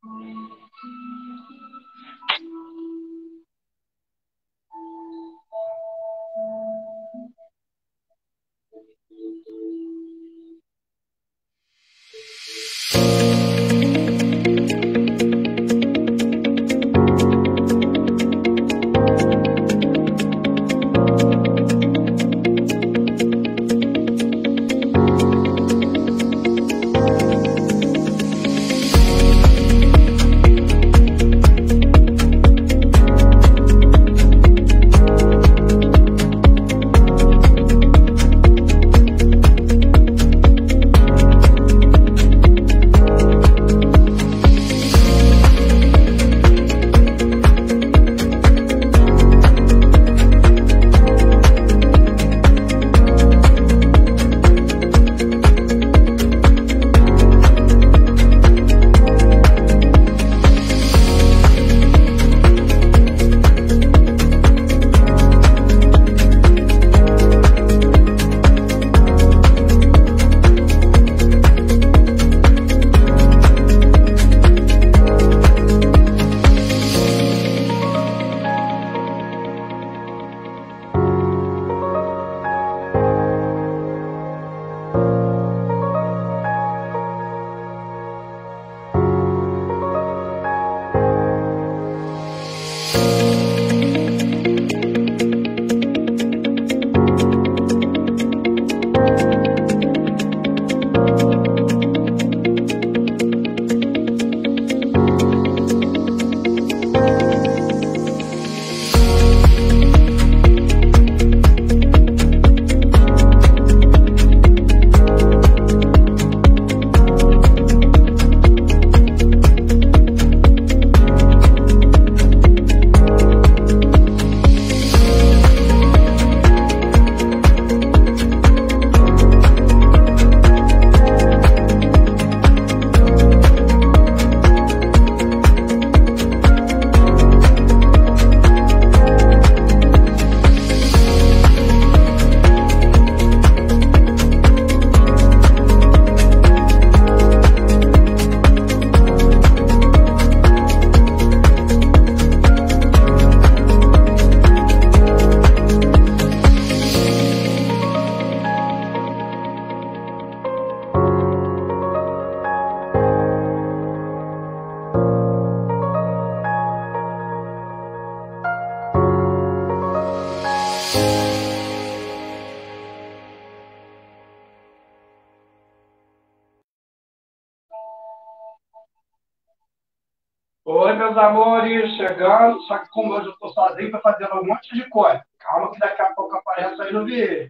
Oi, meus amores, chegando, só que como hoje eu estou sozinho, estou fazendo um monte de coisa. Calma que daqui a pouco aparece aí no vídeo.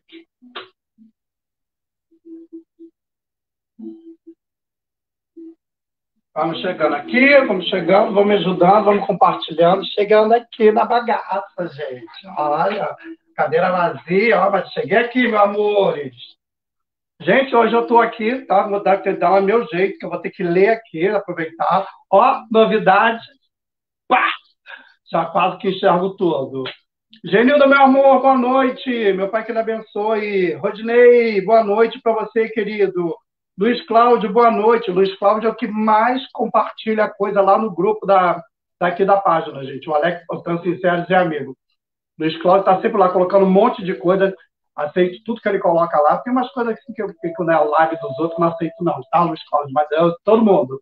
Vamos chegando aqui, vamos chegando, vamos ajudando, vamos compartilhando, chegando aqui na bagaça, gente. Olha, cadeira vazia, ó, mas cheguei aqui, meus amores. Gente, hoje eu estou aqui, tá? Vou tentar o meu jeito, que eu vou ter que ler aqui, aproveitar. Ó, novidade. Pá! Já quase que enxergo tudo. Genildo, meu amor, boa noite. Meu pai que lhe abençoe. Rodinei, boa noite para você, querido. Luiz Cláudio, boa noite. Luiz Cláudio é o que mais compartilha coisa lá no grupo daqui da página, gente. O Alex, portanto, sinceros e amigo. Luiz Cláudio está sempre lá colocando um monte de coisa. Aceito tudo que ele coloca lá. Tem umas coisas assim que eu fico na live dos outros, não aceito não, tá, Luiz Cláudio? Mas todo mundo.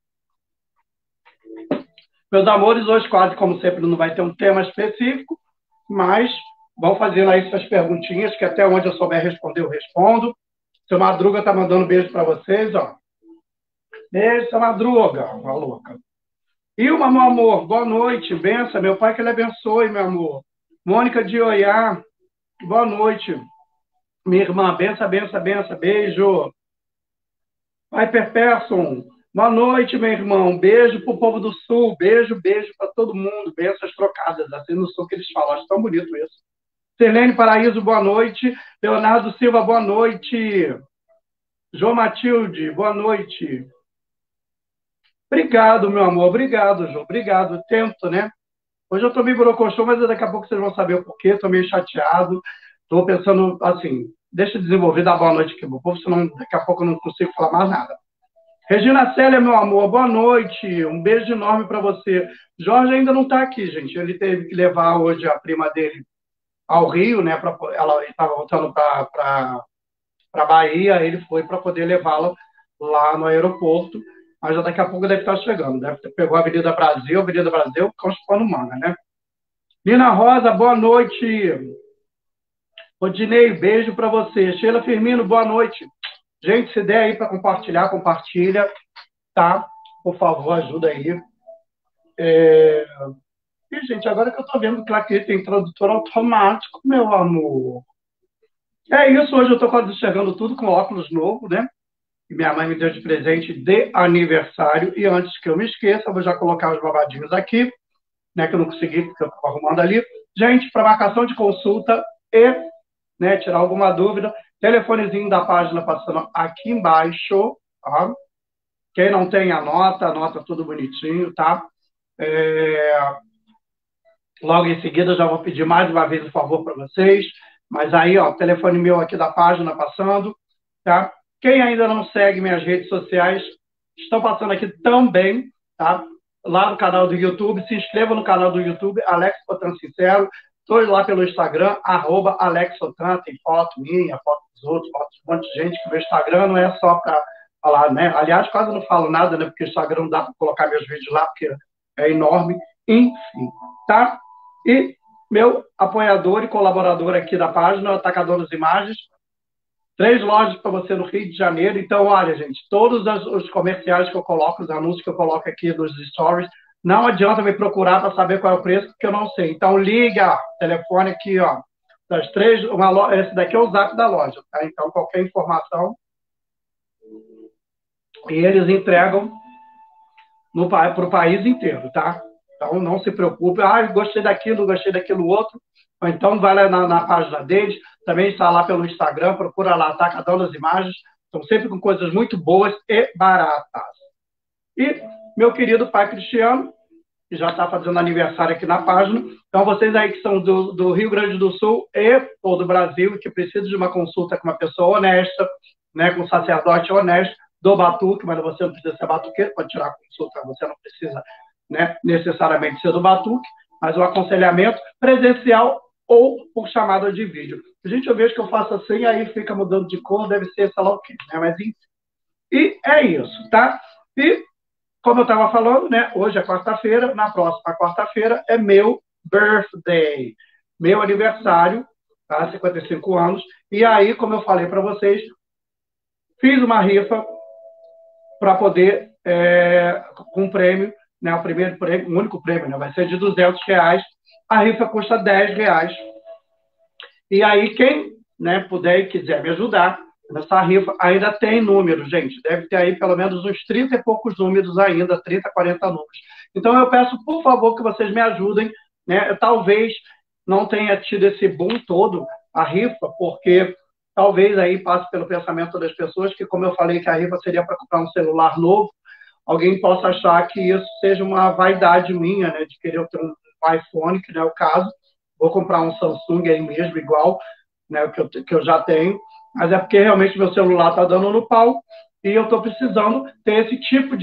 Meus amores, hoje quase como sempre não vai ter um tema específico, mas vão fazendo aí suas perguntinhas, que até onde eu souber responder, eu respondo. Seu Madruga está mandando beijo para vocês, ó. Beijo, seu Madruga, uma louca. Ilma, meu amor, boa noite, benção, meu pai que ele abençoe, meu amor. Mônica de Oiá, boa noite. Minha irmã, benção, benção, benção, beijo. Piper Persson, boa noite, meu irmão. Beijo pro povo do Sul, beijo, beijo para todo mundo. Benções trocadas, assim no Sul que eles falam. Acho tão bonito isso. Selene Paraíso, boa noite. Leonardo Silva, boa noite. João Matilde, boa noite. Obrigado, meu amor. Obrigado, João. Obrigado. Eu tento, né? Hoje eu tô meio borocochô, mas daqui a pouco vocês vão saber o porquê. Estou meio chateado. Estou pensando, assim, deixa eu desenvolver, dar boa noite aqui pro povo, senão daqui a pouco eu não consigo falar mais nada. Regina Célia, meu amor, boa noite. Um beijo enorme para você. Jorge ainda não está aqui, gente. Ele teve que levar hoje a prima dele ao Rio, né? Ela estava voltando para Bahia, ele foi para poder levá-la lá no aeroporto. Mas já daqui a pouco deve estar chegando. Pegou a Avenida Brasil, Constipando Manga, né? Nina Rosa, boa noite. Rodinei, beijo para você. Sheila Firmino, boa noite. Gente, se der aí para compartilhar, compartilha, tá? Por favor, ajuda aí. E, gente, agora que eu tô vendo que aqui tem tradutor automático, meu amor. É isso, hoje eu tô quase enxergando tudo com óculos novo, né? Que minha mãe me deu de presente de aniversário. E antes que eu me esqueça, eu vou já colocar os babadinhos aqui, né? Que eu não consegui, porque eu tava arrumando ali. Gente, para marcação de consulta e, né, tirar alguma dúvida, telefonezinho da página passando aqui embaixo, tá? Quem não tem, anota tudo bonitinho, tá? Logo em seguida, já vou pedir mais uma vez o favor para vocês. Mas aí, ó, telefone meu aqui da página passando, tá? Quem ainda não segue minhas redes sociais, estão passando aqui também, tá? Lá no canal do YouTube, se inscreva no canal do YouTube, Alex Sotan Sincero. Estou lá pelo Instagram, @AlexSotan, tem foto minha, foto dos outros, foto de um monte de gente, que o meu Instagram não é só para falar, né? Aliás, quase não falo nada, né? Porque o Instagram não dá para colocar meus vídeos lá, porque é enorme. Enfim, tá? E meu apoiador e colaborador aqui da página, o Atacador das Imagens. 3 lojas para você no Rio de Janeiro. Então, olha, gente, todos os comerciais que eu coloco, os anúncios que eu coloco aqui nos stories, não adianta me procurar para saber qual é o preço, porque eu não sei. Então, liga, telefone aqui, ó. Das 3, esse daqui é o zap da loja, tá? Então, qualquer informação, e eles entregam para o país inteiro, tá? Então, não se preocupe. Gostei daquilo outro. Então, vai lá na página deles. Também está lá pelo Instagram. Procura lá, Atacadão das Imagens. Estão sempre com coisas muito boas e baratas. E meu querido pai Cristiano, que já está fazendo aniversário aqui na página. Então, vocês aí que são do Rio Grande do Sul e ou do Brasil, que precisam de uma consulta com uma pessoa honesta, né, com um sacerdote honesto, do batuque, mas você não precisa ser batuqueiro, pode tirar a consulta, você não precisa, né, necessariamente ser do batuque, mas o aconselhamento presencial ou por chamada de vídeo. Gente, eu vejo que eu faço assim, aí fica mudando de cor, deve ser sei lá o quê, né? Mas enfim. E é isso, tá? E, como eu estava falando, né, hoje é quarta-feira, na próxima quarta-feira é meu birthday, meu aniversário, tá? 55 anos. E aí, como eu falei para vocês, fiz uma rifa para poder, com um prêmio, né, o primeiro prêmio, o único prêmio, né, vai ser de R$ 200. A rifa custa R$ 10. E aí, quem, né, puder e quiser me ajudar nessa rifa, ainda tem números, gente. Deve ter aí pelo menos uns 30 e poucos números ainda, 30, 40 números. Então, eu peço, por favor, que vocês me ajudem, né? Eu, talvez não tenha tido esse boom todo, a rifa, porque talvez aí passe pelo pensamento das pessoas que, como eu falei, que a rifa seria para comprar um celular novo, alguém possa achar que isso seja uma vaidade minha, né, de querer ter um iPhone, que não é o caso. Vou comprar um Samsung aí mesmo, igual, né, que eu já tenho, mas é porque realmente meu celular está dando no pau e eu estou precisando ter esse tipo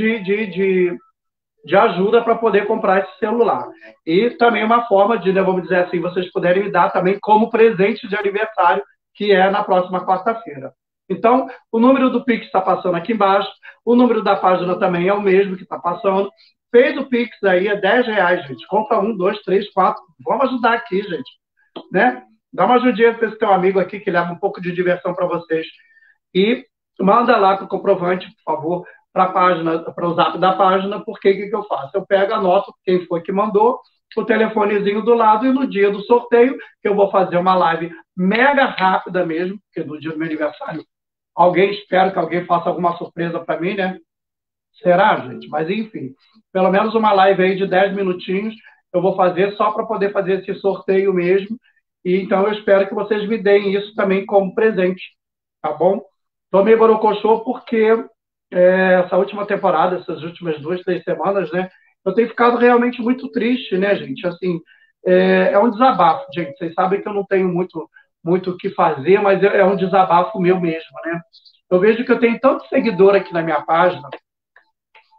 de ajuda para poder comprar esse celular. E também uma forma de, né, vamos dizer assim, vocês puderem me dar também como presente de aniversário, que é na próxima quarta-feira. Então, o número do Pix está passando aqui embaixo, o número da página também é o mesmo que está passando. Fez o Pix aí, é R$ 10, gente. Compra 1, 2, 3, 4. Vamos ajudar aqui, gente. Né? Dá uma ajudinha para esse teu amigo aqui, que leva um pouco de diversão para vocês. E manda lá para o comprovante, por favor, para a página, para o zap da página, porque o que eu faço? Eu pego, anoto quem foi que mandou, o telefonezinho do lado, e no dia do sorteio, que eu vou fazer uma live mega rápida mesmo, porque no dia do meu aniversário, espero que alguém faça alguma surpresa para mim, né? Será, gente? Mas enfim, pelo menos uma live aí de 10 minutinhos eu vou fazer só para poder fazer esse sorteio mesmo. E então eu espero que vocês me deem isso também como presente, tá bom? Tomei borocochô porque essa última temporada, essas últimas 2, 3 semanas, né? Eu tenho ficado realmente muito triste, né, gente? Assim, é um desabafo, gente. Vocês sabem que eu não tenho muito o que fazer, mas é um desabafo meu mesmo, né? Eu vejo que eu tenho tanto seguidor aqui na minha página,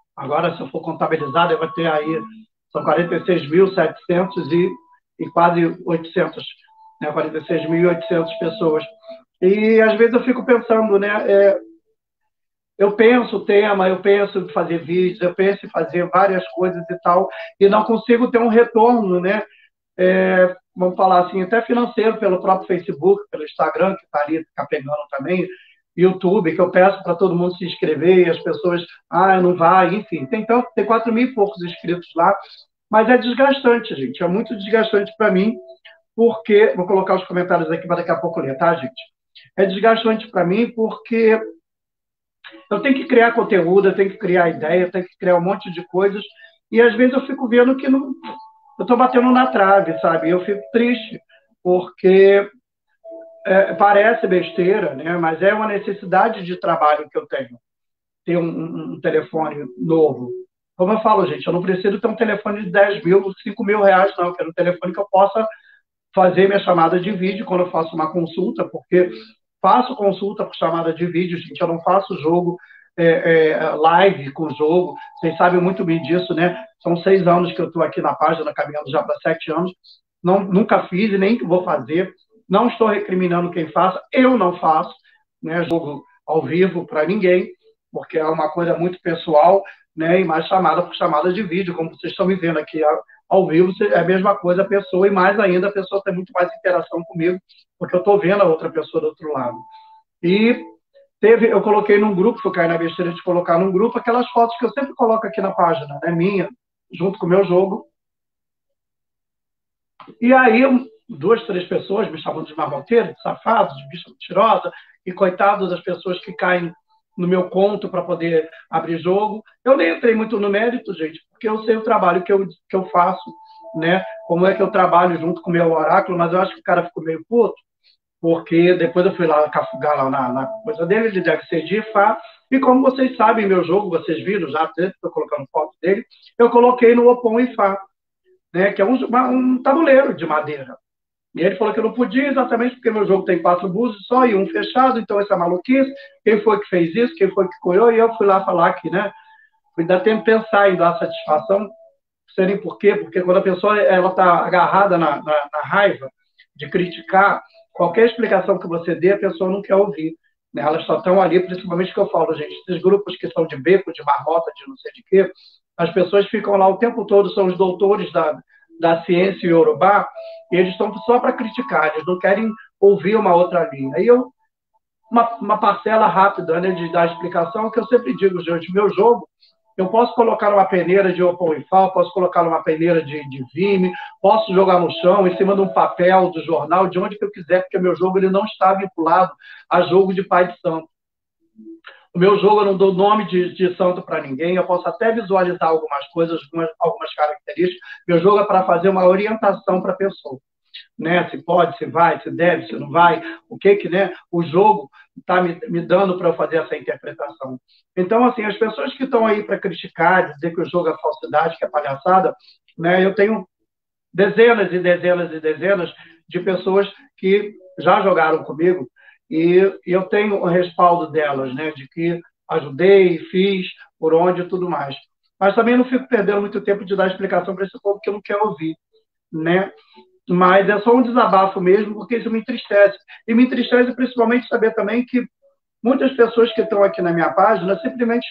Agora, se eu for contabilizar, eu vou ter aí, são 46.700 e quase 800, né? 46.800 pessoas. E, às vezes, eu fico pensando, né? Eu penso o tema, eu penso em fazer vídeos, eu penso em fazer várias coisas e tal, e não consigo ter um retorno, né? Vamos falar assim, até financeiro, pelo próprio Facebook, pelo Instagram, que está ali, está pegando também, YouTube, que eu peço para todo mundo se inscrever, e as pessoas, não vai, enfim, tem 4 mil e poucos inscritos lá, mas é desgastante, gente, é muito desgastante para mim, porque, vou colocar os comentários aqui para daqui a pouco ler, tá, gente? É desgastante para mim porque eu tenho que criar conteúdo, eu tenho que criar ideia, eu tenho que criar um monte de coisas, e às vezes eu fico vendo que não, eu estou batendo na trave, sabe? Eu fico triste, porque parece besteira, né? Mas é uma necessidade de trabalho que eu tenho, ter um telefone novo. Como eu falo, gente, eu não preciso ter um telefone de 10 mil, 5 mil reais, não. Eu quero um telefone que eu possa fazer minha chamada de vídeo quando eu faço uma consulta, porque faço consulta por chamada de vídeo, gente, eu não faço jogo, live com jogo, vocês sabem muito bem disso, né? São 6 anos que eu estou aqui na página, caminhando já para 7 anos, nunca fiz e nem vou fazer, não estou recriminando quem faça, eu não faço, né, jogo ao vivo para ninguém, porque é uma coisa muito pessoal, né, e mais chamada por chamada de vídeo, como vocês estão me vendo aqui ao vivo, é a mesma coisa a pessoa, e mais ainda a pessoa tem muito mais interação comigo, porque eu estou vendo a outra pessoa do outro lado. E eu coloquei num grupo, que eu caí na besteira de colocar num grupo, aquelas fotos que eu sempre coloco aqui na página, né, minha, junto com o meu jogo. E aí, 2, 3 pessoas me chamam de marmoteiro, de safado, de bicha mentirosa, e coitado das pessoas que caem no meu conto para poder abrir jogo. Eu nem entrei muito no mérito, gente, porque eu sei o trabalho que eu faço, né? Como é que eu trabalho junto com o meu oráculo, mas eu acho que o cara ficou meio puto, porque depois eu fui lá cafugar lá na coisa dele, ele deve ser de Ifá, e como vocês sabem, meu jogo, vocês viram, já estou colocando foto dele, eu coloquei no Opom Ifá, né, que é um tabuleiro de madeira. E ele falou que eu não podia exatamente porque meu jogo tem 4 búzios só e um fechado, então essa é maluquice. Quem foi que fez isso? Quem foi que colheu? E eu fui lá falar que, né? Fui dar tempo de pensar em dar satisfação, serem por quê? Porque quando a pessoa está agarrada na raiva de criticar, qualquer explicação que você dê, a pessoa não quer ouvir. Né? Elas só estão ali, principalmente que eu falo, gente, esses grupos que são de beco, de marmota, de não sei de quê, as pessoas ficam lá o tempo todo, são os doutores da ciência iorubá, e eles estão só para criticar, eles não querem ouvir uma outra linha. Aí uma parcela rápida, né, de dar explicação, que eu sempre digo, gente, meu jogo, eu posso colocar uma peneira de Opom Ifá, posso colocar uma peneira de Vime, posso jogar no chão, em cima de um papel do jornal, de onde que eu quiser, porque meu jogo ele não está vinculado a jogo de pai de santo. O meu jogo eu não dou nome de santo para ninguém, eu posso até visualizar algumas coisas, algumas características. Meu jogo é para fazer uma orientação para a pessoa. Né? Se pode, se vai, se deve, se não vai, o que né? O jogo está me dando para eu fazer essa interpretação. Então, assim, as pessoas que estão aí para criticar, dizer que o jogo é falsidade, que é palhaçada, né? Eu tenho dezenas e dezenas e dezenas de pessoas que já jogaram comigo e eu tenho o respaldo delas, né? De que ajudei, fiz, por onde e tudo mais. Mas também não fico perdendo muito tempo de dar explicação para esse povo que eu não quero ouvir, né? Mas é só um desabafo mesmo, porque isso me entristece. E me entristece principalmente saber também que muitas pessoas que estão aqui na minha página simplesmente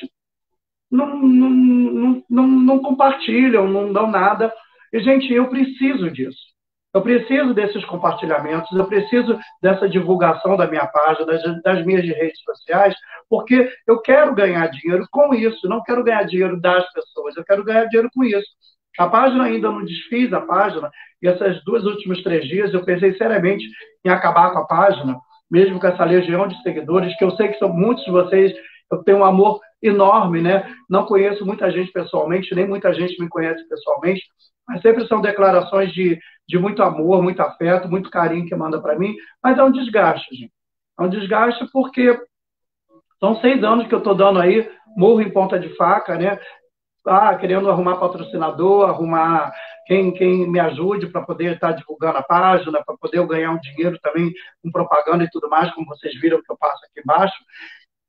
não compartilham, não dão nada. E, gente, eu preciso disso. Eu preciso desses compartilhamentos, eu preciso dessa divulgação da minha página, das minhas redes sociais, porque eu quero ganhar dinheiro com isso, não quero ganhar dinheiro das pessoas, eu quero ganhar dinheiro com isso. A página ainda não desfiz a página, e esses 2 últimos 3 dias eu pensei seriamente em acabar com a página, mesmo com essa legião de seguidores, que eu sei que são muitos de vocês, eu tenho um amor enorme, né? Não conheço muita gente pessoalmente, nem muita gente me conhece pessoalmente, mas sempre são declarações de muito amor, muito afeto, muito carinho que manda para mim, mas é um desgaste, gente. É um desgaste porque são 6 anos que eu estou dando aí, murro em ponta de faca, né? Querendo arrumar patrocinador, arrumar quem me ajude para poder estar divulgando a página, para poder eu ganhar um dinheiro também com propaganda e tudo mais, como vocês viram que eu passo aqui embaixo.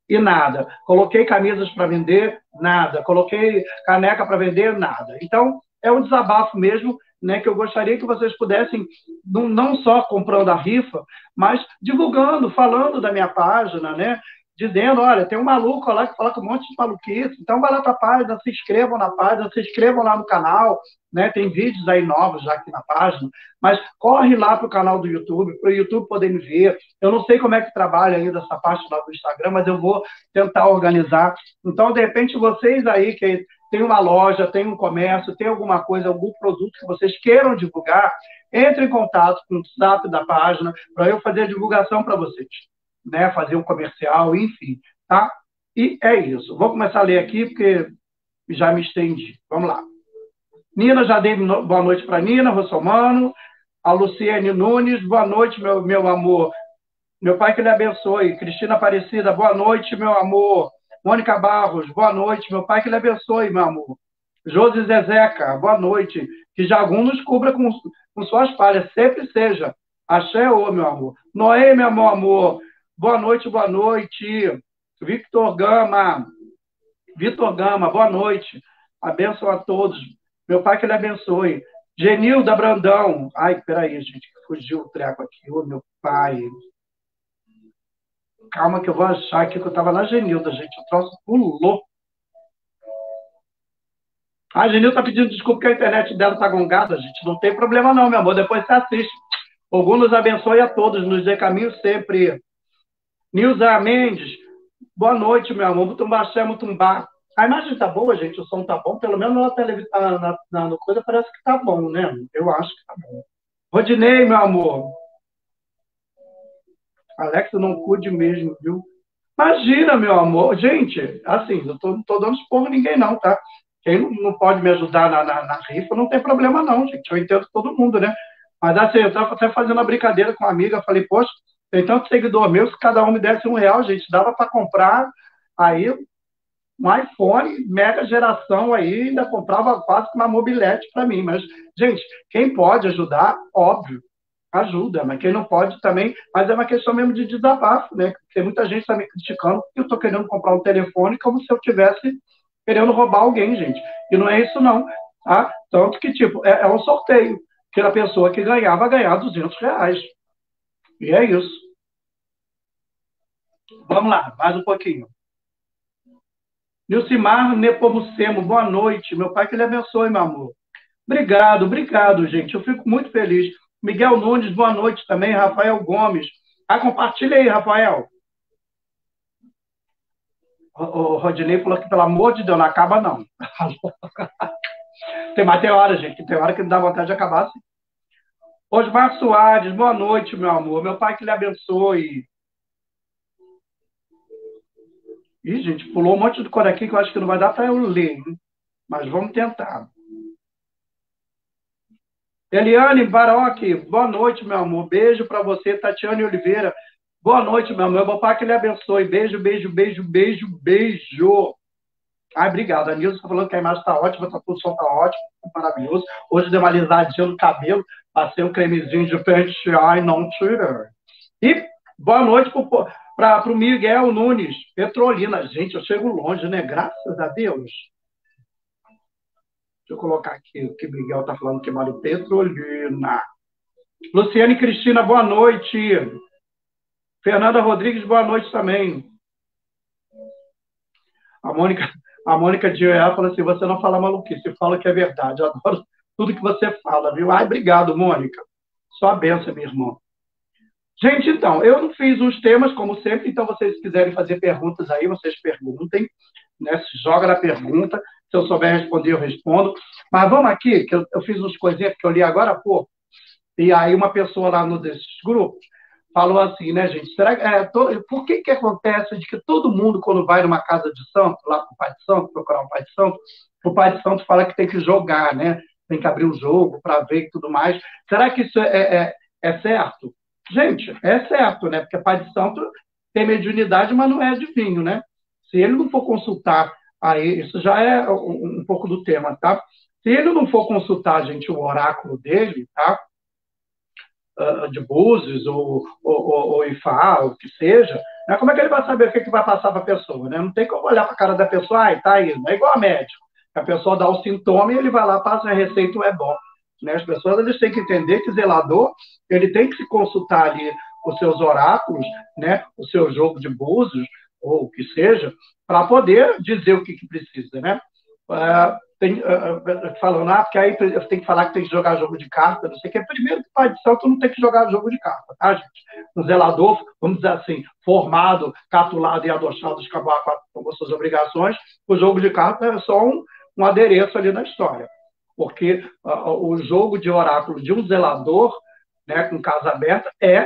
e nada. Coloquei camisas para vender, nada. Coloquei caneca para vender, nada. Então, é um desabafo mesmo, né, que eu gostaria que vocês pudessem, não só comprando a rifa, mas divulgando, falando da minha página, né? Dizendo, olha, tem um maluco lá que fala com um monte de maluquice, então vai lá para a página, se inscrevam na página, se inscrevam lá no canal, né? Tem vídeos aí novos já aqui na página, mas corre lá para o canal do YouTube, para o YouTube poder me ver. Eu não sei como é que trabalha ainda essa parte lá do Instagram, mas eu vou tentar organizar. Então, de repente, vocês aí que tem uma loja, tem um comércio, tem alguma coisa, algum produto que vocês queiram divulgar, entre em contato com o WhatsApp da página para eu fazer a divulgação para vocês, né? Fazer um comercial, enfim, tá? E é isso. Vou começar a ler aqui porque já me estendi. Vamos lá. Nina, já dei boa noite para Nina Rossomano. A Luciene Nunes, boa noite, meu amor. Meu pai que lhe abençoe. Cristina Aparecida, boa noite, meu amor. Mônica Barros, boa noite. Meu pai que lhe abençoe, meu amor. Josi Zezeca, boa noite. Que Jagum nos cubra com suas palhas, sempre seja. Axé, ô, meu amor. Noé, meu amor. Boa noite, boa noite. Vitor Gama, boa noite. Abençoe a todos. Meu pai que lhe abençoe. Genilda Brandão. Ai, peraí, gente, fugiu o treco aqui. Ô, meu pai. Calma que eu vou achar aqui que eu estava na Genilda, gente. O troço pulou. A Genilda está pedindo desculpa que a internet dela está gongada, gente. Não tem problema não, meu amor. Depois você assiste. Ogum nos abençoe a todos, nos dê caminho sempre. Nilza Mendes, boa noite, meu amor. Mutumbaxé, Mutumbá. A imagem tá boa, gente. O som tá bom. Pelo menos na televisão, na coisa parece que tá bom, né? Eu acho que tá bom. Rodinei, meu amor. Alex, não cuide mesmo, viu? Imagina, meu amor. Gente, assim, eu não tô dando esporro a ninguém, não, tá? Quem não pode me ajudar na rifa, não tem problema, não, gente. Eu entendo todo mundo, né? Mas assim, eu estava até fazendo uma brincadeira com uma amiga, falei, poxa, tem tanto seguidor meu, se cada um me desse R$ 1, gente, dava para comprar aí um iPhone, mega geração aí, ainda comprava quase uma mobilete para mim. Mas, gente, quem pode ajudar, óbvio, ajuda, mas quem não pode também, mas é uma questão mesmo de desabafo, né? Tem muita gente tá me criticando porque eu estou querendo comprar um telefone como se eu tivesse querendo roubar alguém, gente. E não é isso, não. Tá? Tanto que, tipo, é um sorteio. Aquela pessoa que ganhar vai ganhar R$ 200. E é isso. Vamos lá, mais um pouquinho. Nilcimar Nepomucemo, boa noite. Meu pai que lhe abençoe, meu amor. Obrigado, obrigado, gente. Eu fico muito feliz. Miguel Nunes, boa noite também. Rafael Gomes. Compartilha aí, Rafael. O Rodinei falou que, pelo amor de Deus, não acaba, não. Tem hora, gente. Tem hora que não dá vontade de acabar assim. Osmar Soares, boa noite, meu amor. Meu pai que lhe abençoe. Ih, gente, pulou um monte de cor aqui que eu acho que não vai dar para eu ler, hein? Mas vamos tentar. Eliane Baroque, boa noite, meu amor. Beijo para você, Tatiane Oliveira. Boa noite, meu amor. Meu pai que lhe abençoe. Beijo, beijo, beijo, beijo, beijo. Obrigado. A Nilson está falando que a imagem está ótima, a produção está ótima, tá maravilhoso. Hoje deu uma alisadinha no cabelo, passei um cremezinho de pentear e não tirei. E boa noite para o Miguel Nunes, Petrolina. Gente, eu chego longe, né? Graças a Deus. Deixa eu colocar aqui o que o Miguel está falando que mora em Petrolina. Luciane Cristina, boa noite. Fernanda Rodrigues, boa noite também. A Mônica de Oiá falou assim, você não fala maluquice, você fala que é verdade. Eu adoro tudo que você fala, viu? Ai, obrigado, Mônica. Só benção, minha irmã. Gente, então, eu não fiz os temas, como sempre, então vocês quiserem fazer perguntas aí, vocês perguntem, né? Se joga na pergunta, se eu souber responder, eu respondo. Mas vamos aqui, que eu fiz umas coisinhas que eu li agora há pouco, e aí uma pessoa lá no desses grupos falou assim, né, gente? Por que acontece de que todo mundo, quando vai numa casa de santo, lá com o pai de santo, procurar um pai de santo, o pai de santo fala que tem que jogar, né? Tem que abrir um jogo para ver e tudo mais. Será que isso é certo? Gente, é certo, né? Porque pai de santo tem mediunidade, mas não é adivinho, né? Se ele não for consultar, aí isso já é um pouco do tema, tá? Se ele não for consultar, gente, o oráculo dele, tá? de Búzios ou Ifá, o que seja, né? Como é que ele vai saber o que vai passar para a pessoa? Né? Não tem como olhar para a cara da pessoa, tá aí, é igual a médico. A pessoa dá o sintoma e ele vai lá, passa a receita, é bom. Né? As pessoas eles têm que entender que o zelador ele tem que se consultar ali os seus oráculos, né? O seu jogo de búzios, ou o que seja, para poder dizer o que precisa. Né? Falando, porque aí eu tenho que falar que tem que jogar jogo de carta, não sei o que. Primeiro que pai de santo não tem que jogar jogo de carta, tá, gente? Um zelador, vamos dizer assim, formado, catulado e adoçado, escabar com as suas obrigações, o jogo de carta é só um adereço ali na história. Porque o jogo de oráculo de um zelador, né, com casa aberta, é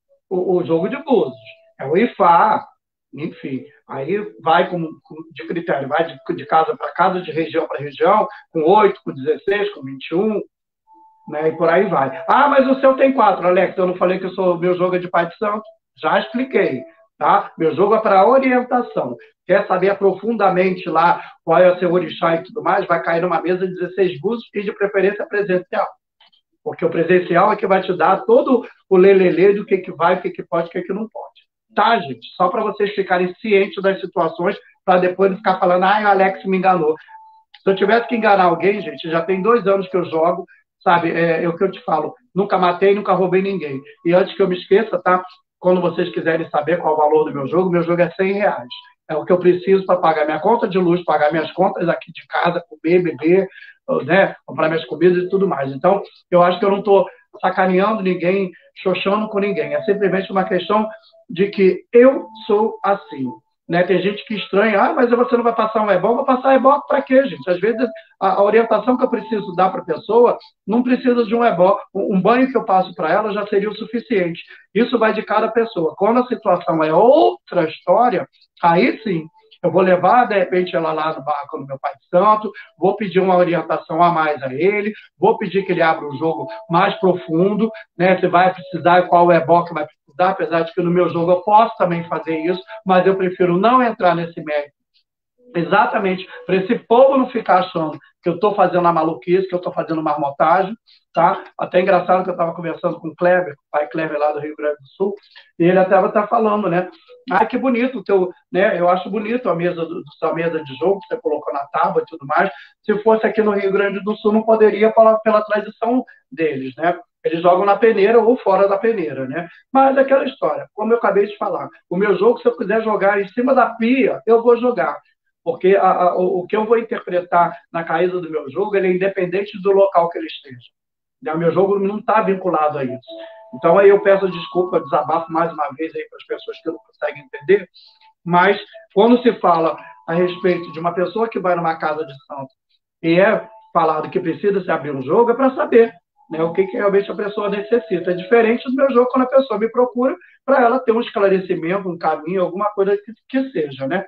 o jogo de búzios. É o Ifá, enfim. Aí vai de critério, vai de casa para casa, de região para região, com 8, com 16, com 21, né, e por aí vai. Ah, mas o seu tem 4, Alex. Eu não falei que meu jogo é de Pai de Santo? Já expliquei. Tá? Meu jogo é para orientação. Quer saber profundamente lá qual é o seu orixá e tudo mais? Vai cair numa mesa de 16 búzios e de preferência presencial. Porque o presencial é que vai te dar todo o lelelê do que vai, o que pode, o que não pode. Tá, gente? Só para vocês ficarem cientes das situações, para depois não ficar falando, o Alex me enganou. Se eu tivesse que enganar alguém, gente, já tem 2 anos que eu jogo, sabe? É o que eu te falo. Nunca matei, nunca roubei ninguém. E antes que eu me esqueça, tá? Quando vocês quiserem saber qual é o valor do meu jogo é R$100. É o que eu preciso para pagar minha conta de luz, pagar minhas contas aqui de casa, comer, beber, né? Comprar minhas comidas e tudo mais. Então, eu acho que eu não estou sacaneando ninguém, xoxando com ninguém. É simplesmente uma questão de que eu sou assim. Né? Tem gente que estranha, mas você não vai passar um ebó? Vou passar ebó para quê, gente? Às vezes, a orientação que eu preciso dar para a pessoa não precisa de um ebó. Um banho que eu passo para ela já seria o suficiente. Isso vai de cada pessoa. Quando a situação é outra história, aí sim, eu vou levar, de repente, ela lá no barco do meu pai de santo, vou pedir uma orientação a mais a ele, vou pedir que ele abra um jogo mais profundo, né? Se vai precisar, qual ebó que vai precisar, apesar de que no meu jogo eu posso também fazer isso, mas eu prefiro não entrar nesse mérito. Exatamente, para esse povo não ficar achando que eu estou fazendo a maluquice, que eu estou fazendo marmotagem, tá? Até engraçado que eu estava conversando com o Kleber, o pai Kleber lá do Rio Grande do Sul, e ele até está falando, né? Ah, que bonito o teu, né? Eu acho bonito a sua mesa de jogo que você colocou na tábua e tudo mais. Se fosse aqui no Rio Grande do Sul, não poderia pela tradição deles, né? Eles jogam na peneira ou fora da peneira, né? Mas é aquela história, como eu acabei de falar, o meu jogo, se eu quiser jogar em cima da pia, eu vou jogar. Porque o que eu vou interpretar na caída do meu jogo, ele é independente do local que ele esteja. O meu jogo não está vinculado a isso. Então, aí eu peço desculpa, desabafo mais uma vez aí para as pessoas que não conseguem entender, mas quando se fala a respeito de uma pessoa que vai numa casa de santo e é falado que precisa se abrir um jogo, é para saber, né, o que realmente a pessoa necessita. É diferente do meu jogo quando a pessoa me procura para ela ter um esclarecimento, um caminho, alguma coisa que seja, né?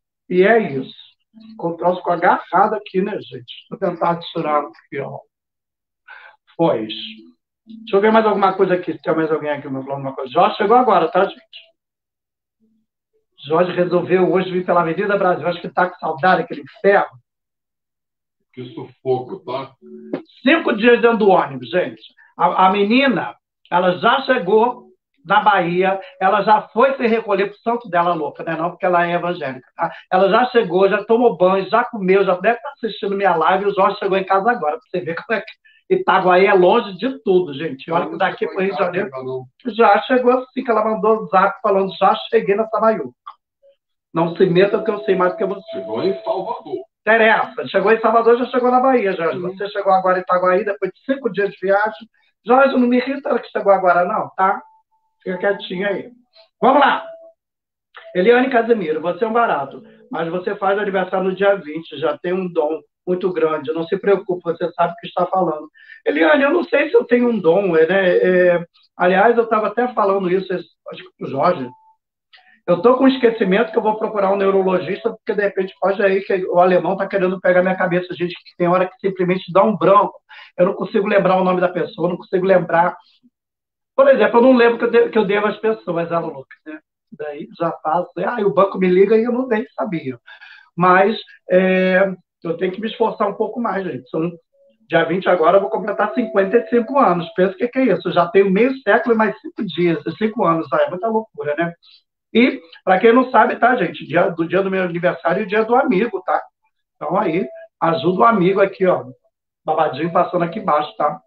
E é isso. Encontramos com a garrada aqui, né, gente? Vou tentar tirar aqui, ó. Foi isso. Deixa eu ver mais alguma coisa aqui. Se tem mais alguém aqui me falando alguma coisa. Jorge chegou agora, tá, gente? Jorge resolveu hoje vir pela Avenida Brasil. Acho que tá com saudade daquele ferro. Que sufoco, tá? 5 dias dentro do ônibus, gente. A menina, ela já chegou na Bahia, ela já foi se recolher pro santo dela louca, né? Não porque ela é evangélica, tá? Ela já chegou, já tomou banho, já comeu, já deve estar assistindo minha live e o Jorge chegou em casa agora, para você ver como é que Itaguaí é longe de tudo, gente. Olha que daqui para o Rio de Janeiro já chegou assim, que ela mandou o zap falando, já cheguei na Samaiú. Não se meta, porque eu sei mais do que você. Chegou em Salvador. Interessa. Chegou em Salvador, já chegou na Bahia, Jorge. Você chegou agora em Itaguaí, depois de 5 dias de viagem. Jorge, não me irrita que chegou agora, não, tá? Fica quietinho aí. Vamos lá. Eliane Casemiro, você é um barato, mas você faz aniversário no dia 20, já tem um dom muito grande, não se preocupe, você sabe o que está falando. Eliane, eu não sei se eu tenho um dom, né? Aliás, eu estava até falando isso, acho que para o Jorge. Eu estou com esquecimento que eu vou procurar um neurologista, porque de repente pode aí que o alemão está querendo pegar minha cabeça, gente, que tem hora que simplesmente dá um branco. Eu não consigo lembrar o nome da pessoa, não consigo lembrar. Por exemplo, eu não lembro que eu devo às pessoas, ela louca, né? Daí já faço, o banco me liga e eu não nem sabia. Mas eu tenho que me esforçar um pouco mais, gente. Dia 20 agora eu vou completar 55 anos. Pensa o que é isso? Eu já tenho meio século e mais 5 dias, 5 anos. É muita loucura, né? E, para quem não sabe, tá, gente? Dia do meu aniversário e dia do amigo, tá? Então aí, ajuda o amigo aqui, ó. Babadinho passando aqui embaixo, tá?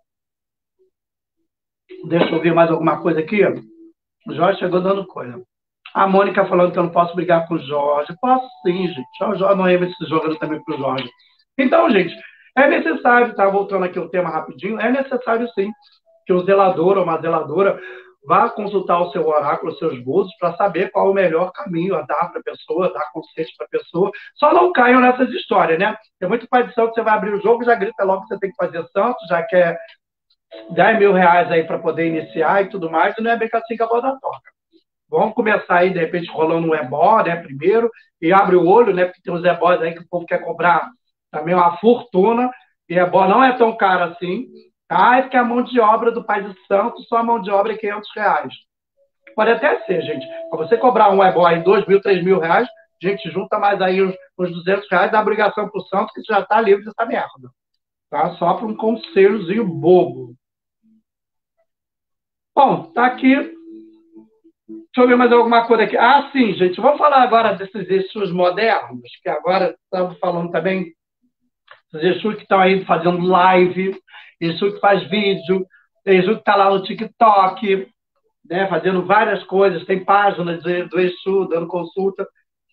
Deixa eu ver mais alguma coisa aqui. O Jorge chegou dando coisa. A Mônica falando que eu não posso brigar com o Jorge. Posso sim, gente. O Jorge não é esse jogando também pro Jorge. Então, gente, é necessário, tá? Voltando aqui o tema rapidinho, é necessário sim que o zelador ou uma zeladora vá consultar o seu oráculo, os seus búzios, para saber qual é o melhor caminho a dar para a pessoa, dar conselhos para a pessoa. Só não caiam nessas histórias, né? Tem muito pai de santo, você vai abrir o jogo, já grita logo que você tem que fazer santo, já quer 10 mil reais aí para poder iniciar e tudo mais, e não é bem assim que a bola toca. Vamos começar aí, de repente, rolando um ebó, né, primeiro, e abre o olho, né, porque tem uns ebós aí que o povo quer cobrar também uma fortuna, e ebó não é tão caro assim, tá? É porque a mão de obra do Pai de Santo, só a mão de obra é 500 reais. Pode até ser, gente. Para você cobrar um ebó aí 2 mil, 3 mil reais, a gente junta mais aí uns 200 reais, dá obrigação para o santo, que você já está livre dessa merda. Tá? Só para um conselhozinho bobo. Bom, tá aqui. Deixa eu ver mais alguma coisa aqui. Ah, sim, gente. Vamos falar agora desses Exus modernos, que agora estamos falando também dos Exus que estão aí fazendo live, Exu que faz vídeo, Exu que está lá no TikTok, né, fazendo várias coisas, tem páginas do Exu dando consulta.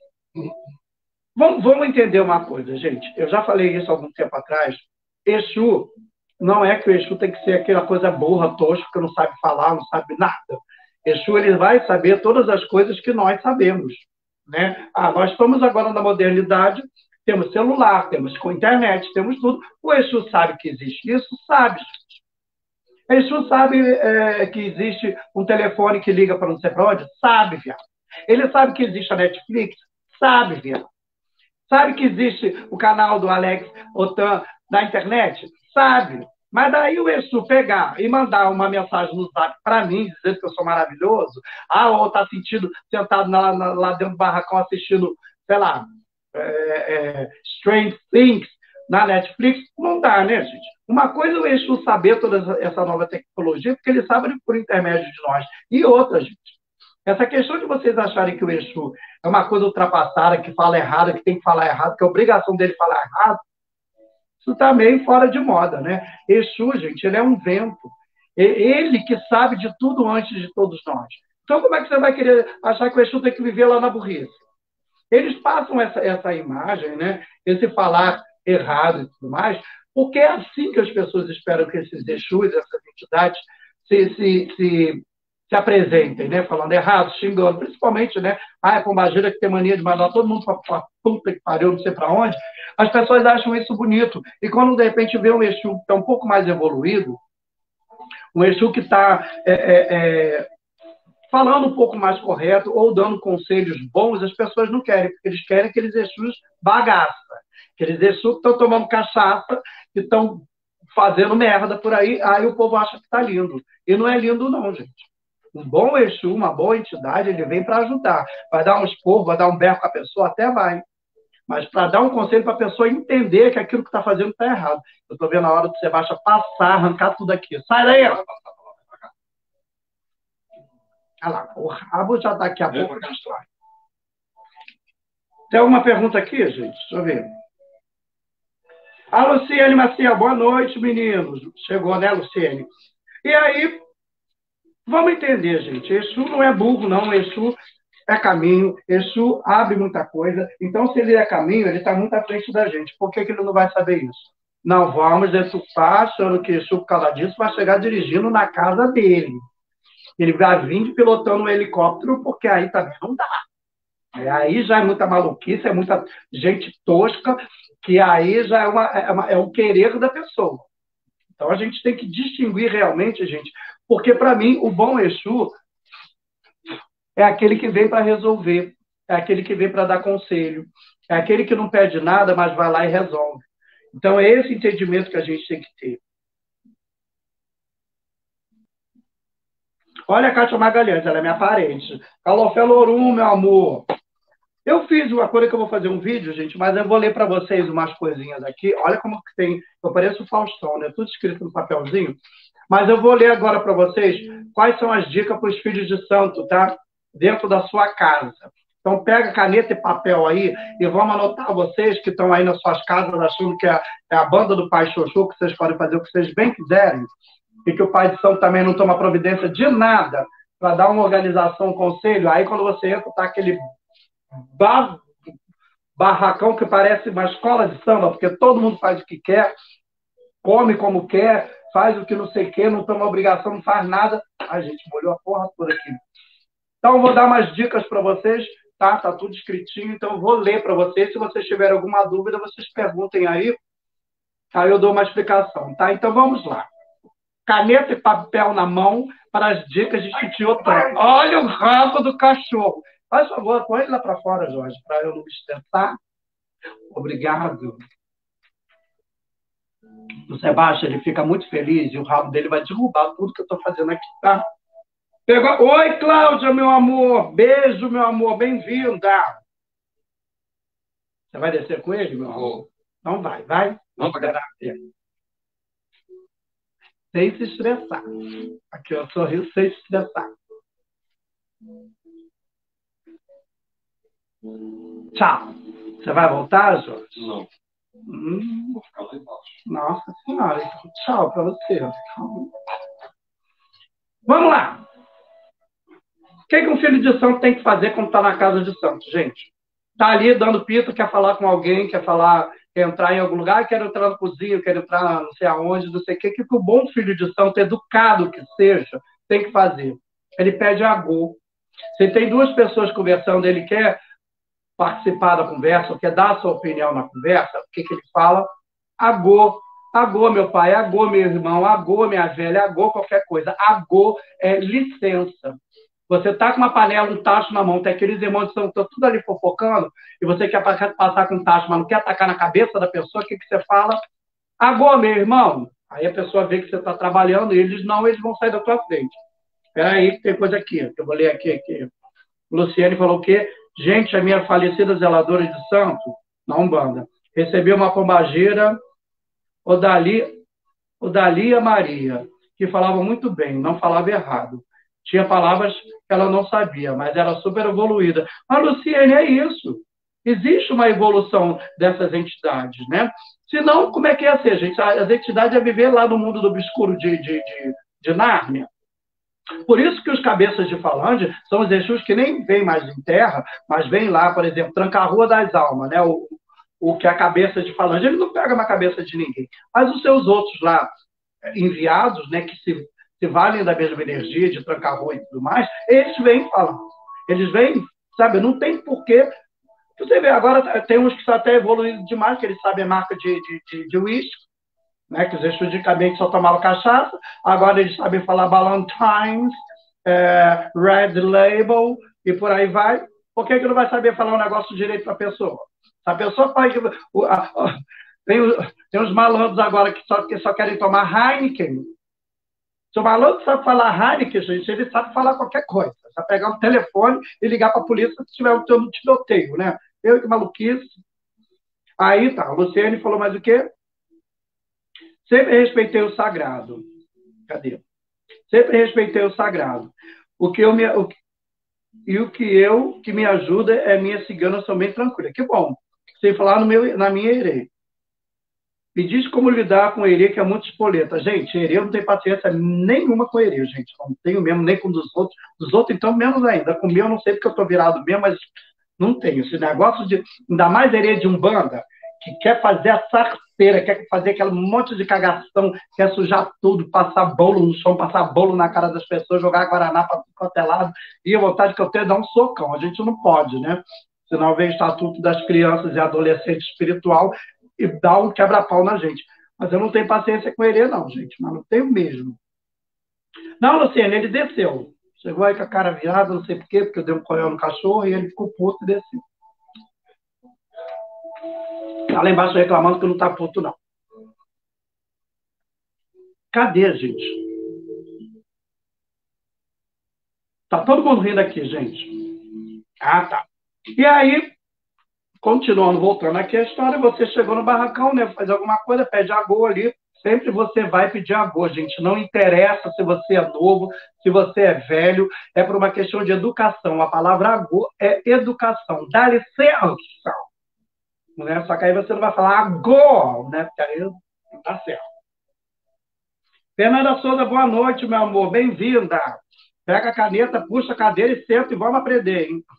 Vamos entender uma coisa, gente. Eu já falei isso há algum tempo atrás. Exu não é que o Exu tem que ser aquela coisa burra, tosca, que não sabe falar, não sabe nada. Exu ele vai saber todas as coisas que nós sabemos. Né? Nós estamos agora na modernidade, temos celular, temos com internet, temos tudo. O Exu sabe que existe isso? Sabe. O Exu sabe que existe um telefone que liga para não sei para onde? Sabe, viado. Ele sabe que existe a Netflix? Sabe, viado. Sabe que existe o canal do Alex Otan na internet? Sabe. Mas daí o Exu pegar e mandar uma mensagem no zap para mim, dizendo que eu sou maravilhoso, ou tá sentindo, sentado lá dentro do barracão assistindo, sei lá, Strange Things na Netflix, não dá, né, gente? Uma coisa é o Exu saber toda essa nova tecnologia, porque ele sabe por intermédio de nós. E outra, gente, essa questão de vocês acharem que o Exu é uma coisa ultrapassada, que fala errado, que tem que falar errado, que é obrigação dele falar errado, isso está meio fora de moda, né? Exu, gente, ele é um vento. Ele que sabe de tudo antes de todos nós. Então, como é que você vai querer achar que o Exu tem que viver lá na burrice? Eles passam essa imagem, né? Esse falar errado e tudo mais, porque é assim que as pessoas esperam que esses Exus, essas entidades, se apresentem, né? Falando errado, xingando, principalmente, né? É pombagira que tem mania de mandar todo mundo para puta que pariu, não sei para onde. As pessoas acham isso bonito. E quando, de repente, vê um Exu que está um pouco mais evoluído, um Exu que está falando um pouco mais correto ou dando conselhos bons, as pessoas não querem, porque eles querem aqueles Exus bagaça. Aqueles Exus que estão tomando cachaça, que estão fazendo merda por aí o povo acha que está lindo. E não é lindo não, gente. Um bom Exu, uma boa entidade, ele vem para ajudar. Vai dar um esporro, vai dar um berro com a pessoa, até vai. Mas para dar um conselho para a pessoa entender que aquilo que está fazendo está errado. Eu estou vendo a hora do Sebastião passar, arrancar tudo aqui. Sai daí! Olha lá, o rabo já daqui a pouco destrói. Tem alguma pergunta aqui, gente? Deixa eu ver. A Luciene Maciel, boa noite, meninos. Chegou, né, Luciene? E aí, vamos entender, gente. Exu não é burro, não. Exu é caminho. Exu abre muita coisa. Então, se ele é caminho, ele está muito à frente da gente. Por que ele não vai saber isso? Não vamos deturpar achando que Exu, por causa disso, vai chegar dirigindo na casa dele. Ele vai vir pilotando um helicóptero, porque aí também não dá. Aí já é muita maluquice, é muita gente tosca, que aí já é um querer da pessoa. Então, a gente tem que distinguir realmente, gente, porque, para mim, o bom Exu é aquele que vem para resolver, é aquele que vem para dar conselho, é aquele que não pede nada, mas vai lá e resolve. Então, é esse entendimento que a gente tem que ter. Olha a Kátia Magalhães, ela é minha parente. Calofé Lorum, meu amor. Eu fiz uma coisa que eu vou fazer um vídeo, gente, mas eu vou ler para vocês umas coisinhas aqui. Olha como que tem. Eu pareço o Faustão, né? Tudo escrito no papelzinho. Mas eu vou ler agora para vocês quais são as dicas para os filhos de santo, tá? Dentro da sua casa. Então, pega caneta e papel aí e vamos anotar vocês que estão aí nas suas casas achando que é a banda do Pai Xoxô, que vocês podem fazer o que vocês bem quiserem, e que o Pai de Santo também não toma providência de nada para dar uma organização, um conselho. Aí, quando você entra, tá aquele barracão que parece uma escola de samba, porque todo mundo faz o que quer, come como quer, faz o que não sei o quê, não toma obrigação, não faz nada. A gente molhou a porra toda aqui. Então, eu vou dar umas dicas para vocês, tá? Tá tudo escritinho, então eu vou ler para vocês. Se vocês tiverem alguma dúvida, vocês perguntem aí eu dou uma explicação, tá? Então, vamos lá. Caneta e papel na mão para as dicas de titiotão. Olha o rabo do cachorro. Faz favor, põe ele lá para fora, Jorge, para eu não me estressar. Obrigado. O Sebastião, ele fica muito feliz e o rabo dele vai derrubar tudo que eu estou fazendo aqui, tá? Pegou... Oi, Cláudia, meu amor. Beijo, meu amor. Bem-vinda. Você vai descer com ele, meu amor? Então vai. Vamos para sem se estressar. Aqui, ó, sorriso sem se estressar. Tchau. Você vai voltar, Jorge? Não. Vou ficar lá embaixo. Nossa Senhora. Então, tchau para você. Vamos lá. O que um filho de santo tem que fazer quando está na casa de santo, gente? Está ali dando pito, quer falar com alguém, quer entrar em algum lugar, quer entrar na cozinha, quer entrar não sei aonde, não sei o que o bom filho de santo, educado que seja, tem que fazer. Ele pede agô. Se tem duas pessoas conversando, ele quer participar da conversa, ou quer dar a sua opinião na conversa, o que ele fala? Agô. Agô, meu pai, agô, meu irmão, agô, minha velha, agô, qualquer coisa. Agô é licença. Você está com uma panela, um tacho na mão, tem aqueles irmãos que estão tudo ali fofocando, e você quer passar com um tacho, mas não quer atacar na cabeça da pessoa, o que você fala? Agora, meu irmão. Aí a pessoa vê que você está trabalhando, e eles vão sair da tua frente. Espera aí, que tem coisa aqui, que eu vou ler aqui. Luciane falou o quê? Gente, a minha falecida zeladora de santo, na Umbanda, recebeu uma pombageira, Odalia Maria, que falava muito bem, não falava errado. Tinha palavras que ela não sabia, mas era super evoluída. Mas, Luciane, é isso. Existe uma evolução dessas entidades, né? Senão, como é que ia ser, gente? As entidades iam viver lá no mundo do obscuro de Nárnia. Por isso que os cabeças de falange são os Exus que nem vêm mais em terra, mas vêm lá, por exemplo, Tranca-Rua das Almas, né? O que é a cabeça de falange, ele não pega na cabeça de ninguém. Mas os seus outros lá, enviados, né, que se valem da mesma energia de Tranca-Rua e tudo mais, eles vêm falando. Eles vêm, sabe, não tem porquê. Você vê, agora tem uns que estão até evoluídos demais, que eles sabem a marca de uísque, né, que os estudicamente só tomavam cachaça, agora eles sabem falar Ballantines, Red Label, e por aí vai. Por que não vai saber falar um negócio direito para a pessoa? A pessoa faz... Tem uns malandros agora que só querem tomar Heineken. Se o malandro sabe falar Heineken, gente, ele sabe falar qualquer coisa. Só pegar um telefone e ligar para a polícia se tiver um tiroteio, né? Eu que maluquice. Aí tá, a Luciane falou mais o quê? Sempre respeitei o sagrado. Cadê? Sempre respeitei o sagrado. O que me ajuda é minha cigana somente tranquila. Que bom. Sem falar na minha herê. Me diz como lidar com herê, que é muito espoleta. Gente, herê eu não tenho paciência nenhuma com herê, gente. Não tenho mesmo, nem com dos outros. Dos outros, então, menos ainda. Com o meu, eu não sei porque eu estou virado mesmo, mas não tenho. Esse negócio de... Ainda mais herê de Umbanda, que quer fazer a sarceira, quer fazer aquele monte de cagação, quer sujar tudo, passar bolo no chão, passar bolo na cara das pessoas, jogar guaraná para qualquer lado, e a vontade que eu tenho é dar um socão. A gente não pode, né? Senão vem o Estatuto das Crianças e Adolescentes Espiritual e dá um quebra-pau na gente. Mas eu não tenho paciência com ele, não, gente. Mas não tenho mesmo. Não, Luciano, ele desceu. Chegou aí com a cara virada, não sei por quê, porque eu dei um coió no cachorro e ele ficou puto e desceu. Tá lá embaixo reclamando que não tá puto, não. Cadê, gente? Tá todo mundo rindo aqui, gente. Ah, tá. E aí, Continuando, voltando aqui a história, você chegou no barracão, né? Fazer alguma coisa, pede agô ali. Sempre você vai pedir agô, gente. Não interessa se você é novo, se você é velho, é por uma questão de educação. A palavra agô é educação. Dá licença, né? Só que aí você não vai falar agô, né? Porque aí não dá certo. Fernanda Souza, boa noite, meu amor. Bem-vinda. Pega a caneta, puxa a cadeira e senta e vamos aprender, hein?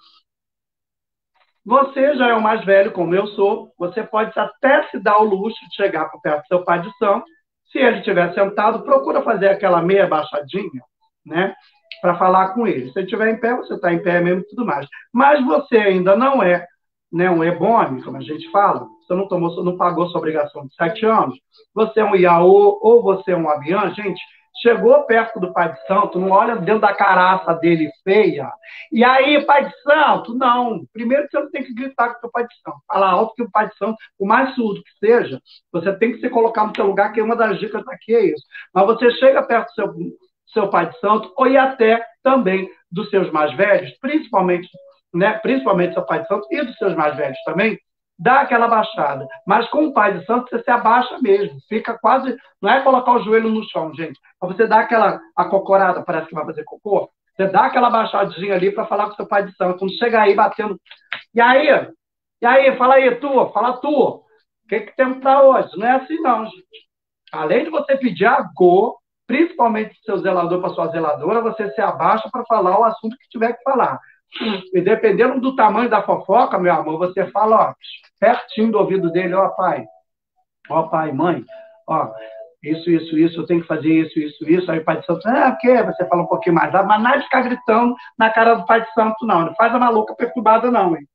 Você já é o mais velho, como eu sou. Você pode até se dar o luxo de chegar por perto do seu pai de santo. Se ele estiver sentado, procura fazer aquela meia baixadinha, né? Para falar com ele. Se ele estiver em pé, você está em pé mesmo e tudo mais. Mas você ainda não é, né, um ebone, como a gente fala. Você não tomou, não pagou sua obrigação de 7 anos. Você é um iaô ou você é um avião, gente. Chegou perto do Pai de Santo, não olha dentro da caraça dele feia. E aí, Pai de Santo? Não. Primeiro você não tem que gritar com o seu Pai de Santo. Falar alto que o Pai de Santo, por mais surdo que seja, você tem que se colocar no seu lugar, que uma das dicas aqui é isso. Mas você chega perto do seu Pai de Santo, ou e até também dos seus mais velhos, principalmente, né, principalmente seu Pai de Santo e dos seus mais velhos também, dá aquela baixada. Mas com o Pai de Santo, você se abaixa mesmo. Fica quase. Não é colocar o joelho no chão, gente. Mas você dá aquela acocorada, parece que vai fazer cocô. Você dá aquela baixadinha ali para falar com o seu Pai de Santo. Quando chega aí batendo. E aí? E aí? Fala aí, tu. Fala tu. O que temos para hoje? Não é assim, não, gente. Além de você pedir agô, principalmente do seu zelador para sua zeladora, você se abaixa para falar o assunto que tiver que falar. E dependendo do tamanho da fofoca, meu amor, você fala, ó, pertinho do ouvido dele, ó pai, mãe, ó, isso, eu tenho que fazer isso. Aí o Pai de Santo, o quê? Você fala um pouquinho mais, mas nada de ficar gritando na cara do Pai de Santo, não. Não faz a maluca perturbada, não, hein?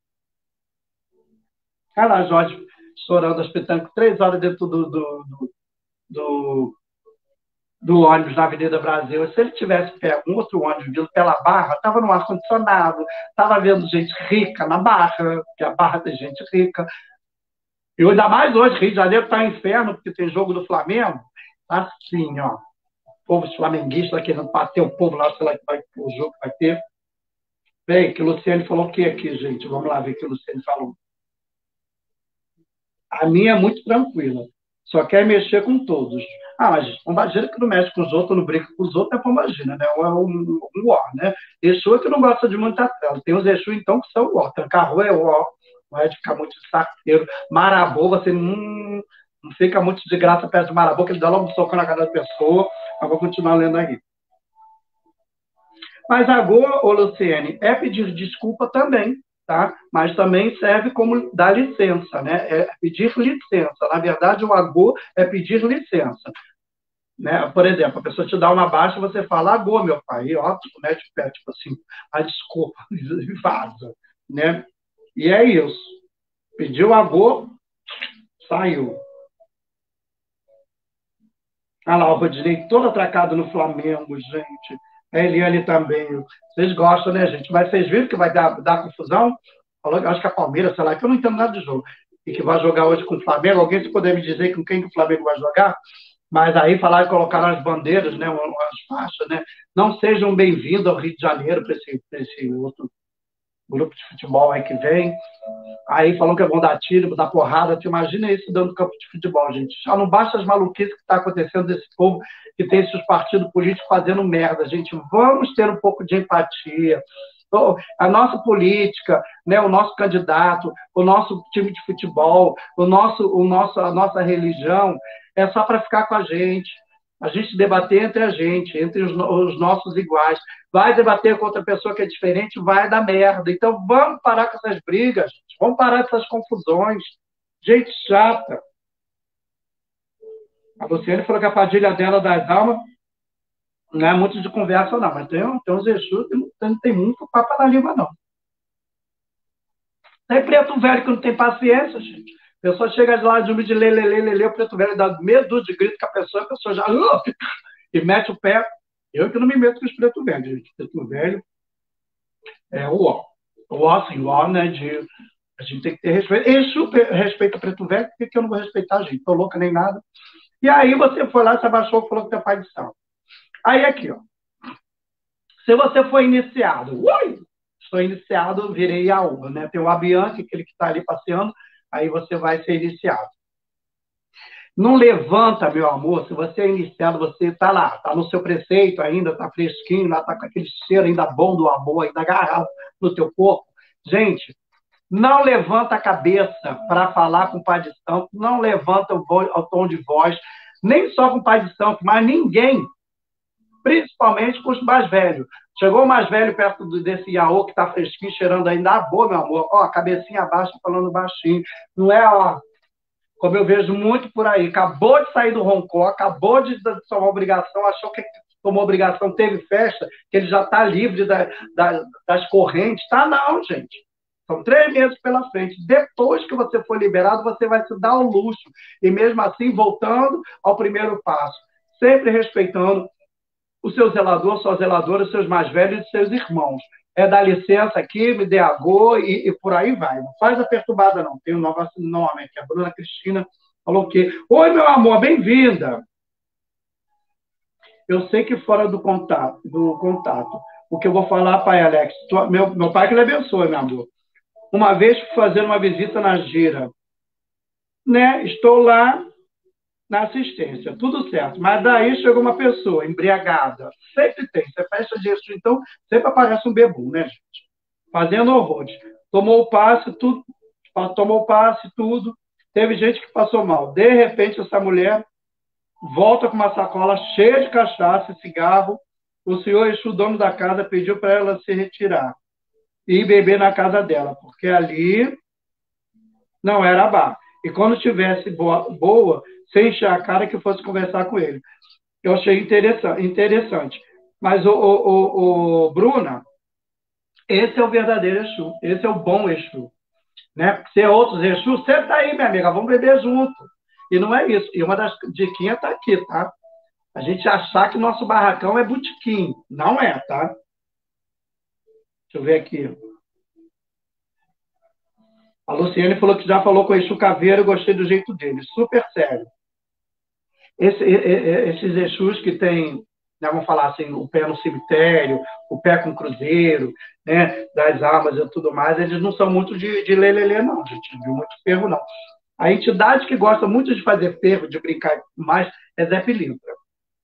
Cara, lá, Jorge chorando as pitancas 3 horas dentro do, do ônibus na Avenida Brasil. Se ele tivesse pego um outro ônibus vindo pela Barra, estava no ar-condicionado, estava vendo gente rica na Barra, que a Barra tem gente rica. E ainda mais hoje, Rio de Janeiro está inferno, porque tem jogo do Flamengo. Assim, ó. O povo flamenguista querendo bater o povo lá, sei lá que vai, o jogo que vai ter. Bem, que o Luciano falou o que aqui, gente? Vamos lá ver o que o Luciano falou. A minha é muito tranquila. Só quer mexer com todos. Mas pombagira que não mexe com os outros, não brinca com os outros, é pombagira, né? É um ó, né? Exu é que não gosta de muita tela. Tem os Exu, então, que são ó. Trancar-rua é ó. Não é de ficar muito de saqueiro. Marabô, você não fica muito de graça perto de Marabô, que ele dá logo um soco na cara da pessoa. Mas vou continuar lendo aí. Mas agora, ô Luciene, é pedir desculpa também, tá? Mas também serve como dar licença, né? É pedir licença. Na verdade, o agô é pedir licença. Né? Por exemplo, a pessoa te dá uma baixa, você fala, agô, meu pai, e ótimo, né? Tipo assim, desculpa, e vaza, né? E é isso. Pediu agô, saiu. Ah lá, o Rodinei todo atracado no Flamengo, gente. Ele ali também. Vocês gostam, né, gente? Mas vocês viram que vai dar confusão? Falou, acho que a Palmeiras, sei lá, que eu não entendo nada de jogo. E que vai jogar hoje com o Flamengo. Alguém se puder me dizer com quem que o Flamengo vai jogar? Mas aí falaram que colocaram as bandeiras, né, as faixas, né? Não sejam bem-vindos ao Rio de Janeiro para esse outro grupo de futebol aí que vem. Aí falou que é bom dar tiro, dar porrada. Tu imagina isso dentro do campo de futebol, gente. Já não basta as maluquices que está acontecendo desse povo que tem esses partidos políticos fazendo merda, gente. Vamos ter um pouco de empatia. A nossa política, né, o nosso candidato, o nosso time de futebol, a nossa religião, é só para ficar com a gente debater entre a gente, entre os nossos iguais. Vai debater com outra pessoa que é diferente, vai dar merda. Então vamos parar com essas brigas, gente. Vamos parar com essas confusões. Gente chata. A Luciane falou que a padilha dela das almas não é muito de conversa, não, mas tem uns Exus que não tem muito papo na língua, não. Tem preto velho que não tem paciência, gente. A pessoa chega de lá de lê, o preto velho dá meia dúzia de grito com a pessoa já e mete o pé. Eu que não me meto com os preto velho, gente. Preto velho é o ó. O ó, assim, o ó, né, a gente tem que ter respeito. Exu respeita preto velho, por que eu não vou respeitar, gente? Tô louca nem nada. E aí você foi lá, se abaixou e falou que é pai de santo. Aí aqui, ó. Se você foi iniciado, sou iniciado, virei Iaúba, né? Tem o Abianque, aquele que está ali passeando, aí você vai ser iniciado. Não levanta, meu amor, se você é iniciado, você está lá, está no seu preceito ainda, está fresquinho, lá está com aquele cheiro ainda bom do amor, ainda agarrado no teu corpo. Gente, não levanta a cabeça para falar com o pai de santo, não levanta o tom de voz, nem só com o pai de santo, mas ninguém, principalmente com os mais velhos. Chegou o mais velho perto desse Iaô que está fresquinho, cheirando ainda a boa, meu amor, ó, cabecinha baixa, falando baixinho, não é, ó, como eu vejo muito por aí, acabou de sair do roncó, acabou de tomar obrigação, achou que tomou obrigação, teve festa, que ele já está livre das correntes. Tá não, gente. São 3 meses pela frente. Depois que você for liberado, você vai se dar o luxo. E mesmo assim, voltando ao primeiro passo. Sempre respeitando o seu zelador, sua zeladora, os seus mais velhos e seus irmãos. É dar licença aqui, me dê a go e por aí vai. Não faz a perturbada, não. Tem um novo nome aqui. A Bruna Cristina falou que... Oi, meu amor, bem-vinda. Eu sei que fora do contato, o que eu vou falar, pai Alex, meu pai que lhe abençoe, meu amor. Uma vez fazer uma visita na gira, né? Estou lá na assistência, tudo certo. Mas daí chegou uma pessoa embriagada. Sempre tem. Você fecha disso, então sempre aparece um bebum, né, gente? Fazendo horrores. Tomou o passe, tudo. Teve gente que passou mal. De repente, essa mulher volta com uma sacola cheia de cachaça e cigarro. O senhor Exu, dono da casa, pediu para ela se retirar e beber na casa dela, porque ali não era bar. E quando tivesse boa, sem encher a cara, que fosse conversar com ele. Eu achei interessante. Mas, Bruna, esse é o verdadeiro Exu. Esse é o bom Exu. Né? Porque se é outros Exu, senta aí, minha amiga, vamos beber junto. E não é isso. E uma das diquinhas está aqui, tá? A gente achar que o nosso barracão é botequim. Não é, tá? Deixa eu ver aqui. A Luciane falou que já falou com o Exu Caveiro, gostei do jeito dele. Super sério. Esses Exus que tem, né, vamos falar assim, o pé no cemitério, o pé com cruzeiro, né, das armas e tudo mais, eles não são muito de lelelê, não, gente, de muito ferro, não. A entidade que gosta muito de fazer ferro, de brincar mais, é Zé Pilintra.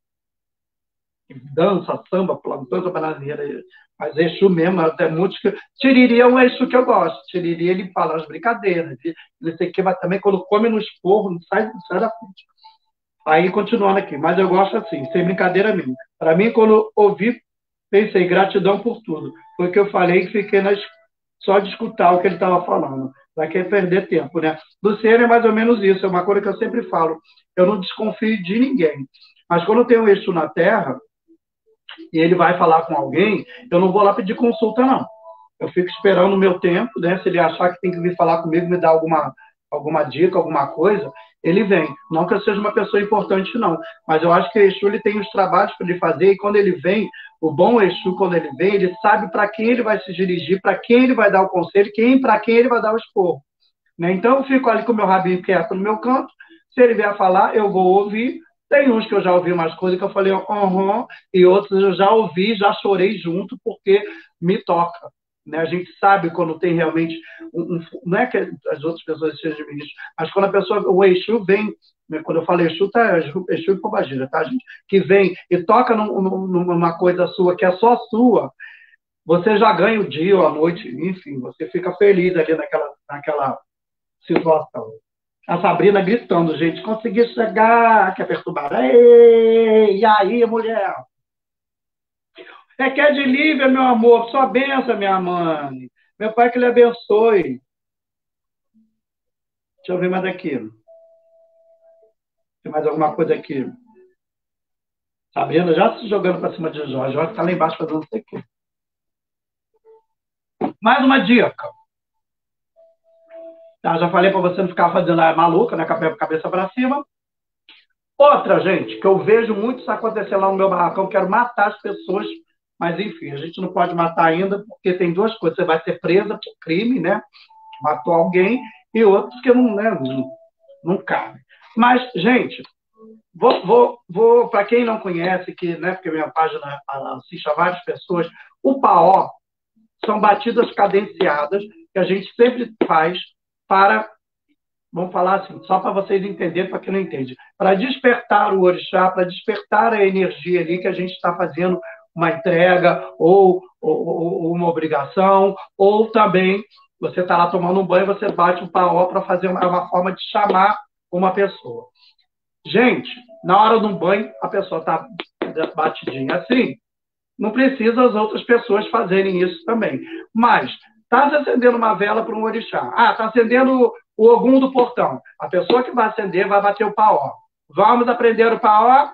Dança, samba, plantando bananeira. Mas Exu mesmo, até muitos que... Tiriri é um Exu que eu gosto. Tiriri, ele fala as brincadeiras. Ele sei que, mas também quando come no esporro, não sai da frente. Aí, continuando aqui. Mas eu gosto assim, sem brincadeira mesmo. Para mim, quando ouvi, pensei, gratidão por tudo. Foi o que eu falei que fiquei só de escutar o que ele estava falando. Para que perder tempo, né? Luciano é mais ou menos isso. É uma coisa que eu sempre falo. Eu não desconfio de ninguém. Mas quando tem um Exu na Terra, e ele vai falar com alguém, eu não vou lá pedir consulta, não. Eu fico esperando o meu tempo, né? Se ele achar que tem que vir falar comigo, me dar alguma dica, alguma coisa, ele vem. Não que eu seja uma pessoa importante, não. Mas eu acho que o Exu ele tem os trabalhos para ele fazer, e quando ele vem, o bom Exu, quando ele vem, ele sabe para quem ele vai se dirigir, para quem ele vai dar o conselho, para quem ele vai dar o esporro. Né? Então, eu fico ali com o meu rabinho quieto no meu canto, se ele vier falar, eu vou ouvir. Tem uns que eu já ouvi umas coisas que eu falei, e outros eu já ouvi, já chorei junto, porque me toca. Né? A gente sabe quando tem realmente... não é que as outras pessoas sejam ministros, mas quando a pessoa, o Exu vem, quando eu falo Exu, tá Exu e Pombagira, tá, gente? Que vem e toca numa coisa sua, que é só sua, você já ganha o dia ou a noite, enfim, você fica feliz ali naquela situação. A Sabrina gritando, gente, consegui chegar, quer perturbar. Ei, e aí, mulher? É que é de Lívia, meu amor, só benção, minha mãe. Meu pai que lhe abençoe. Deixa eu ver mais aqui. Tem mais alguma coisa aqui? Sabrina já se jogando para cima de Jorge. Jorge está lá embaixo fazendo não sei o quê. Mais uma dica. Tá, já falei para você não ficar fazendo a maluca, né? Cabeça para cima. Outra, gente, que eu vejo muito isso acontecer lá no meu barracão, quero matar as pessoas, mas enfim, a gente não pode matar ainda, porque tem duas coisas. Você vai ser presa por crime, né? Matou alguém, e outros que não, né? Não cabe. Mas, gente, vou para quem não conhece, que, né, porque minha página assiste a várias pessoas, o Paó, são batidas cadenciadas que a gente sempre faz para, vamos falar assim, só para vocês entenderem, para quem não entende, para despertar o orixá, para despertar a energia ali que a gente está fazendo uma entrega ou uma obrigação, ou também você está lá tomando um banho, você bate um paó para fazer uma forma de chamar uma pessoa. Gente, na hora de um banho, a pessoa está batidinha assim, não precisa as outras pessoas fazerem isso também. Mas, está acendendo uma vela para um orixá. Ah, está acendendo o Ogum do portão. A pessoa que vai acender vai bater o paó. Vamos aprender o paó?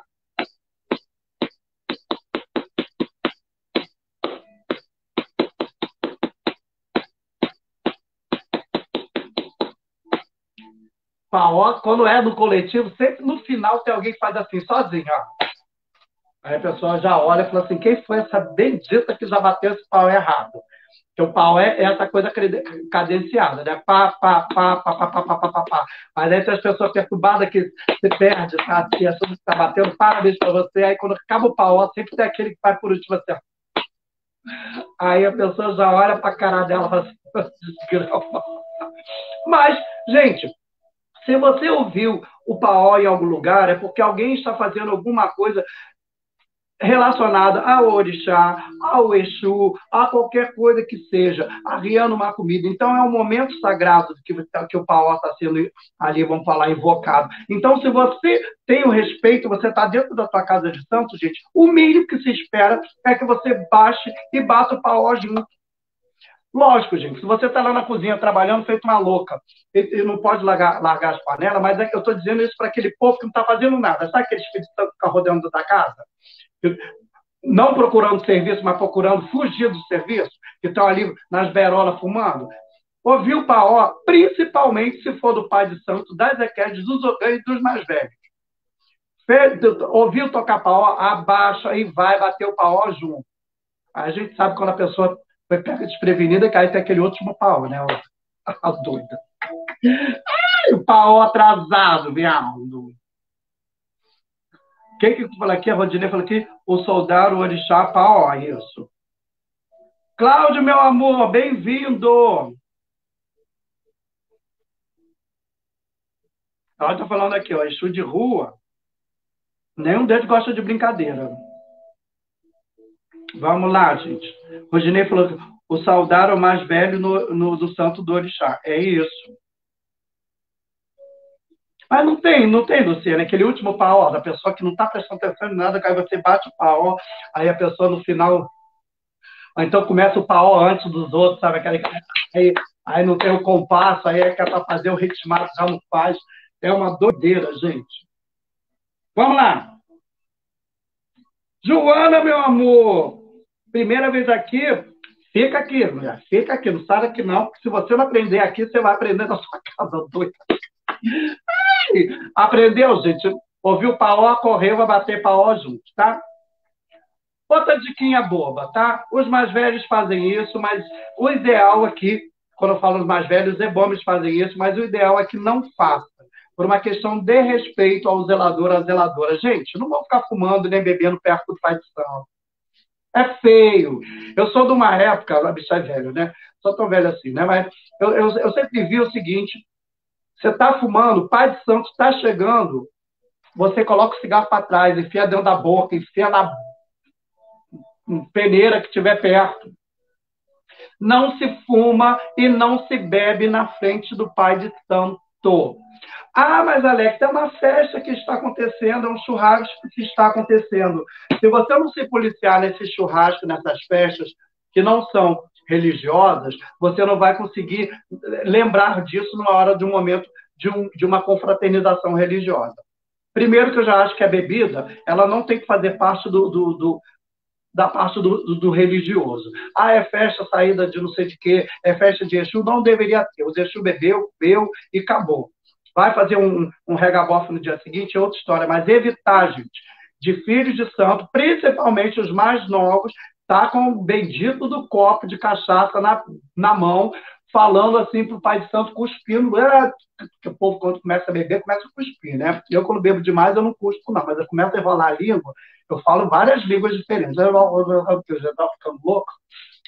Paó, quando é no coletivo, sempre no final tem alguém que faz assim, sozinho, ó. Aí a pessoa já olha e fala assim, quem foi essa bendita que já bateu esse pau errado? Porque o pau é essa coisa cadenciada, né? Pá, pá, pá, pá, pá, pá, pá, pá, pá, pá. Mas aí tem as pessoas perturbadas que se perde, tá? Se achando que está batendo, parabéns para você. Aí quando acaba o pau, sempre tem aquele que vai por último assim. Aí a pessoa já olha para a cara dela e fala assim, desgrama. Mas, gente, se você ouviu o paó em algum lugar, é porque alguém está fazendo alguma coisa relacionada ao orixá, ao exu, a qualquer coisa que seja, arriando uma comida. Então, é um momento sagrado que o paó está sendo ali, vamos falar, invocado. Então, se você tem o respeito, você está dentro da sua casa de santo, gente, o mínimo que se espera é que você baixe e bata o paó junto. Lógico, gente, se você está lá na cozinha trabalhando feito uma louca e não pode largar as panelas, mas é que eu estou dizendo isso para aquele povo que não está fazendo nada. Sabe aqueles filhos que ficam rodando da casa? Não procurando serviço, mas procurando fugir do serviço, que estão ali nas beirolas fumando. Ouviu o paó, principalmente se for do pai de santo, das equedes, dos ogãs e dos mais velhos. Ouviu tocar paó, abaixa e vai bater o paó junto. A gente sabe quando a pessoa foi pega desprevenida, que aí tem aquele último paó, né? A doida. Ai, o paó atrasado, viado. Quem que falou aqui? A Rodinei falou aqui, o soldado, o orixá, paó, isso. Cláudio, meu amor, bem-vindo. Ela tá falando aqui, ó, exu de rua, nenhum deles gosta de brincadeira. Vamos lá, gente. Rodinei falou que o saudar é o mais velho do santo do orixá. É isso. Mas não tem, Luciana, aquele último paó, da pessoa que não está prestando atenção em nada, que aí você bate o paó, aí a pessoa no final. Ou então começa o paó antes dos outros, sabe? Aí não tem o compasso, aí é que é para fazer o ritmado, já não faz. É uma doideira, gente. Vamos lá. Joana, meu amor, primeira vez aqui, fica aqui, mulher. Fica aqui, não sai daqui não, porque se você não aprender aqui, você vai aprender na sua casa, doida. Aprendeu, gente? Ouviu o paó, correu, vai bater paó junto, tá? Outra diquinha boba, tá? Os mais velhos fazem isso, mas o ideal aqui, quando eu falo os mais velhos, é bom eles fazem isso, mas o ideal é que não faça, por uma questão de respeito ao zelador, à zeladora. Gente, não vão ficar fumando nem bebendo perto do pai de santo. É feio. Eu sou de uma época, a bicha é velho, né? Sou tão velho assim, né? Mas eu sempre vi o seguinte, você está fumando, o pai de santo está chegando, você coloca o cigarro para trás, enfia dentro da boca, enfia na peneira que estiver perto. Não se fuma e não se bebe na frente do pai de santo. Ah, mas Alex, é uma festa que está acontecendo, é um churrasco que está acontecendo. Se você não se policiar nesse churrasco, nessas festas que não são religiosas, você não vai conseguir lembrar disso na hora de um momento de uma confraternização religiosa. Primeiro que eu já acho que a bebida, ela não tem que fazer parte da parte do religioso. Ah, é festa, saída de não sei de quê, é festa de Exu, não deveria ter. O Exu bebeu e acabou. Vai fazer um regabofe no dia seguinte, é outra história, mas evitar, gente, de filhos de santo, principalmente os mais novos, tá com o bendito do copo de cachaça na mão, falando assim pro pai de santo, cuspindo. Porque o povo, quando começa a beber, começa a cuspir, né? Eu, quando bebo demais, eu não cuspo, não, mas eu começo a enrolar a língua, eu falo várias línguas diferentes. Eu já estou ficando louco.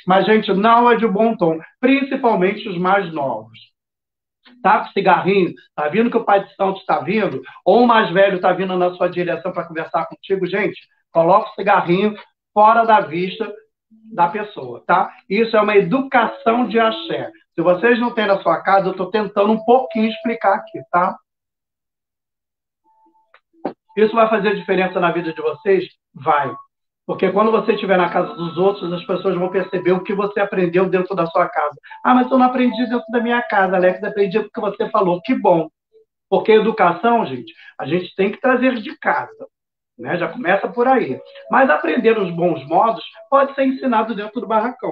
Mas, gente, não é de bom tom, principalmente os mais novos. Tá com cigarrinho, tá vindo que o pai de santo está vindo, ou o mais velho está vindo na sua direção para conversar contigo, gente, coloca o cigarrinho fora da vista da pessoa, tá? Isso é uma educação de axé. Se vocês não têm na sua casa, eu estou tentando um pouquinho explicar aqui, tá? Isso vai fazer diferença na vida de vocês? Vai. Porque quando você estiver na casa dos outros, as pessoas vão perceber o que você aprendeu dentro da sua casa. Ah, mas eu não aprendi dentro da minha casa, Alex, aprendi o que você falou. Que bom. Porque educação, gente, a gente tem que trazer de casa. Né? Já começa por aí. Mas aprender os bons modos pode ser ensinado dentro do barracão.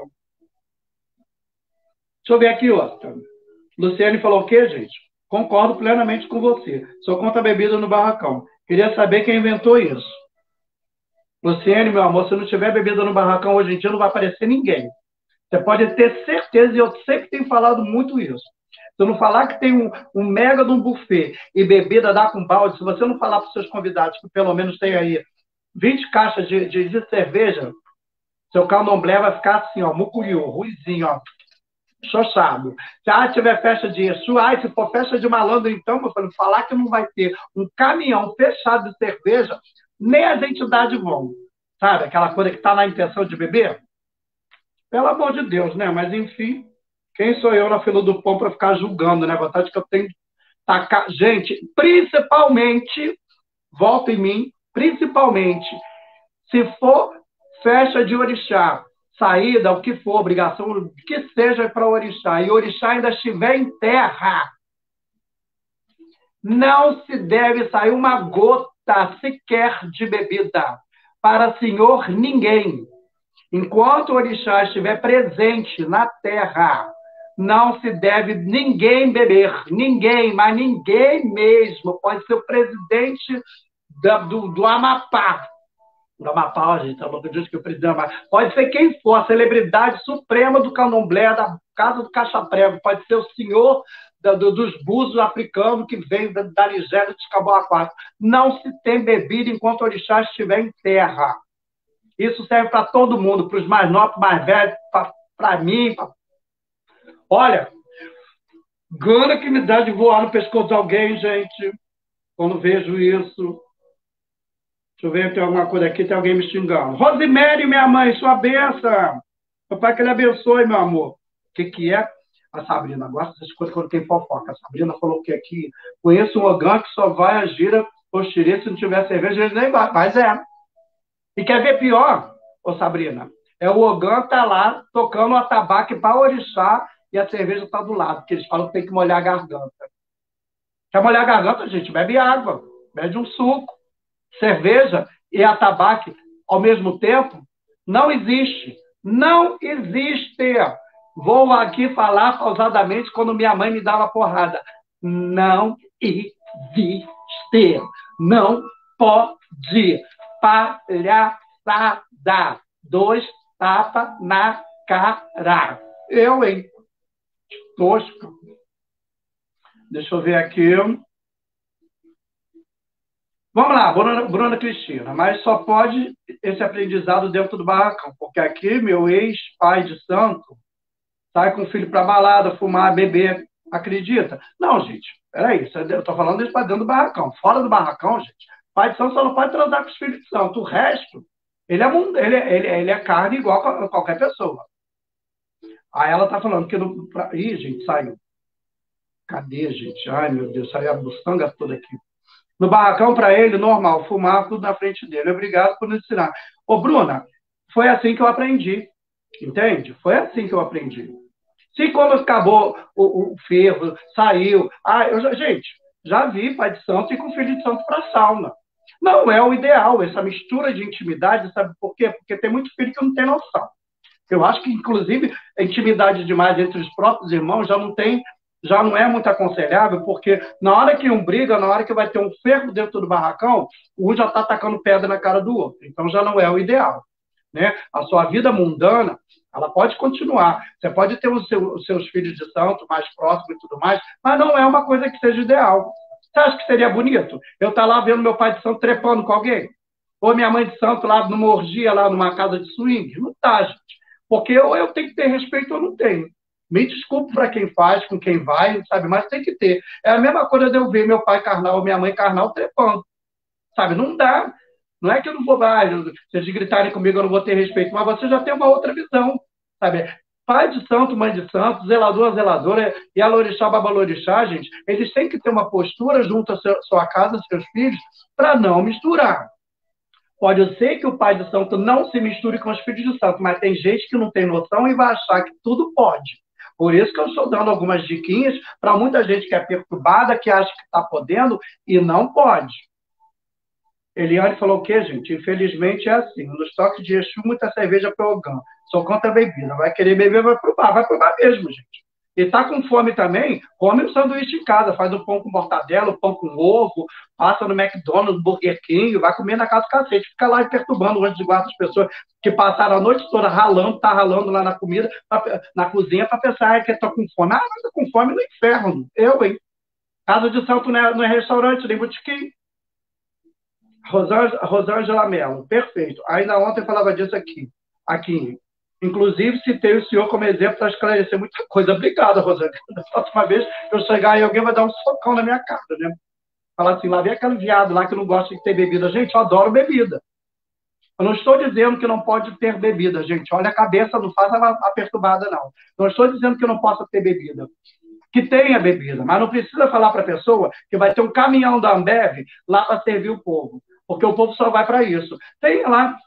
Deixa eu ver aqui outra. Luciane falou o quê, gente? Concordo plenamente com você. Sou contra a bebida no barracão. Queria saber quem inventou isso. Luciane, meu amor, se não tiver bebida no barracão hoje em dia, não vai aparecer ninguém. Você pode ter certeza, e eu sempre tenho falado muito isso. Se eu não falar que tem um mega de um buffet e bebida dá com balde, se você não falar para os seus convidados que pelo menos tem aí 20 caixas de cerveja, seu candomblé vai ficar assim, ó, mucuriú, ruizinho, ó, xoxado. Se tiver festa de Exu, se for festa de malandro, então, meu filho, falar que não vai ter um caminhão fechado de cerveja, nem as entidades vão. Sabe? Aquela coisa que está na intenção de beber. Pelo amor de Deus, né? Mas, enfim, quem sou eu na fila do pão para ficar julgando, né? Vontade que eu tenho que tacar. Gente, principalmente, volta em mim, principalmente, se for festa de orixá, saída, o que for, obrigação, que seja para orixá, e orixá ainda estiver em terra, não se deve sair uma gota sequer de bebida para senhor ninguém. Enquanto o orixá estiver presente na terra, não se deve ninguém beber, ninguém, mas ninguém mesmo. Pode ser o presidente do Amapá. Do Amapá, gente, eu não acredito que o presidente do Amapá. Pode ser quem for, a celebridade suprema do candomblé, da casa do Cachaprego. Pode ser o senhor dos búzios africanos que vem da Nigéria de Caboa 4. Não se tem bebida enquanto o orixá estiver em terra. Isso serve para todo mundo, para os mais novos, mais velhos, para mim. Olha, gana que me dá de voar no pescoço de alguém, gente, quando vejo isso. Deixa eu ver, tem alguma coisa aqui, tem alguém me xingando. Rosemary, minha mãe, sua bênção. Papai que ele abençoe, meu amor. O que é? A Sabrina gosta dessas coisas quando tem fofoca. A Sabrina falou que aqui, conheço um ogã que só vai a gira Oxirê se não tiver cerveja, ele nem vai. Mas é. E quer ver pior, ô Sabrina? É o ogã tá lá tocando o atabaque para orixá e a cerveja tá do lado, porque eles falam que tem que molhar a garganta. Quer molhar a garganta, gente? Bebe água, bebe um suco. Cerveja e atabaque ao mesmo tempo não existe. Não existe. Vou aqui falar pausadamente quando minha mãe me dava porrada. Não existe. Não pode. Palhaçada. 2 tapas na cara. Eu, hein? Tosco. Deixa eu ver aqui. Vamos lá, Bruna Cristina, mas só pode esse aprendizado dentro do barracão, porque aqui meu ex-pai de santo sai com o filho para balada, fumar, beber, acredita? Não, gente, peraí, eu estou falando isso para dentro do barracão. Fora do barracão, gente, pai de santo só não pode transar com os filhos de santo. O resto, ele é carne igual a qualquer pessoa. Aí ela está falando que... Ih, gente, saiu. Cadê, gente? Ai, meu Deus, saiu a buçanga toda aqui. No barracão, para ele, normal, fumar tudo na frente dele. Obrigado por nos ensinar. Ô, Bruna, foi assim que eu aprendi. Entende? Foi assim que eu aprendi. Se quando acabou o fervo, saiu... gente, já vi pai de santo e com filho de santo para sauna. Não é o ideal, essa mistura de intimidade, sabe por quê? Porque tem muito filho que não tem noção. Eu acho que, inclusive, a intimidade demais entre os próprios irmãos já não é muito aconselhável, porque na hora que um briga, na hora que vai ter um fervo dentro do barracão, um já está atacando pedra na cara do outro. Então já não é o ideal. Né? A sua vida mundana, ela pode continuar. Você pode ter os seus filhos de santo mais próximos e tudo mais, mas não é uma coisa que seja ideal. Você acha que seria bonito eu estar lá vendo meu pai de santo trepando com alguém? Ou minha mãe de santo lá numa orgia, lá numa casa de swing? Não tá, gente. Porque ou eu tenho que ter respeito ou não tenho. Me desculpe para quem faz, com quem vai, sabe? Mas tem que ter. É a mesma coisa de eu ver meu pai carnal, minha mãe carnal trepando, sabe? Não dá. Não é que eu não vou, se eles gritarem comigo, eu não vou ter respeito, mas você já tem uma outra visão, sabe? Pai de santo, mãe de santo, zelador, zeladora, e a lorixá, babalorixá, gente, eles têm que ter uma postura junto à sua casa, seus filhos, para não misturar. Pode ser que o pai de santo não se misture com os filhos de santo, mas tem gente que não tem noção e vai achar que tudo pode. Por isso que eu estou dando algumas diquinhas para muita gente que é perturbada, que acha que está podendo e não pode. Eliane falou o quê, gente? Infelizmente é assim. Nos toques de Exu, muita cerveja para o Ogã. Sou contra a bebida. Vai querer beber, vai pro bar. Vai pro bar mesmo, gente. E tá com fome também, come um sanduíche em casa. Faz um pão com mortadela, um pão com ovo, passa no McDonald's, Burger King, vai comer na casa do cacete. Fica lá perturbando o anjo de guarda das pessoas que passaram a noite toda ralando, tá ralando lá na comida, na cozinha, para pensar que tô com fome. Ah, mas tô com fome no inferno. Eu, hein? Casa de santo não é restaurante, nem botequim. Rosângela Mello, perfeito. Ainda ontem falava disso aqui. Inclusive, citei o senhor como exemplo para esclarecer muita coisa. Obrigado, Rosângela. Da próxima vez que eu chegar aí, alguém vai dar um socão na minha cara, né? Falar assim, lá vem aquele viado lá que não gosta de ter bebida. Gente, eu adoro bebida. Eu não estou dizendo que não pode ter bebida, gente. Olha a cabeça, não faça a perturbada, não. Não estou dizendo que não possa ter bebida. Que tenha bebida, mas não precisa falar para a pessoa que vai ter um caminhão da Ambev lá para servir o povo, porque o povo só vai para isso. Tem lá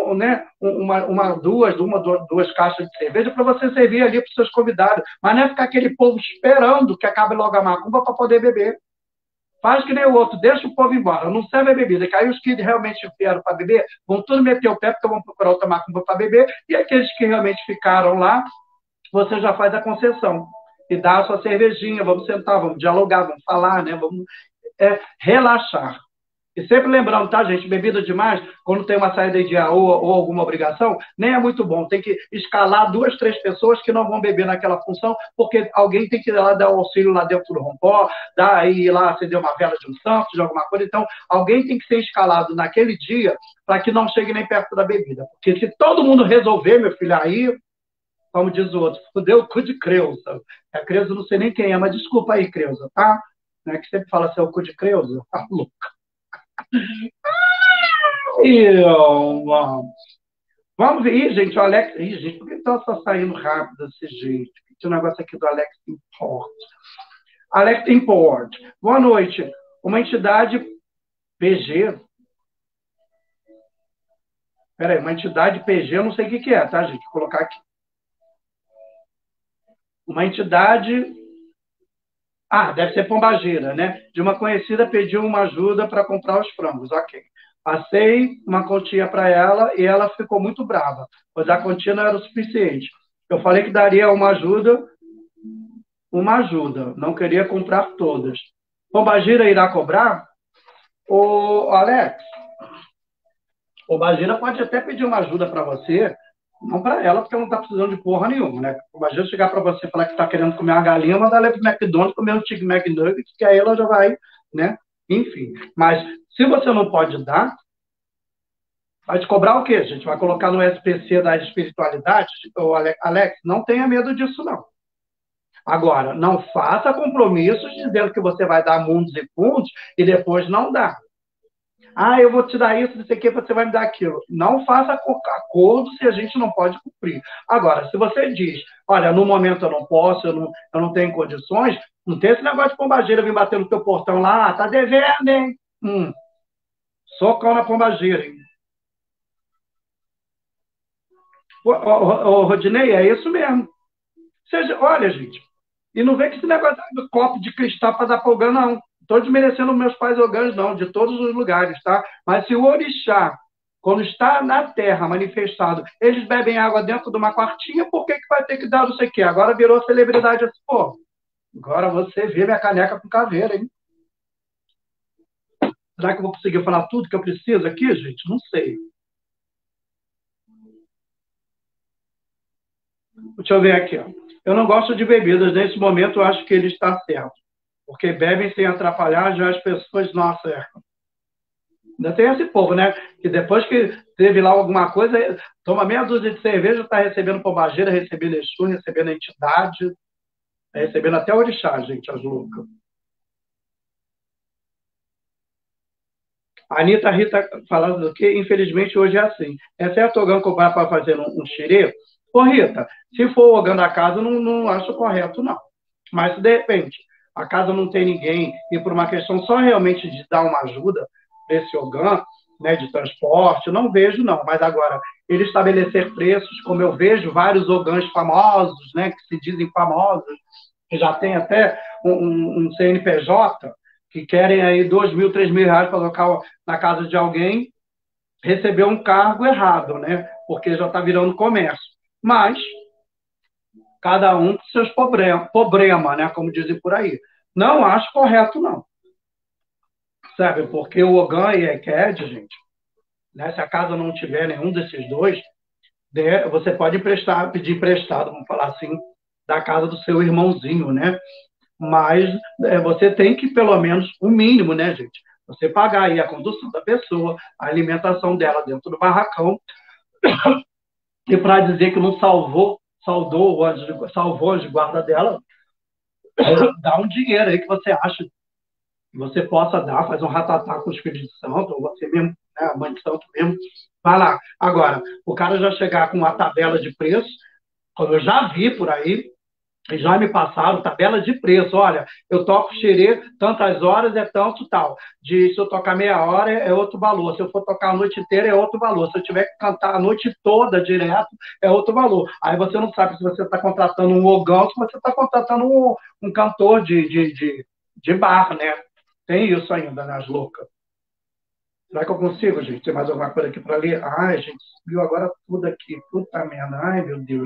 duas caixas de cerveja para você servir ali para os seus convidados, mas não é ficar aquele povo esperando que acabe logo a macumba para poder beber. Faz que nem o outro, deixa o povo embora, não serve a bebida, que aí os que realmente vieram para beber vão tudo meter o pé, porque vão procurar outra macumba para beber, e aqueles que realmente ficaram lá, você já faz a concessão e dá a sua cervejinha, vamos sentar, vamos dialogar, vamos falar, né? Vamos relaxar. E sempre lembrando, tá, gente? Bebida demais, quando tem uma saída de ou alguma obrigação, nem é muito bom. Tem que escalar 2, 3 pessoas que não vão beber naquela função, porque alguém tem que ir lá dar o auxílio lá dentro do rompó, ir lá acender uma vela de um santo, de alguma coisa. Então, alguém tem que ser escalado naquele dia para que não chegue nem perto da bebida. Porque se todo mundo resolver, meu filho, aí, como diz o outro, fudeu o cu de Creuza. A Creuza não sei nem quem é, mas desculpa aí, Creuza, tá? Não é que sempre fala assim, é o cu de Creuza? Tá louca. Vamos ver. Ih, gente, o Alex. Ih, gente, por que está só saindo rápido desse jeito? Tem um negócio aqui do Alex Import. Alex Import. Boa noite. Uma entidade PG. Peraí, uma entidade PG, eu não sei o que é, tá, gente? Vou colocar aqui. Uma entidade. Ah, deve ser Pombagira, né? De uma conhecida pediu uma ajuda para comprar os frangos. Ok. Passei uma quantia para ela e ela ficou muito brava, pois a quantia não era o suficiente. Eu falei que daria uma ajuda, não queria comprar todas. Pombagira irá cobrar? Ô, Alex, Pombagira pode até pedir uma ajuda para você, não para ela, porque ela não está precisando de porra nenhuma, né? Pombagira chegar para você e falar que está querendo comer uma galinha, mandar ela para o McDonald's comer um Chicken McNuggets, que aí ela já vai, né? Enfim, mas se você não pode dar, vai te cobrar o quê? A gente vai colocar no SPC da espiritualidade? Alex, não tenha medo disso, não. Agora, não faça compromissos dizendo que você vai dar mundos e fundos e depois não dá. Ah, eu vou te dar isso, não sei o que, você vai me dar aquilo. Não faça acordo se a gente não pode cumprir. Agora, se você diz, olha, no momento eu não posso, eu não tenho condições, não tem esse negócio de pombagira vir bater no teu portão lá, tá devendo, hein? Socão na pombagira, hein? Ô, Rodinei, é isso mesmo. Olha, gente, e não vem com esse negócio do copo de cristal para dar folga, não. Estou desmerecendo meus pais ogãs, não, de todos os lugares, tá? Mas se o orixá, quando está na terra manifestado, eles bebem água dentro de uma quartinha, por que vai ter que dar não sei o quê? Agora virou celebridade esse povo. Agora você vê minha caneca com caveira, hein? Será que eu vou conseguir falar tudo que eu preciso aqui, gente? Não sei. Deixa eu ver aqui, ó. Eu não gosto de bebidas. Nesse momento, eu acho que ele está certo. Porque bebem sem atrapalhar, já as pessoas não acertam. Ainda tem esse povo, né? Que depois que teve lá alguma coisa, toma meia dúzia de cerveja, está recebendo pombageira, recebendo Exu, recebendo entidade, tá recebendo até orixá, gente, as loucas. A Anitta Rita falando do que, infelizmente, hoje é assim. É certo o Ogã cobrar para fazer um xerê? Ô, Rita, se for o Ogã da casa, não acho correto, não. Mas se de repente a casa não tem ninguém e por uma questão só realmente de dar uma ajuda para esse Ogã, né, de transporte, não vejo, não. Mas agora, ele estabelecer preços, como eu vejo vários Ogãs famosos, né, que se dizem famosos, que já tem até um CNPJ, que querem aí 2.000, 3.000 reais para colocar na casa de alguém, receber um cargo errado, né? Porque já está virando comércio. Mas, cada um com seus problemas, né? Como dizem por aí. Não acho correto, não. Sabe? Porque o Ogã e a ECAD, gente, né? Se a casa não tiver nenhum desses dois, você pode pedir emprestado, vamos falar assim, da casa do seu irmãozinho, né? Mas você tem que, pelo menos, o mínimo, né, gente? Você pagar aí a condução da pessoa, a alimentação dela dentro do barracão, e para dizer que não salvou o anjo de guarda dela, dá um dinheiro aí que você acha que você possa dar, faz um ratatá com o Espírito Santo, ou você mesmo, né, a mãe de santo mesmo, vai lá. Agora, o cara já chegar com uma tabela de preço, como eu já vi por aí, já me passaram tabela de preço. Olha, eu toco xerê, tantas horas é tanto tal. Se eu tocar meia hora é outro valor. Se eu for tocar a noite inteira é outro valor. Se eu tiver que cantar a noite toda direto é outro valor. Aí você não sabe se você está contratando um ogão, se você está contratando um cantor de bar, né? Tem isso ainda nas loucas. Será que eu consigo, gente? Tem mais alguma coisa aqui para ler? Ai, gente, subiu agora tudo aqui. Puta merda. Ai, meu Deus.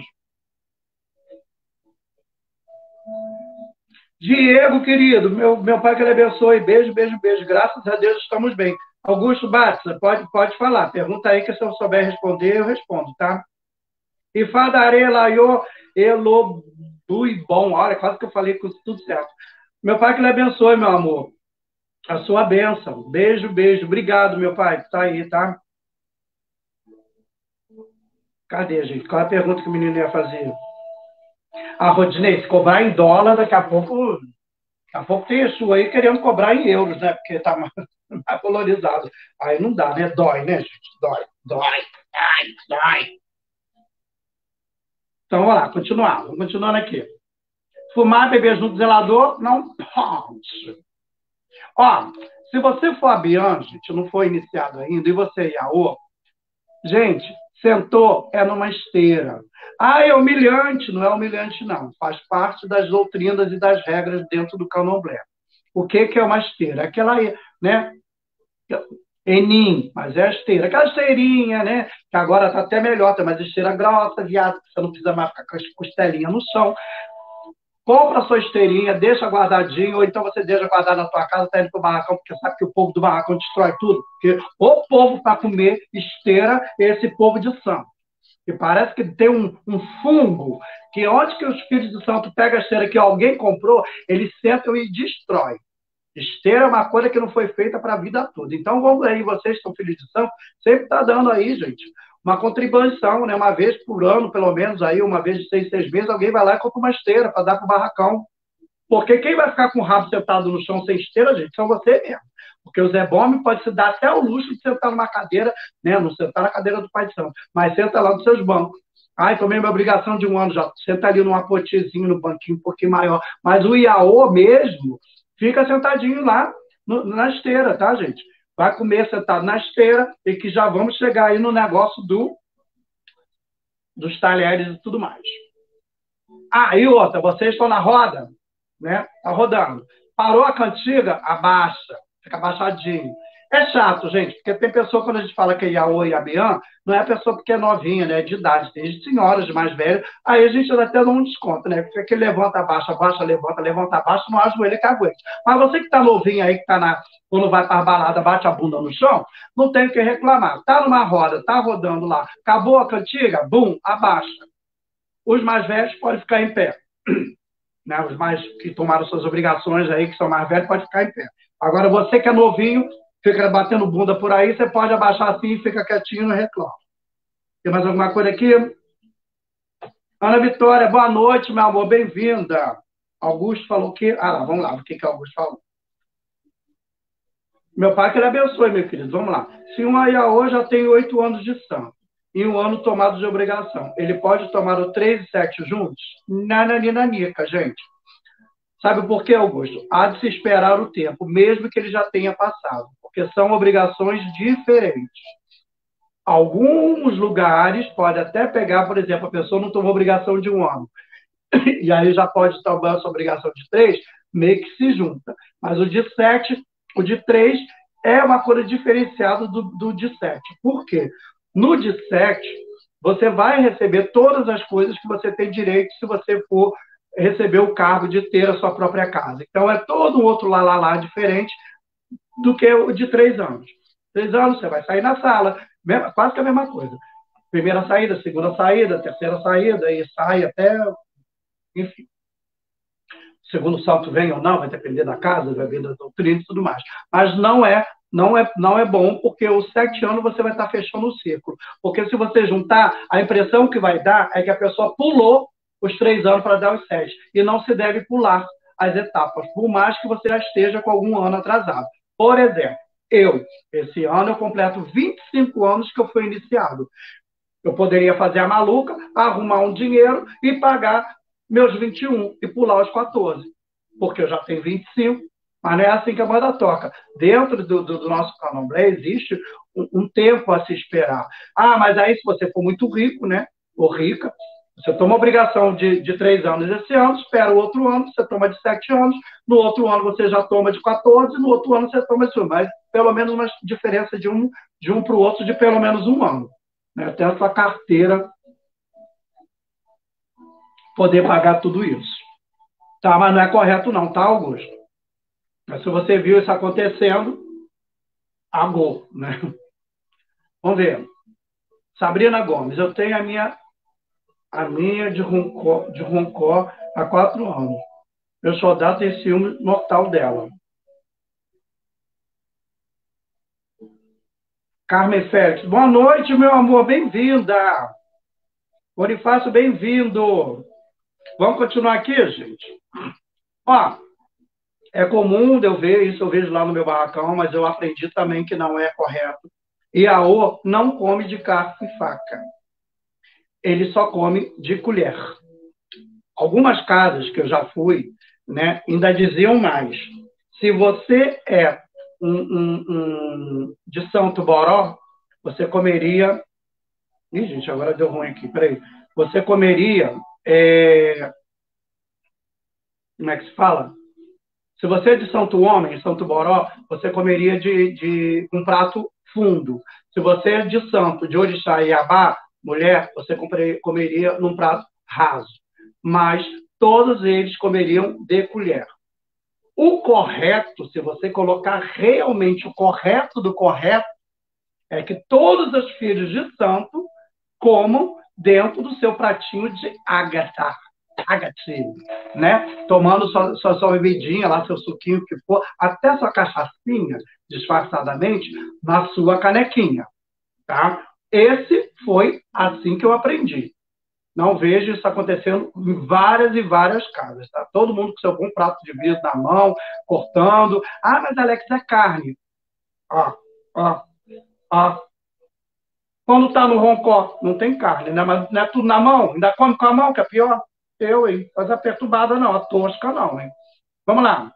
Diego, querido, meu pai que ele abençoe. Beijo, beijo, beijo. Graças a Deus estamos bem. Augusto Batista, pode falar. Pergunta aí que se eu souber responder, eu respondo, tá? E Fadare Laiô Elo bom. Olha, quase que eu falei com tudo certo. Meu pai que ele abençoe, meu amor. A sua bênção. Beijo, beijo. Obrigado, meu pai, que tá aí, tá? Cadê, gente? Qual é a pergunta que o menino ia fazer? Ah, Rodinei, se cobrar em dólar, daqui a pouco tem isso aí querendo cobrar em euros, né? Porque está mais valorizado. Aí não dá, né? Dói, né, gente? Dói. Ai, dói. Então, vamos lá, continuar. Vamos continuando aqui. Fumar, beber junto do zelador, não pode. Ó, se você for a Bian, gente, não for iniciado ainda, e você e a O, gente, sentou é numa esteira. Ah, é humilhante. Não é humilhante, não. Faz parte das doutrinas e das regras dentro do candomblé. O que é uma esteira? Aquela, né? Enim, mas é a esteira. Aquela esteirinha, né? Que agora está até melhor, tem mais esteira grossa, viado, que você não precisa mais ficar com as costelinhas no chão. Compra a sua esteirinha, deixa guardadinho, ou então você deixa guardar na tua casa, tá indo pro barracão, porque sabe que o povo do barracão destrói tudo. Porque o povo para comer esteira é esse povo de santo. E parece que tem um fungo, que onde que o Espírito Santo pega a esteira que alguém comprou, eles sentam e destrói. Esteira é uma coisa que não foi feita para a vida toda. Então, vamos aí, vocês que são filhos de santo, sempre está dando aí, gente, uma contribuição, né? Uma vez por ano, pelo menos, aí, uma vez de 6 meses, alguém vai lá e compra uma esteira para dar para o barracão. Porque quem vai ficar com o rabo sentado no chão sem esteira, gente, são você mesmo. Porque o Zé Bome pode se dar até o luxo de sentar numa cadeira, né? Não sentar na cadeira do Pai de Santo, mas senta lá nos seus bancos. Ai, tomei minha obrigação de um ano já. Senta ali num apotezinho, no banquinho um pouquinho maior. Mas o Iaô mesmo fica sentadinho lá na esteira, tá, gente? Vai comer sentado na esteira e que já vamos chegar aí no negócio dos talheres e tudo mais. Ah, e outra, vocês estão na roda, né? Tá rodando. Parou a cantiga, abaixa, fica abaixadinho. É chato, gente, porque tem pessoa, quando a gente fala que é Iaô e Abian, não é a pessoa porque é novinha, né? De idade, tem senhoras de mais velho, aí a gente até dá um desconto, né? Porque que levanta, abaixa, abaixa, levanta, abaixa, não ajoelha que aguente. Mas você que tá novinho aí, que tá quando vai para a balada, bate a bunda no chão, não tem o que reclamar. Tá numa roda, tá rodando lá, acabou a cantiga, bum, abaixa. Os mais velhos podem ficar em pé. Né? Os mais que tomaram suas obrigações aí, que são mais velhos, podem ficar em pé. Agora, você que é novinho, fica batendo bunda por aí, você pode abaixar assim, fica quietinho e não reclama. Tem mais alguma coisa aqui? Ana Vitória, boa noite, meu amor, bem-vinda. Augusto falou que... Ah, lá, vamos lá, o que Augusto falou? Meu pai que ele abençoe, meu querido, vamos lá. Se um Ayaô já tem 8 anos de santo e um ano tomado de obrigação, ele pode tomar o 3 e 7 juntos? Nananinanica, gente. Sabe por quê, Augusto? Há de se esperar o tempo, mesmo que ele já tenha passado, porque são obrigações diferentes. Alguns lugares pode até pegar, por exemplo, a pessoa não tomou obrigação de 1 ano, e aí já pode tomar essa obrigação de 3, meio que se junta. Mas o de 7, o de 3 é uma coisa diferenciada do de 7. Por quê? No de 7, você vai receber todas as coisas que você tem direito se você for receber o cargo de ter a sua própria casa. Então, é todo um outro lá diferente do que o de 3 anos. 3 anos, você vai sair na sala, quase que a mesma coisa. Primeira saída, segunda saída, terceira saída, e sai até... Enfim. Segundo salto vem ou não, vai depender da casa, vai vir da doutrina e tudo mais. Mas não é bom, porque os 7 anos você vai estar fechando o ciclo. Porque se você juntar, a impressão que vai dar é que a pessoa pulou os 3 anos para dar os 7. E não se deve pular as etapas, por mais que você já esteja com algum ano atrasado. Por exemplo, esse ano eu completo 25 anos que eu fui iniciado. Eu poderia fazer a maluca, arrumar um dinheiro e pagar meus 21 e pular os 14, porque eu já tenho 25, mas não é assim que a banda toca. Dentro do nosso candomblé existe um tempo a se esperar. Ah, mas aí se você for muito rico, né, ou rica, você toma obrigação de 3 anos esse ano, espera o outro ano, você toma de 7 anos, no outro ano você já toma de 14, no outro ano você toma de 1, mas pelo menos uma diferença de um para o outro de pelo menos 1 ano. Né? Até a sua carteira poder pagar tudo isso. Tá, mas não é correto não, tá, Augusto? Mas se você viu isso acontecendo, agou, né? Vamos ver. Sabrina Gomes, eu tenho a minha de Roncó há 4 anos. Meu soldado tem ciúme mortal dela. Carmen Félix, boa noite, meu amor, bem-vinda. Bonifácio, bem-vindo. Vamos continuar aqui, gente? Ó, é comum eu ver isso, eu vejo lá no meu barracão, mas eu aprendi também que não é correto. Iaô não come de garfo e faca. Ele só come de colher. Algumas casas que eu já fui, né, ainda diziam mais. Se você é de Santo Boró, você comeria... Ih, gente, agora deu ruim aqui, peraí. Você comeria... Como é que se fala? Se você é de Santo Homem, Santo Boró, você comeria de um prato fundo. Se você é de Santo, de Orixá e Iabá, mulher, você comeria num prato raso. Mas todos eles comeriam de colher. O correto, se você colocar realmente o correto do correto, é que todos os filhos de santo comam dentro do seu pratinho de ágata. Agatinho, né? Tomando sua bebidinha lá, seu suquinho, o que for, até sua cachaçinha, disfarçadamente, na sua canequinha, tá? Esse foi assim que eu aprendi. Não vejo isso acontecendo em várias e várias casas, tá? Todo mundo com seu bom prato de vidro na mão, cortando. Ah, mas Alex, é carne. Ó. Quando tá no roncó, não tem carne, né? Mas não é tudo na mão, ainda come com a mão, que é pior. Hein? Faz a perturbada não, a tosca não, hein? Vamos lá.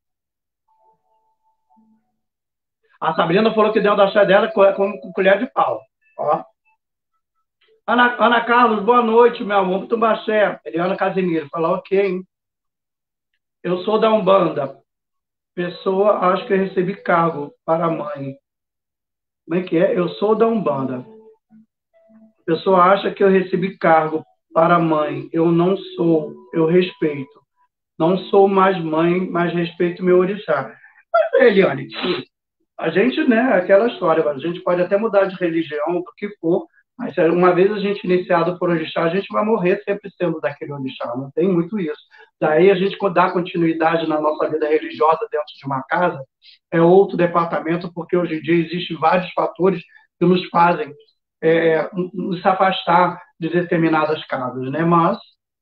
A Sabrina falou que deu da axé dela com colher de pau. Ó. Ana Carlos, boa noite, meu amor. Muito baxé. Eliana Casimiro falou, ok, hein? Eu sou da Umbanda. Pessoa, acho que eu recebi cargo para a mãe. Como é que é? Eu sou da Umbanda. Pessoa acha que eu recebi cargo para a mãe. Eu não sou. Eu respeito. Não sou mais mãe, mas respeito meu orixá. Mas, Eliane, a gente, né, aquela história, a gente pode até mudar de religião, do que for, mas uma vez a gente iniciado por orixá, a gente vai morrer sempre sendo daquele orixá, não tem muito isso. Daí a gente dá continuidade na nossa vida religiosa dentro de uma casa, é outro departamento, porque hoje em dia existem vários fatores que nos fazem nos afastar de determinadas casas, né? Mas,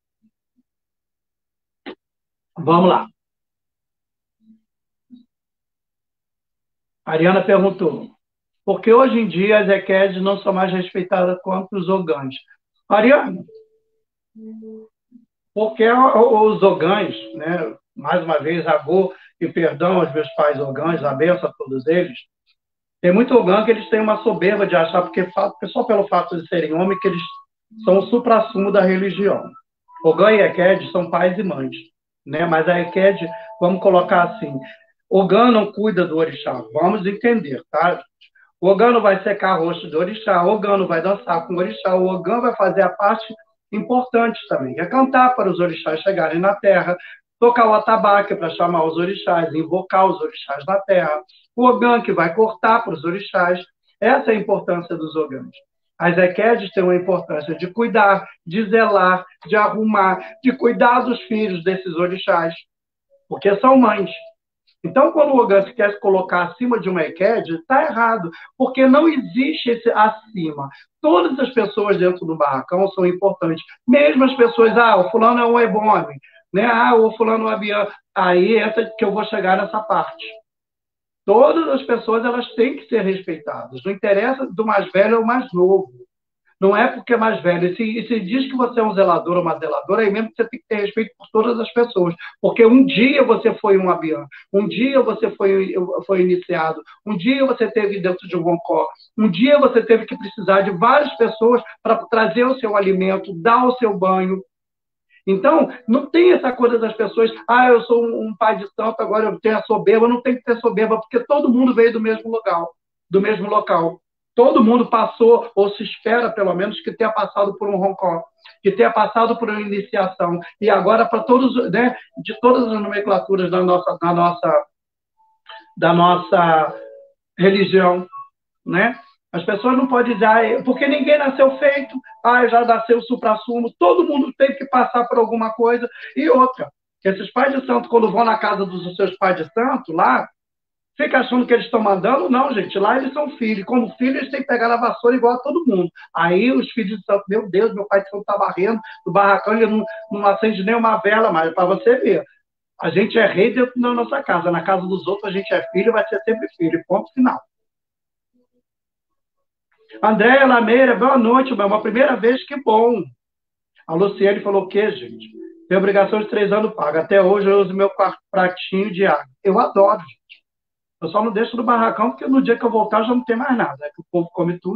vamos lá. A Ariana perguntou, por que hoje em dia as EQEDs não são mais respeitadas quanto os ogãs? Ariana, porque os ogãs, né? Mais uma vez, agô e perdão aos meus pais ogãs, a benção a todos eles. Tem muito ogã que eles têm uma soberba de achar, porque só pelo fato de serem homens, que eles são o suprassumo da religião. Ogã e EQED são pais e mães, né? Mas a EQED, vamos colocar assim, ogã não cuida do orixá, vamos entender, tá? O ogã não vai secar o rosto do orixá, o ogã não vai dançar com o orixá, o ogã vai fazer a parte importante também, que é cantar para os orixás chegarem na terra, tocar o atabaque para chamar os orixás, invocar os orixás na terra, o ogã que vai cortar para os orixás. Essa é a importância dos ogãs. As EQEDs têm uma importância de cuidar, de zelar, de arrumar, de cuidar dos filhos desses orixás, porque são mães. Então, quando o ogã se quer se colocar acima de uma EQED, está errado, porque não existe esse acima. Todas as pessoas dentro do barracão são importantes. Mesmo as pessoas, o fulano é um ebome, né? O fulano é um abian. Aí entra que eu vou chegar nessa parte. Todas as pessoas elas têm que ser respeitadas. Não interessa do mais velho ou mais novo. Não é porque é mais velho. E se diz que você é um zelador ou uma zeladora, aí mesmo que você tem que ter respeito por todas as pessoas. Porque um dia você foi um abiã, um dia você foi iniciado, um dia você teve dentro de um roncó, um dia você teve que precisar de várias pessoas para trazer o seu alimento, dar o seu banho. Então, não tem essa coisa das pessoas, eu sou um pai de santo, agora eu tenho a soberba. Não tem que ter soberba, porque todo mundo veio do mesmo local. Todo mundo passou, ou se espera, pelo menos, que tenha passado por um roncó, que tenha passado por uma iniciação. E agora, para todos, né, de todas as nomenclaturas da nossa religião, né? As pessoas não podem dizer, porque ninguém nasceu feito, já nasceu supra-sumo. Todo mundo teve que passar por alguma coisa. E outra, que esses pais de santo, quando vão na casa dos seus pais de santo, lá, fica achando que eles estão mandando. Não, gente, lá eles são filhos. Como filhos, eles têm que pegar na vassoura igual a todo mundo. Aí os filhos de santo, meu Deus, meu pai de santo está varrendo, do barracão ele não acende nem uma vela mais, para você ver. A gente é rei dentro da nossa casa. Na casa dos outros, a gente é filho, vai ser sempre filho. Ponto final. Andréia Lameira, boa noite, é uma primeira vez, que bom. A Luciene falou o quê, gente? Tem obrigação de 3 anos paga. Até hoje eu uso meu pratinho de água. Eu adoro, gente. Eu só não deixo no barracão, porque no dia que eu voltar já não tem mais nada. Que o povo come tudo.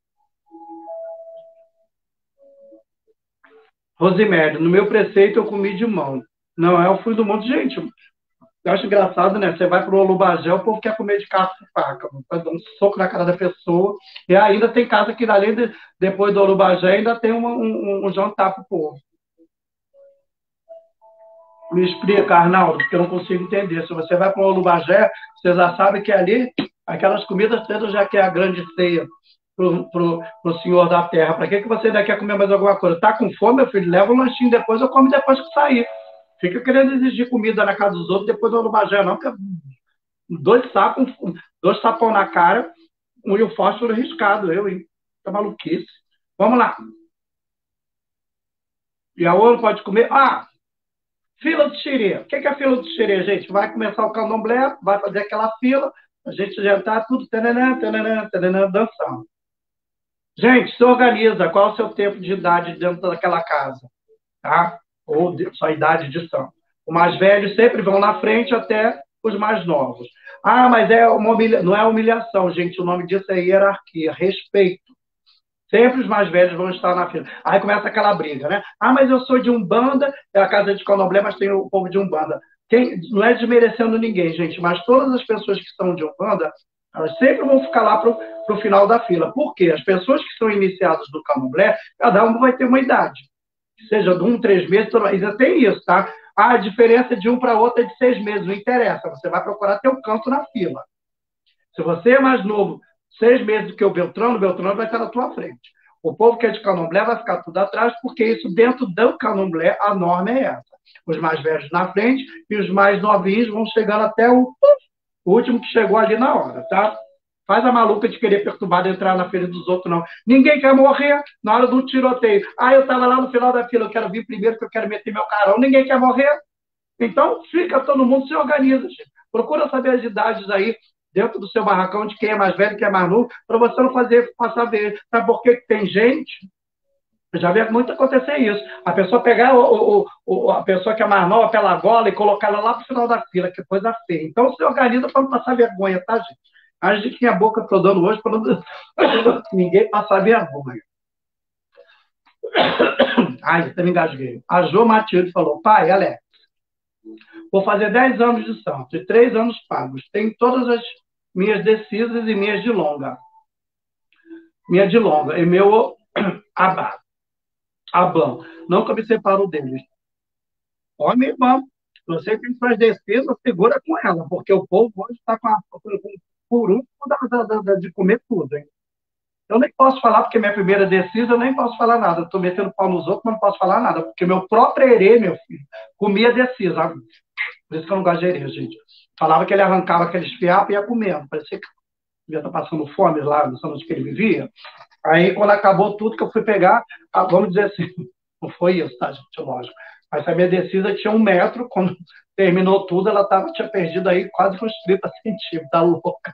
Rosimério, no meu preceito eu comi de mão. Não é o fim do mundo. Gente, eu acho engraçado, né? Você vai para o Olubagé, o povo quer comer de caça e faca. Vai dar um soco na cara da pessoa. E ainda tem casa que, além depois do Olubagé, ainda tem um jantar para o povo. Me explica, Arnaldo, porque eu não consigo entender. Se você vai para o Olubagé, você já sabe que ali, aquelas comidas todas já que é a grande ceia para o senhor da terra. Para que você ainda quer comer mais alguma coisa? Está com fome, meu filho? Leva um lanchinho depois, eu como depois que sair. Fica querendo exigir comida na casa dos outros, depois do Olubagé, não, porque 2 sapão na cara, e o fósforo riscado, hein? Tá maluquice. Vamos lá. E a outra pode comer. Fila do xerê. O que é a fila do xerê, gente? Vai começar o candomblé, vai fazer aquela fila, a gente já está tudo dançando. Gente, se organiza. Qual é o seu tempo de idade dentro daquela casa? Tá? Ou sua idade de santo. Os mais velhos sempre vão na frente até os mais novos. Mas não é humilhação, gente. O nome disso é hierarquia, respeito. Sempre os mais velhos vão estar na fila. Aí começa aquela briga, né? Mas eu sou de Umbanda, é a casa de candomblé, mas tem o povo de Umbanda. Não é desmerecendo ninguém, gente, mas todas as pessoas que são de Umbanda, elas sempre vão ficar lá para o final da fila. Por quê? As pessoas que são iniciadas no candomblé, cada um vai ter uma idade. Seja de 1, 3 meses, ainda tem isso, tá? A diferença de um para outro é de 6 meses, não interessa. Você vai procurar ter um canto na fila. Se você é mais novo, 6 meses do que o Beltrano vai estar na tua frente. O povo que é de candomblé vai ficar tudo atrás, porque isso dentro do candomblé, a norma é essa. Os mais velhos na frente e os mais novinhos vão chegando até o último que chegou ali na hora, tá? Faz a maluca de querer perturbar de entrar na fila dos outros, não. Ninguém quer morrer na hora do tiroteio. Ah, eu estava lá no final da fila, eu quero vir primeiro, que eu quero meter meu carão. Ninguém quer morrer. Então, fica todo mundo, se organiza, gente. Procura saber as idades aí, dentro do seu barracão, de quem é mais velho, quem é mais novo, para você não fazer passar ver. Sabe por que tem gente? Eu já vi muito acontecer isso. A pessoa pegar a pessoa que é mais nova pela gola e colocar ela lá pro final da fila, que coisa feia. Então, se organiza para não passar vergonha, tá, gente? A gente tem a boca que eu tô dando hoje para não ninguém passar vergonha. Ai, até me engasguei. A Jo Matilde falou, pai, Alex, vou fazer 10 anos de santo e 3 anos pagos. Tenho todas as minhas decisas e minhas de longa. Minha de longa e meu abão. Não que eu me separo deles. Ó, meu irmão, você que faz defesa, segura com ela, porque o povo hoje está com furúnculo de comer tudo, hein? Eu nem posso falar, porque minha primeira descida, eu nem posso falar nada. Estou metendo pau nos outros, mas não posso falar nada, porque meu próprio herê, meu filho, comia descida. Por isso que eu não gosto de herê, gente. Falava que ele arrancava aqueles fiapos e ia comendo. Parecia que devia estar passando fome lá, não sei onde que ele vivia. Aí, quando acabou tudo, que eu fui pegar, vamos dizer assim, não foi isso, tá, gente? Lógico. Mas a minha descida tinha 1 metro, quando terminou tudo, ela tinha perdido aí quase uns 30 centímetros, tá louca.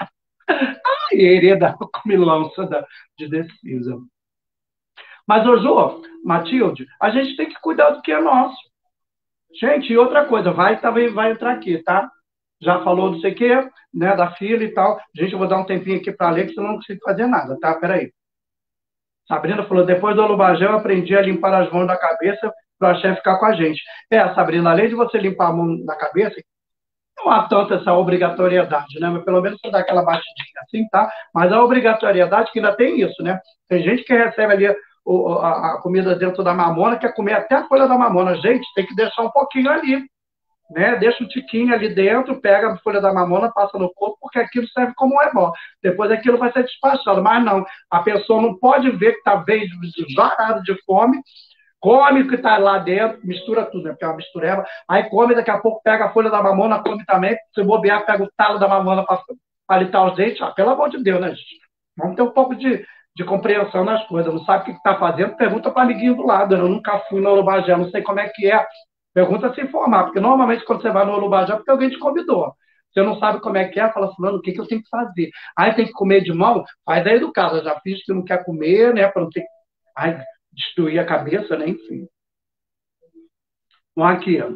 Ai, hereda comilança de descida. Mas, ô Jô, Matilde, a gente tem que cuidar do que é nosso. Gente, e outra coisa, também vai entrar aqui, tá? Já falou não sei o quê, né, da fila e tal. Gente, eu vou dar um tempinho aqui para ler, que senão não consigo fazer nada, tá? Peraí. Sabrina falou, depois do Olubajé, eu aprendi a limpar as mãos da cabeça para o axé ficar com a gente. Sabrina, além de você limpar a mão da cabeça, não há tanta essa obrigatoriedade, né? Mas pelo menos você dá aquela batidinha assim, tá? Mas a obrigatoriedade que ainda tem isso, né? Tem gente que recebe ali a comida dentro da mamona, quer comer até a folha da mamona. Gente, tem que deixar um pouquinho ali, né? Deixa um tiquinho ali dentro, pega a folha da mamona, passa no corpo, porque aquilo serve como um ebó. Depois aquilo vai ser despachado. Mas não, a pessoa não pode ver que está bem varado de fome, come o que está lá dentro, mistura tudo, né? Porque é uma mistureba, aí come, daqui a pouco pega a folha da mamona, come também, se bobear, pega o talo da mamona para litar os dentes. Pelo amor de Deus, né, gente? Vamos ter um pouco de compreensão nas coisas. Não sabe o que está fazendo, pergunta para o amiguinho do lado. Eu nunca fui no Olubajé, não sei como é que é. Pergunta se informar, porque normalmente quando você vai no Olubajé é porque alguém te convidou. Você não sabe como é que é, fala assim, mano, o que eu tenho que fazer? Aí tem que comer de mão? Faz a educada. Já fiz que não quer comer, né? Para não ter destruir a cabeça, né? Enfim. Vamos aqui.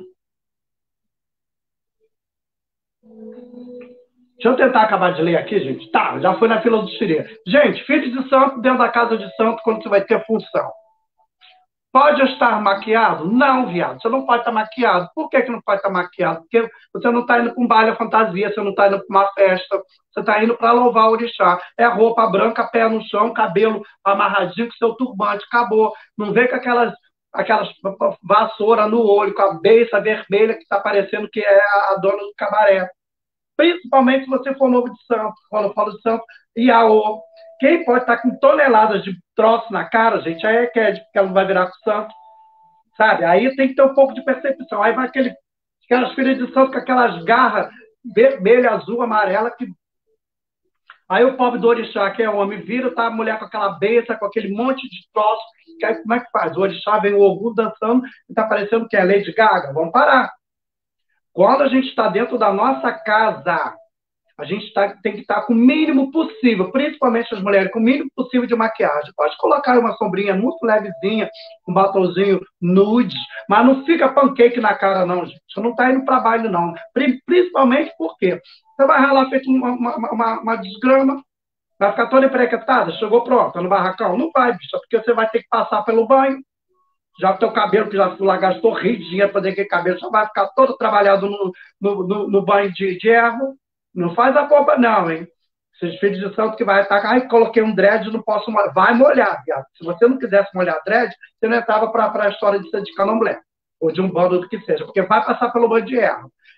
Deixa eu tentar acabar de ler aqui, gente. Tá, já foi na fila do xirê. Gente, filho de santo dentro da casa de santo, quando você vai ter função. Pode estar maquiado? Não, viado. Você não pode estar maquiado. Por que não pode estar maquiado? Porque você não está indo para um baile à fantasia, você não está indo para uma festa, você está indo para louvar o orixá. É roupa branca, pé no chão, cabelo amarradinho com seu turbante. Acabou. Não vem com aquelas vassouras no olho, com a beiça vermelha que está parecendo que é a dona do cabaré. Principalmente se você for novo de santo. Quando eu falo de santo, Iaô. Quem pode estar com toneladas de troço na cara, gente, aí é Ked, porque ela não vai virar com santo. Sabe? Aí tem que ter um pouco de percepção. Aí vai aquelas filhas de santo com aquelas garras vermelha, azul, amarela, que... Aí o pobre do orixá, que é homem, vira, tá a mulher com aquela beça, com aquele monte de troço. Que aí, como é que faz? O orixá vem o Ogum dançando e tá parecendo que é Lady Gaga. Vamos parar. Quando a gente está dentro da nossa casa, a gente tem que estar com o mínimo possível, principalmente as mulheres, com o mínimo possível de maquiagem. Pode colocar uma sombrinha muito levezinha, um batonzinho nude, mas não fica pancake na cara, não, gente. Você não está indo para baile, não. Principalmente porque você vai ralar feito uma desgrama, vai ficar toda emprequetada, chegou pronta no barracão. Não vai, bicho, porque você vai ter que passar pelo banho. Já o teu cabelo, que já gastou rio de dinheiro para fazer aquele cabelo, já vai ficar todo trabalhado no banho de erva. Não faz a culpa, não, hein? Esses filhos de santo que vai estar... Ai, coloquei um dread, não posso molhar. Vai molhar, viado. Se você não quisesse molhar dread, você não entrava para a história de ser de candomblé. Ou de um bando, do que seja. Porque vai passar pelo banho de erva.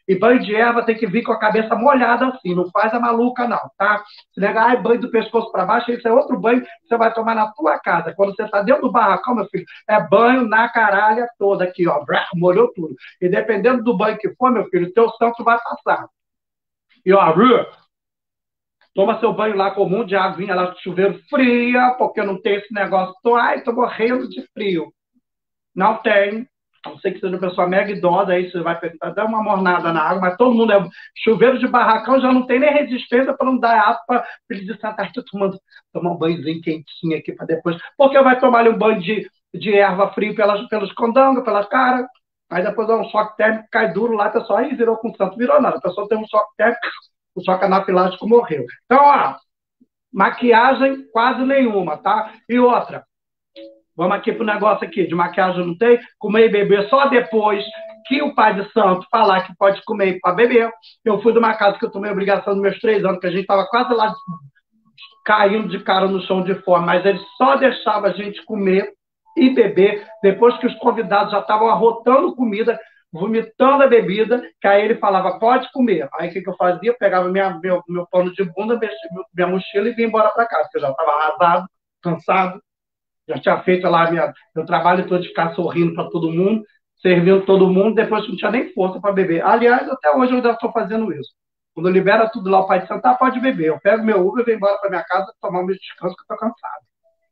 E banho de erva tem que vir com a cabeça molhada assim, não faz a maluca não, tá? Se negar, ai, banho do pescoço para baixo, esse é outro banho que você vai tomar na tua casa. Quando você tá dentro do barracão, meu filho, é banho na caralha toda aqui, ó, molhou tudo. E dependendo do banho que for, meu filho, o teu santo vai passar. E ó, toma seu banho lá comum de aguinha lá de chuveiro fria, porque não tem esse negócio. Ai, tô morrendo de frio. Não tem. A não ser que seja uma pessoa mega idosa, aí você vai perguntar, dá uma mornada na água, mas todo mundo é. Chuveiro de barracão já não tem nem resistência para não dar água para ele dizer, tá tomar um banhozinho quentinho aqui para depois. Porque vai tomar ali um banho de erva frio pelos condangos, pela cara. Aí depois dá um choque térmico, cai duro lá, a pessoa aí virou com santo, virou nada. A pessoa tem um choque térmico, o choque anafilático morreu. Então, ó, maquiagem quase nenhuma, tá? E outra, vamos aqui pro negócio aqui, de maquiagem não tem, comer e beber só depois que o pai de santo falar que pode comer para beber. Eu fui de uma casa que eu tomei obrigação nos meus 3 anos, que a gente estava quase lá caindo de cara no chão de fome, mas ele só deixava a gente comer e beber depois que os convidados já estavam arrotando comida, vomitando a bebida, que aí ele falava, pode comer. Aí o que eu fazia? Eu pegava meu pano de bunda, minha mochila e vinha embora para casa, porque eu já estava arrasado, cansado, já tinha feito lá meu trabalho todo de ficar sorrindo para todo mundo, servindo todo mundo, depois não tinha nem força para beber. Aliás, até hoje eu ainda estou fazendo isso. Quando libera tudo lá, o pai de santo, pode beber. Eu pego meu Uber e venho embora para minha casa tomar o meu descanso, que eu estou cansado.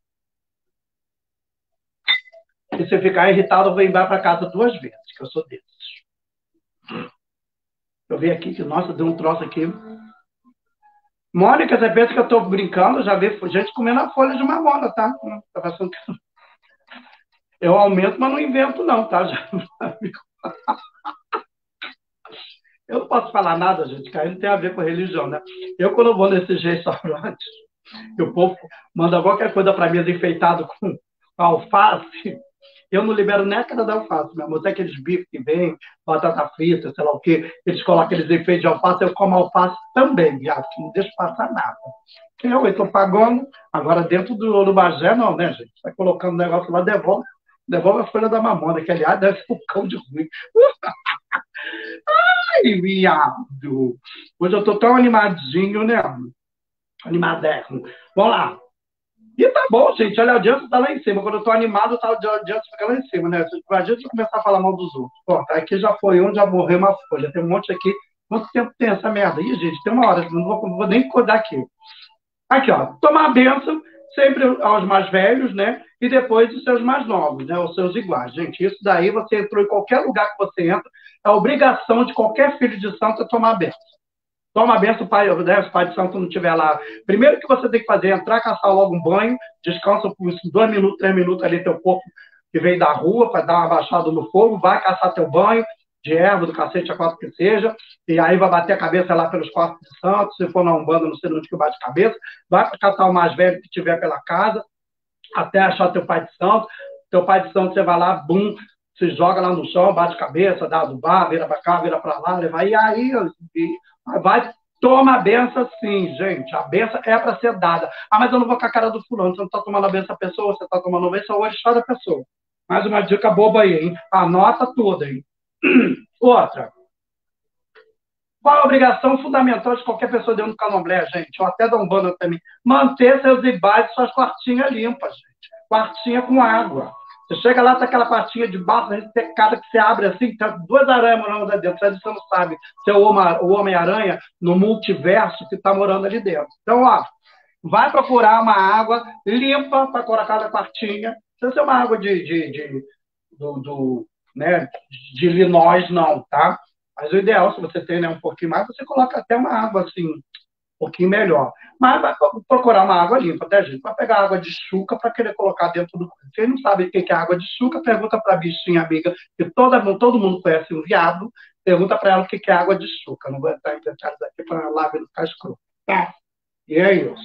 E se ficar irritado, eu venho embora para casa 2 vezes, que eu sou desses. Eu vi aqui que, nossa, deu um troço aqui. Mônica, você pensa que eu estou brincando? Já vi gente comendo a folha de mamona, tá? Tá pensando que eu aumento, mas não invento, não, tá? Eu não posso falar nada, gente, que aí não tem a ver com religião, né? Eu, quando eu vou nesses restaurantes, que o povo manda qualquer coisa para mim enfeitado com alface, eu não libero nem a cara da alface, meu amor. Até aqueles bifes que vem, batata frita, sei lá o quê, eles colocam aqueles enfeites de alface, eu como alface também, viado, que não deixa passar nada. Eu estou pagando, agora dentro do Bagé, não, né, gente? Vai colocando o negócio lá, devolve a folha da mamona, que aliás deve ser um cão de ruim. Ai, viado! Hoje eu tô tão animadinho, né? Animadeco. Vamos lá. E tá bom, gente. Olha, a audiência tá lá em cima. Quando eu tô animado, a audiência fica lá em cima, né? Imagina se eu começar a falar mal dos outros. Pô, aqui já foi um, já morreu uma folha. Tem um monte aqui. Quanto tempo tem essa merda? Ih, gente, tem uma hora. Não vou nem codar aqui. Aqui, ó. Tomar a bênção sempre aos mais velhos, né? E depois os seus mais novos, né? Os seus iguais. Gente, isso daí você entrou em qualquer lugar que você entra, é a obrigação de qualquer filho de santo é tomar a bênção. Toma a bênção, pai, né, se o pai de santo não estiver lá. Primeiro que você tem que fazer é entrar, caçar logo um banho, descansa por 2 minutos, 3 minutos ali, teu corpo que veio da rua, para dar uma baixada no fogo, vai caçar teu banho, de erva, do cacete a 4 que seja, e aí vai bater a cabeça lá pelos quartos de santo, se for na Umbanda, não sei onde que bate a cabeça, vai para caçar o mais velho que tiver pela casa, até achar teu pai de santo. Teu pai de santo, você vai lá, bum, se joga lá no chão, bate cabeça, dá do bar, vira para cá, vira para lá, leva, e aí vai, toma a benção sim, gente. A benção é para ser dada. Ah, mas eu não vou com a cara do fulano, você não está tomando a benção da pessoa, você está tomando a benção o orixá da pessoa. Mais uma dica boba aí, hein? Anota tudo, hein? Outra. Qual a obrigação fundamental de qualquer pessoa dentro do candomblé, gente? Ou até da Umbanda também. Manter seus ibais e suas quartinhas limpas, gente. Quartinha com água. Você chega lá, tá aquela quartinha de barro secada que você abre assim, tá 2 aranhas morando lá dentro. Você não sabe se é o Homem-Aranha no multiverso que tá morando ali dentro. Então, ó, vai procurar uma água limpa para colocar na quartinha. Não precisa ser uma água né, de linós, não, tá? Mas o ideal, se você tem, né, um pouquinho mais, você coloca até uma água assim, um pouquinho melhor. Mas vai procurar uma água limpa, tá, gente? Vai pegar água de chuca para querer colocar dentro do... Quem não sabe o que é água de chuca, pergunta para a bichinha amiga, que todo mundo conhece um viado, pergunta para ela o que é água de chuca. Não vou entrar em detalhes aqui para lá não ficar escuro. Tá? E é isso.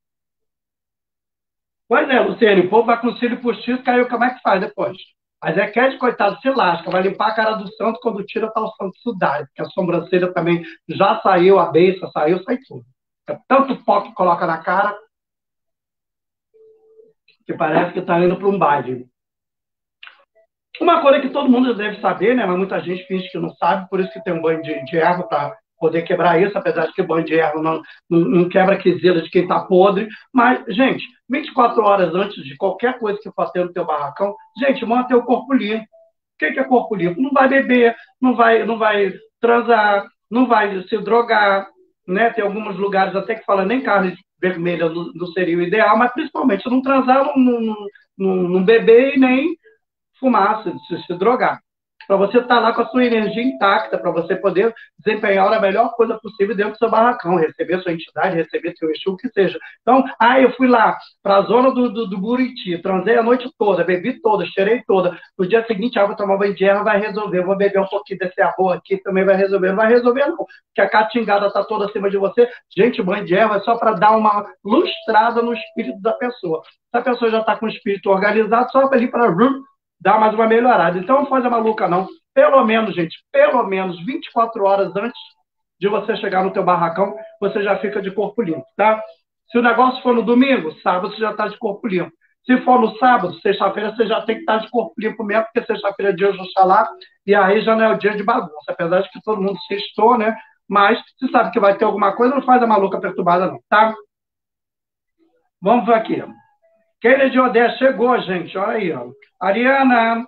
Pois é, Luciane, o povo vai com o cílio postiço, caiu, como é que faz depois? A Zequete, coitado, se lasca, vai limpar a cara do santo, quando tira tá o santo sudário, porque a sobrancelha também já saiu, a beiça saiu, sai tudo. É tanto pó que coloca na cara que parece que tá indo para um baile. Uma coisa que todo mundo deve saber, né? Mas muita gente finge que não sabe, por isso que tem um banho de erva para poder quebrar isso, apesar de que banho de erva não quebra a quesilha de quem está podre. Mas, gente, 24 horas antes de qualquer coisa que for ter no teu barracão, gente, manter o corpo limpo. O que é corpo limpo? Não vai beber, não vai transar, não vai se drogar, né? Tem alguns lugares até que falam nem carne vermelha não seria o ideal, mas principalmente não transar, não beber e nem fumar, se drogar. Para você estar lá com a sua energia intacta, para você poder desempenhar a melhor coisa possível dentro do seu barracão, receber sua entidade, receber seu Exu, o que seja. Então, eu fui lá para a zona do Buriti, transei a noite toda, bebi toda, cheirei toda. No dia seguinte, vou tomar banho de erva, vai resolver. Vou beber um pouquinho desse arroz aqui, também vai resolver. Não vai resolver, não, porque a catingada está toda acima de você. Gente, banho de erva é só para dar uma lustrada no espírito da pessoa. Se a pessoa já está com o espírito organizado, só ali para dá mais uma melhorada. Então, não faz a maluca, não. Pelo menos, gente, pelo menos 24 horas antes de você chegar no teu barracão, você já fica de corpo limpo, tá? Se o negócio for no domingo, sábado você já está de corpo limpo. Se for no sábado, sexta-feira, você já tem que estar de corpo limpo mesmo, porque sexta-feira é dia de Oxalá, e aí já não é o dia de bagunça, apesar de que todo mundo sextou, né? Mas, se sabe que vai ter alguma coisa, não faz a maluca perturbada, não, tá? Vamos ver aqui. Kennedy Odé chegou, gente. Olha aí, ó. Ariana.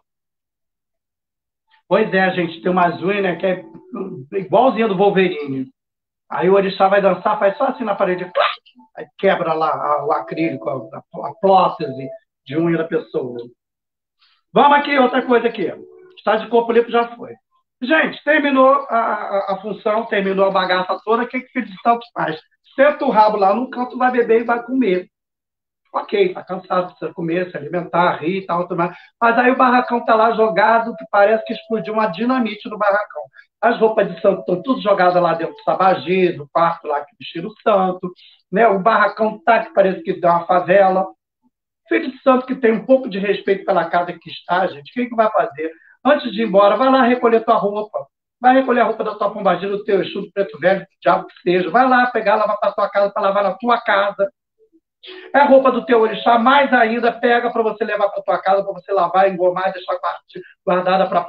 Pois é, gente. Tem uma unha, né, que é igualzinha do Wolverine. Aí o orixá vai dançar, faz só assim na parede. Aí quebra lá o acrílico, a prótese de unha da pessoa. Vamos aqui, outra coisa aqui. Está de corpo limpo já foi. Gente, terminou a função, terminou a bagaça toda. O que o filho de santo faz? Senta o rabo lá no canto, vai beber e vai comer. Ok, tá cansado, precisa comer, se alimentar, rir e tal, mas aí o barracão tá lá jogado, que parece que explodiu uma dinamite no barracão. As roupas de santo estão tudo jogadas lá dentro do sabagi, do quarto lá que vestiram o santo, né? O barracão tá que parece que deu uma favela. Filho de santo que tem um pouco de respeito pela casa que está, gente, o que vai fazer? Antes de ir embora, vai lá recolher tua roupa. Vai recolher a roupa da tua pombagira, do teu Exu, do preto velho, do diabo que seja. Vai lá pegar, lavar para tua casa, para lavar na tua casa. É a roupa do teu orixá, mais ainda, pega para você levar para tua casa, para você lavar, engomar, deixar guardada para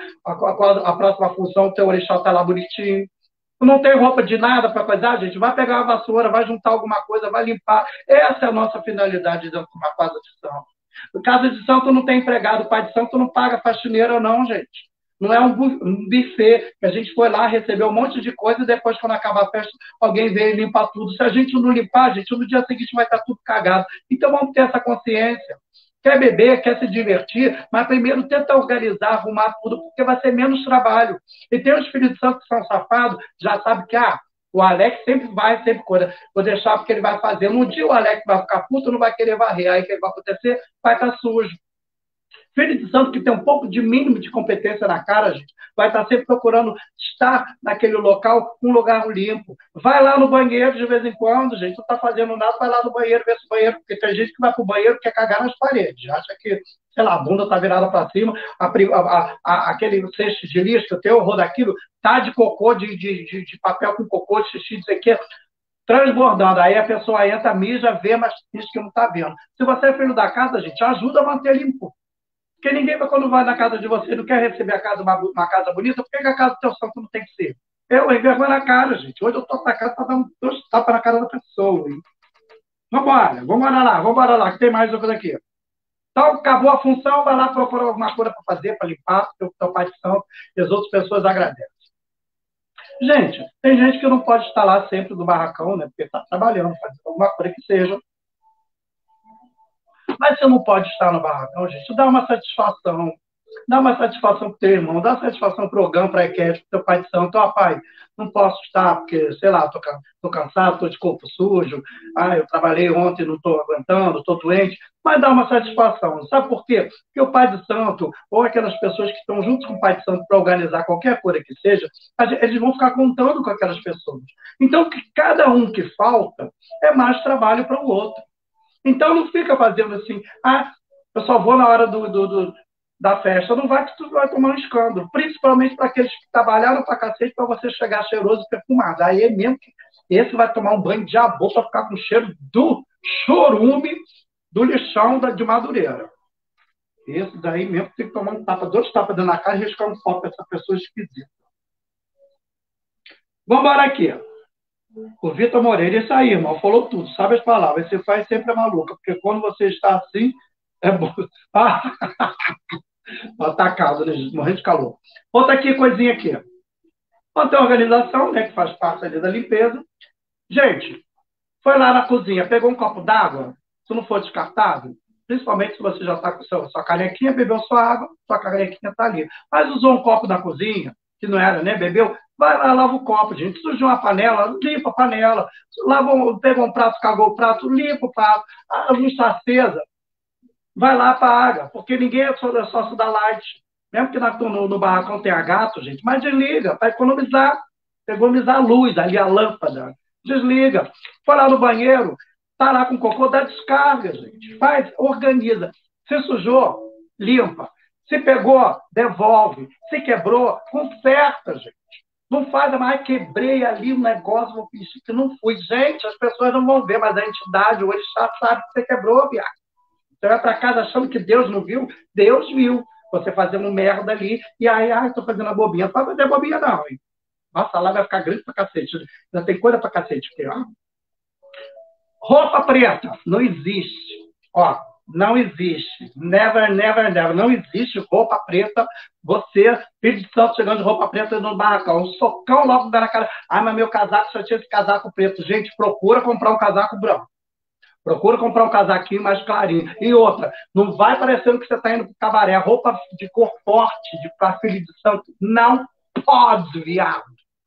a próxima função, o teu orixá está lá bonitinho. Não tem roupa de nada para coisar, gente? Vai pegar uma vassoura, vai juntar alguma coisa, vai limpar. Essa é a nossa finalidade dentro de uma casa de santo. Casa de santo não tem empregado, pai de santo não paga faxineira, não, gente. Não é um buffet que a gente foi lá, recebeu um monte de coisa e depois, quando acaba a festa, alguém veio e limpa tudo. Se a gente não limpar, gente, no dia seguinte vai estar tudo cagado. Então vamos ter essa consciência. Quer beber, quer se divertir, mas primeiro tenta organizar, arrumar tudo, porque vai ser menos trabalho. E tem os filhos de santo que são safados, já sabe que, o Alex sempre vai, sempre coisa. Vou deixar porque ele vai fazer. No dia o Alex vai ficar puto, não vai querer varrer. Aí o que vai acontecer? Vai estar sujo. Filho de santo que tem um pouco de mínimo de competência na cara, gente, vai estar sempre procurando estar naquele local, um lugar limpo. Vai lá no banheiro de vez em quando, gente, não está fazendo nada, vai lá no banheiro, ver se o banheiro, porque tem gente que vai para o banheiro e quer cagar nas paredes, acha que, sei lá, a bunda está virada para cima, aquele cesto de lixo que eu tenho horror daquilo, tá de cocô, de papel com cocô, de xixi, dizer que transbordando. Aí a pessoa entra, mija, vê, mas diz que não está vendo. Se você é filho da casa, gente, ajuda a manter limpo. Porque ninguém, quando vai na casa de você, não quer receber a casa, uma casa bonita, por que a casa do teu santo não tem que ser? Eu envergonho na cara, gente. Hoje eu estou na casa para dar um tapa na cara da pessoa. Hein? Vambora lá, que tem mais uma coisa aqui. Então, acabou a função, vai lá procurar alguma coisa para fazer, para limpar, o teu pai de santo, e as outras pessoas agradecem. Gente, tem gente que não pode estar lá sempre no barracão, né? Porque está trabalhando, fazendo alguma coisa que seja. Mas você não pode estar no barracão, gente. Dá uma satisfação. Dá uma satisfação para o teu irmão, dá uma satisfação para o Ogã, para a Equete, para o teu pai de santo. Pai, não posso estar porque, sei lá, estou cansado, estou de corpo sujo, eu trabalhei ontem, não estou aguentando, estou doente. Mas dá uma satisfação. Sabe por quê? Porque o pai de santo, ou aquelas pessoas que estão juntos com o pai de santo para organizar qualquer coisa que seja, eles vão ficar contando com aquelas pessoas. Então, cada um que falta é mais trabalho para o outro. Então, não fica fazendo assim, eu só vou na hora da festa. Não vai que tu vai tomar um escândalo. Principalmente para aqueles que trabalharam para cacete para você chegar cheiroso e perfumado. Aí é mesmo que esse vai tomar um banho de abô para ficar com o cheiro do chorume do lixão de Madureira. Esse daí mesmo tem que tomar um tapa, 2 tapas dentro da cara e riscar um copo pra essa pessoa esquisita. Vamos embora aqui. O Vitor Moreira, isso aí, irmão, falou tudo, sabe as palavras. Esse pai sempre é maluca, porque quando você está assim, é bom. Atacado, né? Morrendo de calor. Outra aqui, coisinha aqui. Outra organização, né, que faz parte ali da limpeza. Gente, foi lá na cozinha, pegou um copo d'água, se não for descartável, principalmente se você já está com sua canequinha, bebeu sua água, sua canequinha está ali. Mas usou um copo na cozinha, que não era, né? Bebeu, vai lá, lava o copo, gente. Sujou uma panela, limpa a panela. Pegou um prato, cagou o prato, limpa o prato. A luz está acesa, vai lá, apaga, porque ninguém é sócio da Light. Mesmo que no barracão tenha gato, gente, mas desliga, para economizar a luz ali, a lâmpada. Desliga. Foi lá no banheiro, tá lá com cocô, dá descarga, gente. Faz, organiza. Se sujou, limpa. Se pegou, devolve. Se quebrou, conserta, gente. Não faz mais, quebrei ali um negócio, vou fingir que não fui. Gente, as pessoas não vão ver, mas a entidade, o orixá, sabe que você quebrou, viado. Você vai para casa achando que Deus não viu? Deus viu. Você fazendo merda ali, e aí, estou fazendo a bobinha. Não vai fazer bobinha, não, hein? Nossa, lá vai ficar grande pra cacete. Já tem coisa pra cacete aqui, ó. Roupa preta, não existe. Ó, não existe. Never, never, never. Não existe roupa preta. Você, filho de santo, chegando de roupa preta no barracão. Um socão logo na cara. Mas meu casaco só tinha esse casaco preto. Gente, procura comprar um casaco branco. Procura comprar um casaquinho mais clarinho. E outra, não vai parecendo que você está indo para o cabaré. Roupa de cor forte, para filho de santo, não pode, viado.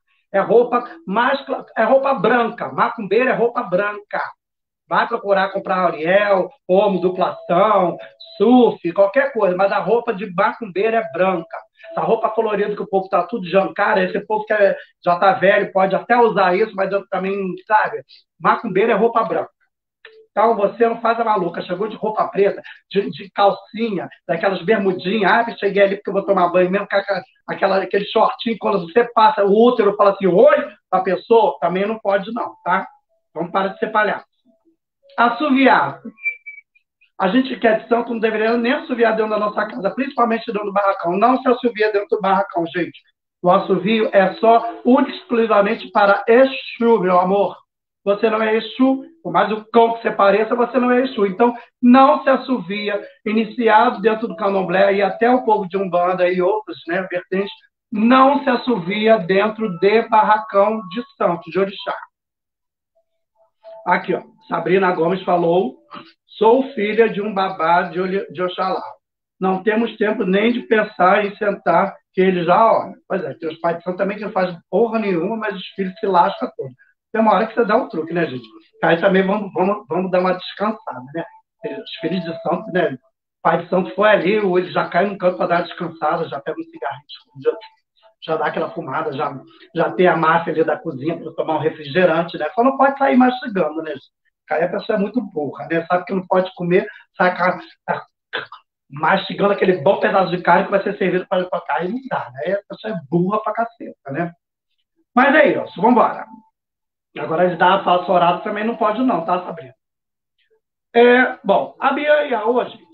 É roupa branca. Macumbeira é roupa branca. Vai procurar comprar Ariel, Omo, Duplação, Surf, qualquer coisa, mas a roupa de macumbeira é branca. Essa roupa colorida que o povo tá tudo jancara, esse povo que já tá velho pode até usar isso, mas eu também, sabe? Macumbeira é roupa branca. Então, você não faz a maluca. Chegou de roupa preta, de calcinha, daquelas bermudinhas. Cheguei ali porque eu vou tomar banho mesmo, com aquele shortinho. Quando você passa, o útero fala assim, oi, a pessoa, também não pode não, tá? Vamos parar de ser palhaço. Assoviar. A gente que é de santo não deveria nem assoviar dentro da nossa casa, principalmente dentro do barracão. Não se assovia dentro do barracão, gente. O assovio é só exclusivamente para Exu, meu amor. Você não é Exu, por mais o cão que você pareça, você não é Exu. Então, não se assovia, iniciado dentro do candomblé e até o povo de Umbanda e outros, né, vertentes, não se assovia dentro de barracão de santo, de orixá. Aqui, ó, Sabrina Gomes falou, sou filha de um babá de Oxalá. Não temos tempo nem de pensar em sentar, que ele já olha. Pois é, tem os pais de santo também que não fazem porra nenhuma, mas os filhos se lascam todos. Tem uma hora que você dá um truque, né, gente? Aí também vamos dar uma descansada, né? Os filhos de santo, né? O pai de santo foi ali, ou ele já cai no canto para dar uma descansada, já pega um cigarrinho, já dá aquela fumada, já tem a máfia ali da cozinha para tomar um refrigerante, né? Só não pode sair mastigando, né? Aí a pessoa é muito burra, né? Sabe que não pode comer, sai mastigando aquele bom pedaço de carne que vai ser servido para cá. Aí não dá, né? A pessoa é burra pra caceta, né? Mas é isso, vamos embora. Agora, de dar falso horário também não pode não, tá, Sabrina? Bom, a Bia e a Ô, gente,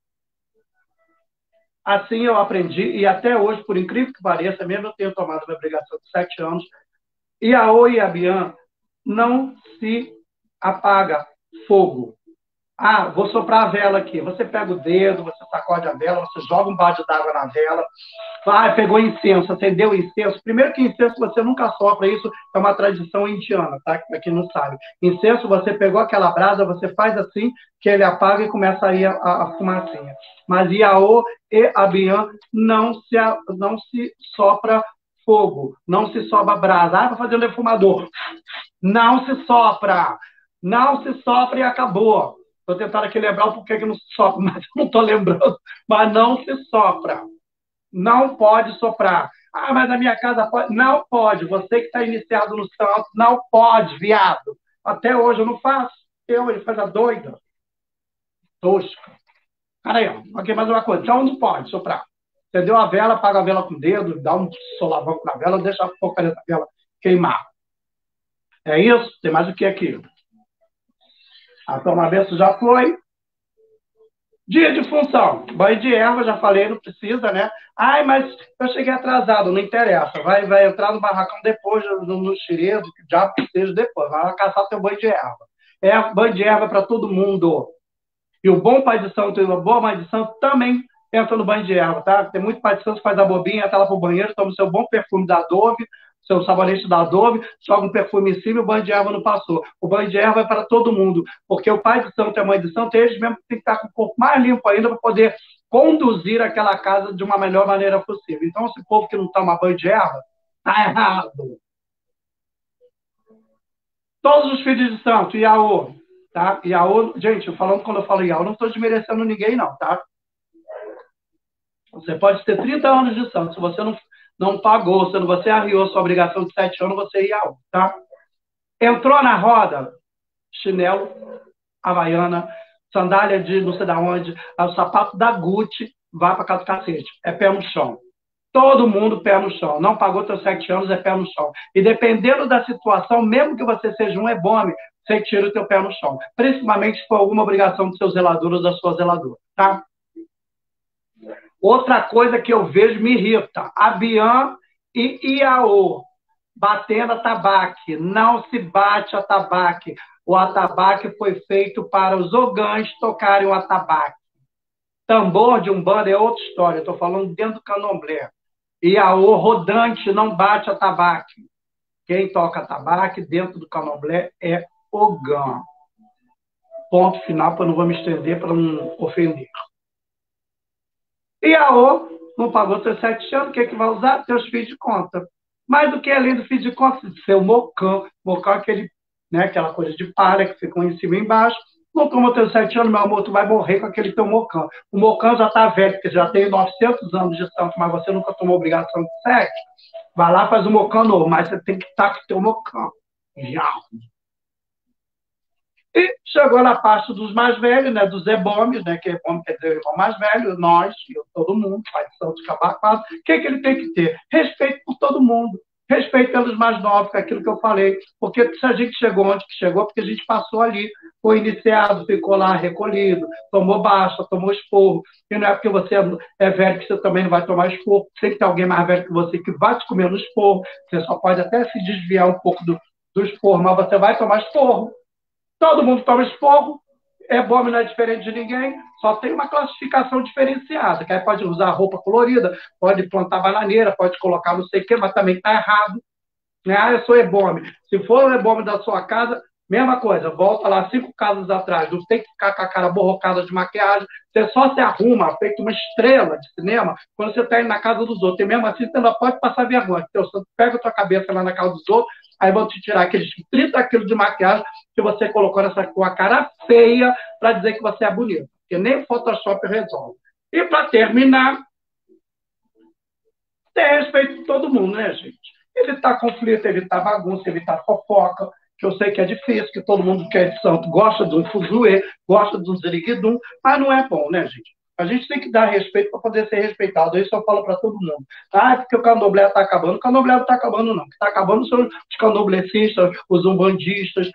assim eu aprendi, e até hoje, por incrível que pareça, mesmo eu tenho tomado minha obrigação de 7 anos, Iaô e Abian não se apaga fogo. Vou soprar a vela aqui. Você pega o dedo, você sacode a vela, você joga um balde d'água na vela. Pegou incenso, acendeu incenso. Primeiro que incenso você nunca sopra, isso é uma tradição indiana, tá? Pra quem não sabe. Incenso, você pegou aquela brasa, você faz assim, que ele apaga e começa a ir a fumacinha. Mas Iaô e Abian não se sopra fogo, não se sopra brasa. Vou fazer um defumador. Não se sopra. Não se sopra e acabou. Estou tentando aqui lembrar o porquê que não se sopra, mas não estou lembrando. Mas não se sopra. Não pode soprar. Mas na minha casa pode. Não pode. Você que está iniciado no santo, não pode, viado. Até hoje eu não faço. Ele faz a doida. Tosca. Cara aí, ó. Ok, mais uma coisa. Então não pode soprar. Acendeu a vela, apaga a vela com o dedo, dá um solavanco na vela, deixa a porcaria da vela queimar. É isso? Tem mais o que aqui? A toma benção já foi. Dia de função, banho de erva, já falei, não precisa, né? Ai, mas eu cheguei atrasado, não interessa. Vai entrar no barracão depois, no xiredo, que já seja depois. Vai lá caçar teu banho de erva. É banho de erva para todo mundo. E o bom pai de santo e uma boa mãe de santo também entra no banho de erva, tá? Tem muito pai de santo que faz a bobinha, entra lá pro banheiro, toma o seu bom perfume da Dove, seu sabonete da Dove, joga um perfume em cima e o banho de erva não passou. O banho de erva é para todo mundo, porque o pai de santo e a mãe de santo, eles mesmo têm que estar com o corpo mais limpo ainda para poder conduzir aquela casa de uma melhor maneira possível. Então, esse povo que não toma banho de erva, tá errado. Todos os filhos de santo, Iaô, tá? Iaô, gente, falando quando eu falo Iaô, não estou desmerecendo ninguém, não, tá? Você pode ter 30 anos de santo. Se você não pagou, se você arriou sua obrigação de 7 anos, você ia ao, tá? Entrou na roda, chinelo, havaiana, sandália de não sei da onde, o sapato da Gucci, vai para casa do cacete. É pé no chão. Todo mundo pé no chão. Não pagou seus 7 anos, é pé no chão. E dependendo da situação, mesmo que você seja um ebome, você tira o teu pé no chão. Principalmente se for alguma obrigação do seu zelador ou da sua zeladora, tá? Outra coisa que eu vejo me irrita, Abian e Iaô, batendo atabaque. Não se bate atabaque. O atabaque foi feito para os ogãs tocarem o atabaque. Tambor de umbanda é outra história, estou falando dentro do candomblé. Iaô rodante não bate atabaque. Quem toca atabaque dentro do candomblé é ogã. Ponto final, para não vou me estender, para não ofender. E a O não pagou seus 7 anos, o que, é que vai usar? Teus filhos de conta. Mais do que além do filho de conta, seu mocão. Mocão é aquele, né, aquela coisa de palha que fica em cima e embaixo. Não toma teus 7 anos, meu amor, tu vai morrer com aquele teu mocão. O mocão já está velho, porque já tem 900 anos de santo, mas você nunca tomou obrigação de sexo. Vai lá, faz um mocão novo, mas você tem que estar com o teu mocão. Já. E chegou na parte dos mais velhos, né, dos ebomes, né, que ebome quer dizer o irmão mais velho, nós, todo mundo, pai de Santos Cabacuado, o que ele tem que ter? Respeito por todo mundo, respeito pelos mais novos, que é aquilo que eu falei, porque se a gente chegou onde que chegou, porque a gente passou ali, foi iniciado, ficou lá recolhido, tomou baixa, tomou esporro, e não é porque você é velho que você também não vai tomar esporro, sempre tem alguém mais velho que você que vai te comer no esporro, você só pode até se desviar um pouco do esporro, mas você vai tomar esporro. Todo mundo toma esporro, ebome não é diferente de ninguém, só tem uma classificação diferenciada, que aí pode usar roupa colorida, pode plantar bananeira, pode colocar não sei o quê, mas também está errado. Né? Ah, eu sou ebome. Se for o ebome da sua casa, mesma coisa, volta lá 5 casas atrás, não tem que ficar com a cara borrocada de maquiagem, você só se arruma, feito uma estrela de cinema, quando você está indo na casa dos outros, e mesmo assim você não pode passar vergonha, porque você pega a tua cabeça lá na casa dos outros, aí vão te tirar aqueles 30 quilos de maquiagem que você colocou nessa tua cara feia para dizer que você é bonito, porque nem o Photoshop resolve. E para terminar, ter respeito de todo mundo, né, gente? Evitar conflito, evitar bagunça, evitar fofoca, que eu sei que é difícil, que todo mundo que é de santo gosta do fuzuê, gosta do ziriguidum, mas não é bom, né, gente? A gente tem que dar respeito para poder ser respeitado. Isso eu falo para todo mundo. Ah, é porque o candomblé está acabando. O candomblé não está acabando, não. O que está acabando são os candomblecistas, os umbandistas,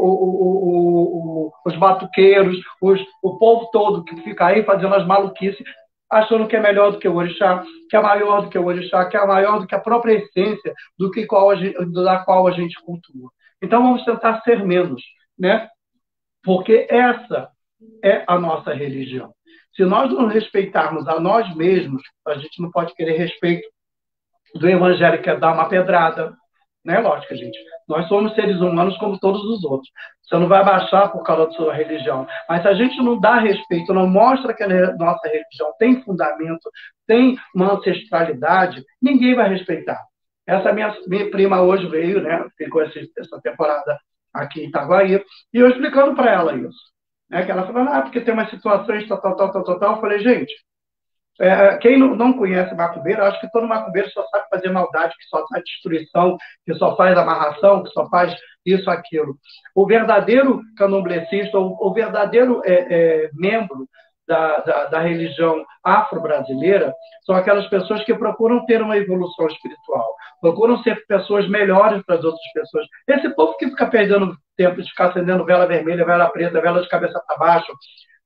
os batuqueiros, o povo todo que fica aí fazendo as maluquices, achando que é melhor do que o orixá, que é maior do que o orixá, que é maior do que a própria essência da qual a gente cultua. Então vamos tentar ser menos, né? Porque essa é a nossa religião. Se nós não respeitarmos a nós mesmos, a gente não pode querer respeito do evangelho, que é dar uma pedrada, né? Lógico, gente. Nós somos seres humanos como todos os outros. Você não vai baixar por causa da sua religião. Mas se a gente não dá respeito, não mostra que a nossa religião tem fundamento, tem uma ancestralidade, ninguém vai respeitar. Essa minha prima hoje veio, né? Ficou essa temporada aqui em Itaguaí, e eu explicando para ela isso. Né? Que ela falou, porque tem umas situações, tal. Eu falei, gente, quem não conhece macumbeiro, acho que todo macumbeiro só sabe fazer maldade, que só faz destruição, que só faz amarração, que só faz isso, aquilo. O verdadeiro candomblecista, o verdadeiro membro da religião afro-brasileira, são aquelas pessoas que procuram ter uma evolução espiritual, procuram ser pessoas melhores para as outras pessoas. Esse povo que fica perdendo tempo de ficar acendendo vela vermelha, vela preta, vela de cabeça para baixo,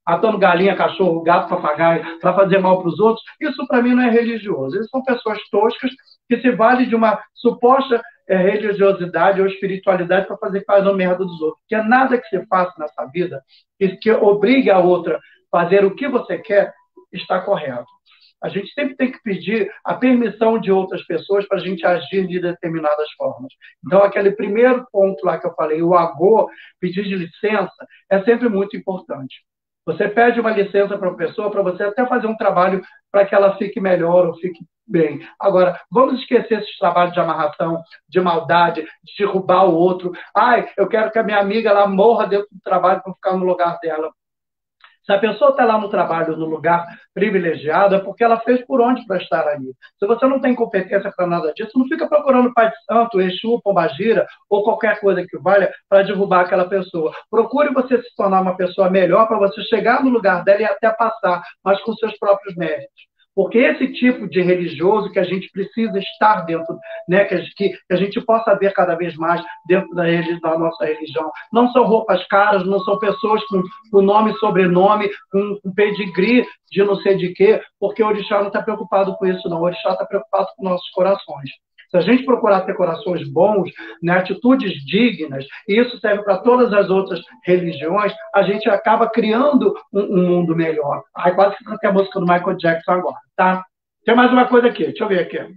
matando galinha, cachorro, gato, papagaio, para fazer mal para os outros, isso para mim não é religioso. Eles são pessoas toscas que se valem de uma suposta religiosidade ou espiritualidade para fazer a merda dos outros. Porque nada que se faça nessa vida que obrigue a outra a fazer o que você quer está correto. A gente sempre tem que pedir a permissão de outras pessoas para a gente agir de determinadas formas. Então, aquele primeiro ponto lá que eu falei, o agô, pedir de licença, é sempre muito importante. Você pede uma licença para uma pessoa para você até fazer um trabalho para que ela fique melhor ou fique bem. Agora, vamos esquecer esses trabalhos de amarração, de maldade, de derrubar o outro. Ai, eu quero que a minha amiga ela morra dentro do trabalho para ficar no lugar dela. Se a pessoa está lá no trabalho, no lugar privilegiado, é porque ela fez por onde para estar ali. Se você não tem competência para nada disso, não fica procurando Pai de Santo, Exu, Pombagira ou qualquer coisa que valha para derrubar aquela pessoa. Procure você se tornar uma pessoa melhor para você chegar no lugar dela e até passar, mas com seus próprios méritos. Porque esse tipo de religioso que a gente precisa estar dentro, né, que a gente possa ver cada vez mais dentro da nossa religião. Não são roupas caras, não são pessoas com nome e sobrenome, com pedigree de não sei de quê, porque o orixá não está preocupado com isso, não. O orixá está preocupado com nossos corações. Se a gente procurar ter corações bons, né, atitudes dignas, e isso serve para todas as outras religiões, a gente acaba criando um mundo melhor. Ai, quase que cantei a música do Michael Jackson agora, tá? Tem mais uma coisa aqui, deixa eu ver aqui.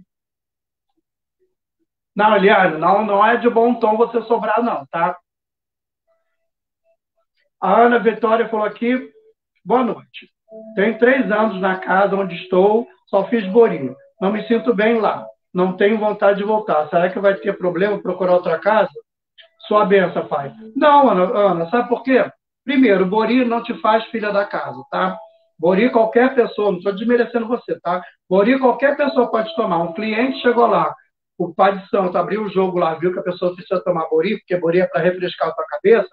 Não, Eliane, não é de bom tom você sobrar, não, tá? A Ana Vitória falou aqui, boa noite. Tenho 3 anos na casa onde estou, só fiz borinho. Não me sinto bem lá. Não tenho vontade de voltar. Será que vai ter problema procurar outra casa? Sua benção, pai. Não, Ana, sabe por quê? Primeiro, Bori não te faz filha da casa, tá? Bori qualquer pessoa, não estou desmerecendo você, tá? Bori qualquer pessoa pode tomar. Um cliente chegou lá, o pai de santo abriu o jogo lá, viu que a pessoa precisa tomar Bori, porque Bori é para refrescar a tua cabeça,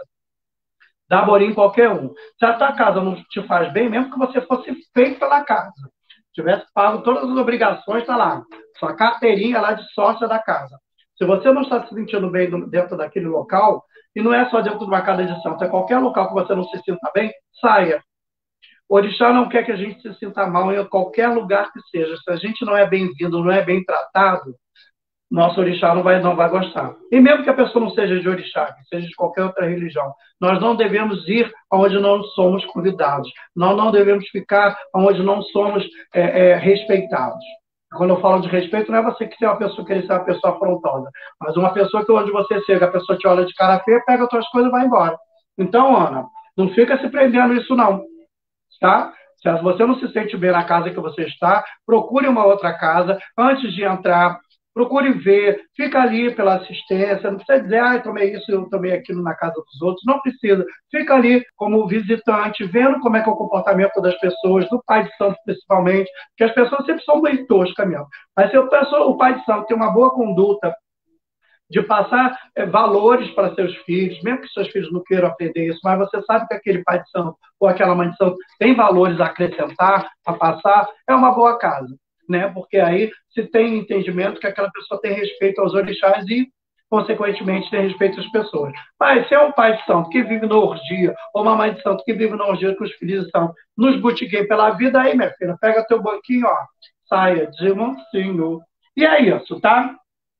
dá Bori em qualquer um. Se a tua casa não te faz bem, mesmo que você fosse feito pela casa, tivesse pago todas as obrigações, está lá. Sua carteirinha lá de sócia da casa. Se você não está se sentindo bem dentro daquele local, e não é só dentro de uma casa de santo, é qualquer local que você não se sinta bem, saia. O orixá não quer que a gente se sinta mal em qualquer lugar que seja. Se a gente não é bem-vindo, não é bem tratado, nosso orixá não vai gostar. E mesmo que a pessoa não seja de orixá, que seja de qualquer outra religião, nós não devemos ir onde não somos convidados. Nós não devemos ficar onde não somos respeitados. Quando eu falo de respeito, não é você que querer ser uma pessoa afrontosa, mas uma pessoa que onde você chega, a pessoa te olha de cara feia, pega as suas coisas e vai embora. Então, Ana, não fica se prendendo isso não, tá? Se você não se sente bem na casa que você está, procure uma outra casa antes de entrar. Procure ver, fica ali pela assistência, não precisa dizer, eu tomei isso, eu tomei aquilo na casa dos outros, não precisa. Fica ali como visitante, vendo como é que é o comportamento das pessoas, do pai de santo principalmente, porque as pessoas sempre são meio toscas mesmo. Mas se o pai de santo tem uma boa conduta, de passar valores para seus filhos, mesmo que seus filhos não queiram aprender isso, mas você sabe que aquele pai de santo ou aquela mãe de santo tem valores a acrescentar, a passar, é uma boa casa. Né? Porque aí se tem entendimento que aquela pessoa tem respeito aos orixás e, consequentemente, tem respeito às pessoas. Mas se é um pai de santo que vive na orgia, ou uma mãe de santo que vive na orgia que os filhos estão nos botiqueiros pela vida, aí, minha filha, pega teu banquinho, ó, saia de mansinho. E é isso, tá?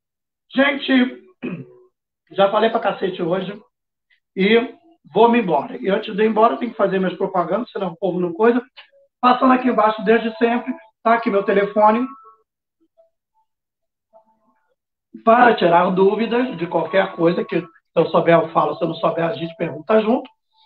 Gente, já falei pra cacete hoje e vou me embora. E antes de ir embora, eu tenho que fazer minhas propagandas, senão o povo não coisa. Passando aqui embaixo desde sempre, tá aqui meu telefone para tirar dúvidas de qualquer coisa, que se eu souber eu falo, se eu não souber a gente pergunta junto.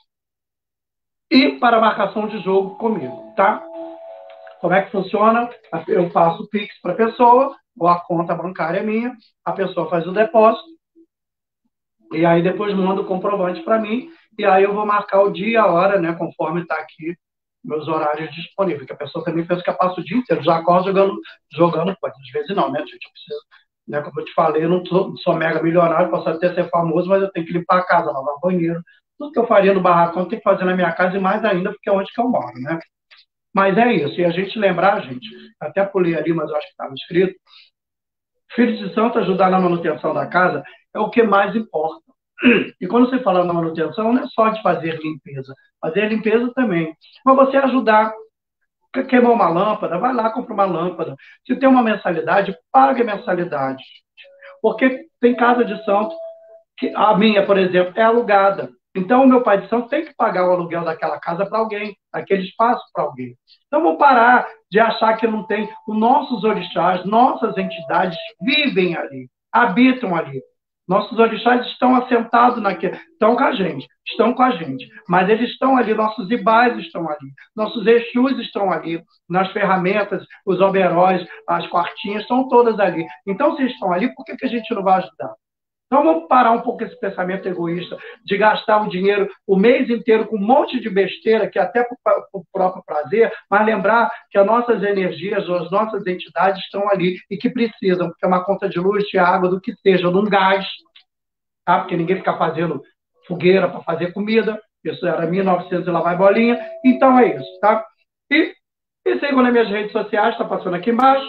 E para marcação de jogo comigo, tá? Como é que funciona? Eu faço o Pix para a pessoa, ou a conta bancária é minha, a pessoa faz o depósito, e aí depois manda o comprovante para mim, e aí eu vou marcar o dia, a hora, né, conforme está aqui meus horários disponíveis, porque a pessoa também pensa que eu passo o dia inteiro, já acordo jogando coisa. Às vezes não, né, gente? Eu preciso, né, como eu te falei, eu não sou mega milionário, posso até ser famoso, mas eu tenho que limpar a casa, lavar banheiro, tudo que eu faria no barracão eu tenho que fazer na minha casa, e mais ainda porque é onde que eu moro, né? Mas é isso, e a gente lembrar, gente, até pulei ali, mas eu acho que estava escrito, filho de santo ajudar na manutenção da casa é o que mais importa. E quando você fala na manutenção, não é só de fazer limpeza também. Mas você ajudar, queimou uma lâmpada, vai lá, compra uma lâmpada. Se tem uma mensalidade, pague a mensalidade. Porque tem casa de santo, que a minha, por exemplo, é alugada. Então, o meu pai de santo tem que pagar o aluguel daquela casa para alguém, aquele espaço para alguém. Então, vamos parar de achar que não tem. Os nossos orixás, nossas entidades vivem ali, habitam ali. Nossos orixás estão assentados naquele, estão com a gente, mas eles estão ali, nossos ibais estão ali, nossos exus estão ali, nas ferramentas, os oberóis, as quartinhas, estão todas ali. Então, se estão ali, por que a gente não vai ajudar? Então vamos parar um pouco esse pensamento egoísta de gastar o dinheiro o mês inteiro com um monte de besteira, que até para o próprio prazer, mas lembrar que as nossas energias, as nossas entidades estão ali e que precisam, porque é uma conta de luz, de água, do que seja, de um gás, tá? Porque ninguém fica fazendo fogueira para fazer comida, isso era 1900 e lá vai bolinha, então é isso, tá? E sigam nas minhas redes sociais, está passando aqui embaixo,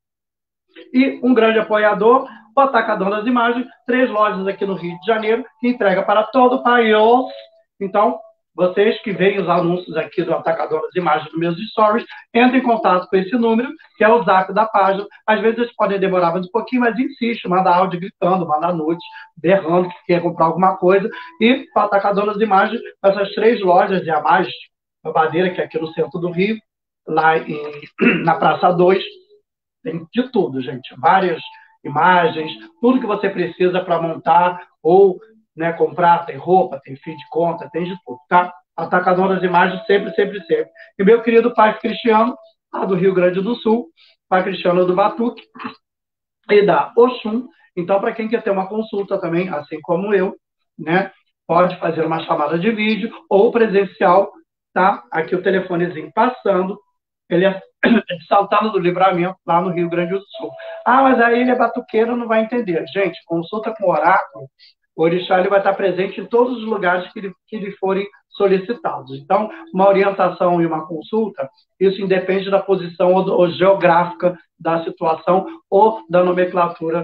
e um grande apoiador, o Atacadão das Imagens, 3 lojas aqui no Rio de Janeiro, que entrega para todo o país. Então, vocês que veem os anúncios aqui do Atacadão das Imagens dos meus stories, entrem em contato com esse número, que é o zap da página. Às vezes eles podem demorar mais um pouquinho, mas insiste, manda áudio gritando, manda nude, berrando que quer comprar alguma coisa. E o Atacadão das Imagens, essas 3 lojas e a mais, a Madeira, que é aqui no centro do Rio, lá na Praça 2, tem de tudo, gente. Várias imagens, tudo que você precisa para montar ou, né, comprar. Tem roupa, tem fio de conta, tem de tudo, tá? Atacadão das Imagens sempre, sempre, sempre. E meu querido pai Cristiano, lá do Rio Grande do Sul, pai Cristiano do Batuque e da Oxum. Então, para quem quer ter uma consulta também, assim como eu, né, pode fazer uma chamada de vídeo ou presencial, tá? Aqui o telefonezinho passando. Ele é de Santana do Livramento, lá no Rio Grande do Sul. Ah, mas aí ele é batuqueiro, não vai entender. Gente, consulta com o oráculo, o orixá ele vai estar presente em todos os lugares que lhe forem solicitados. Então, uma orientação e uma consulta, isso independe da posição ou geográfica da situação ou da nomenclatura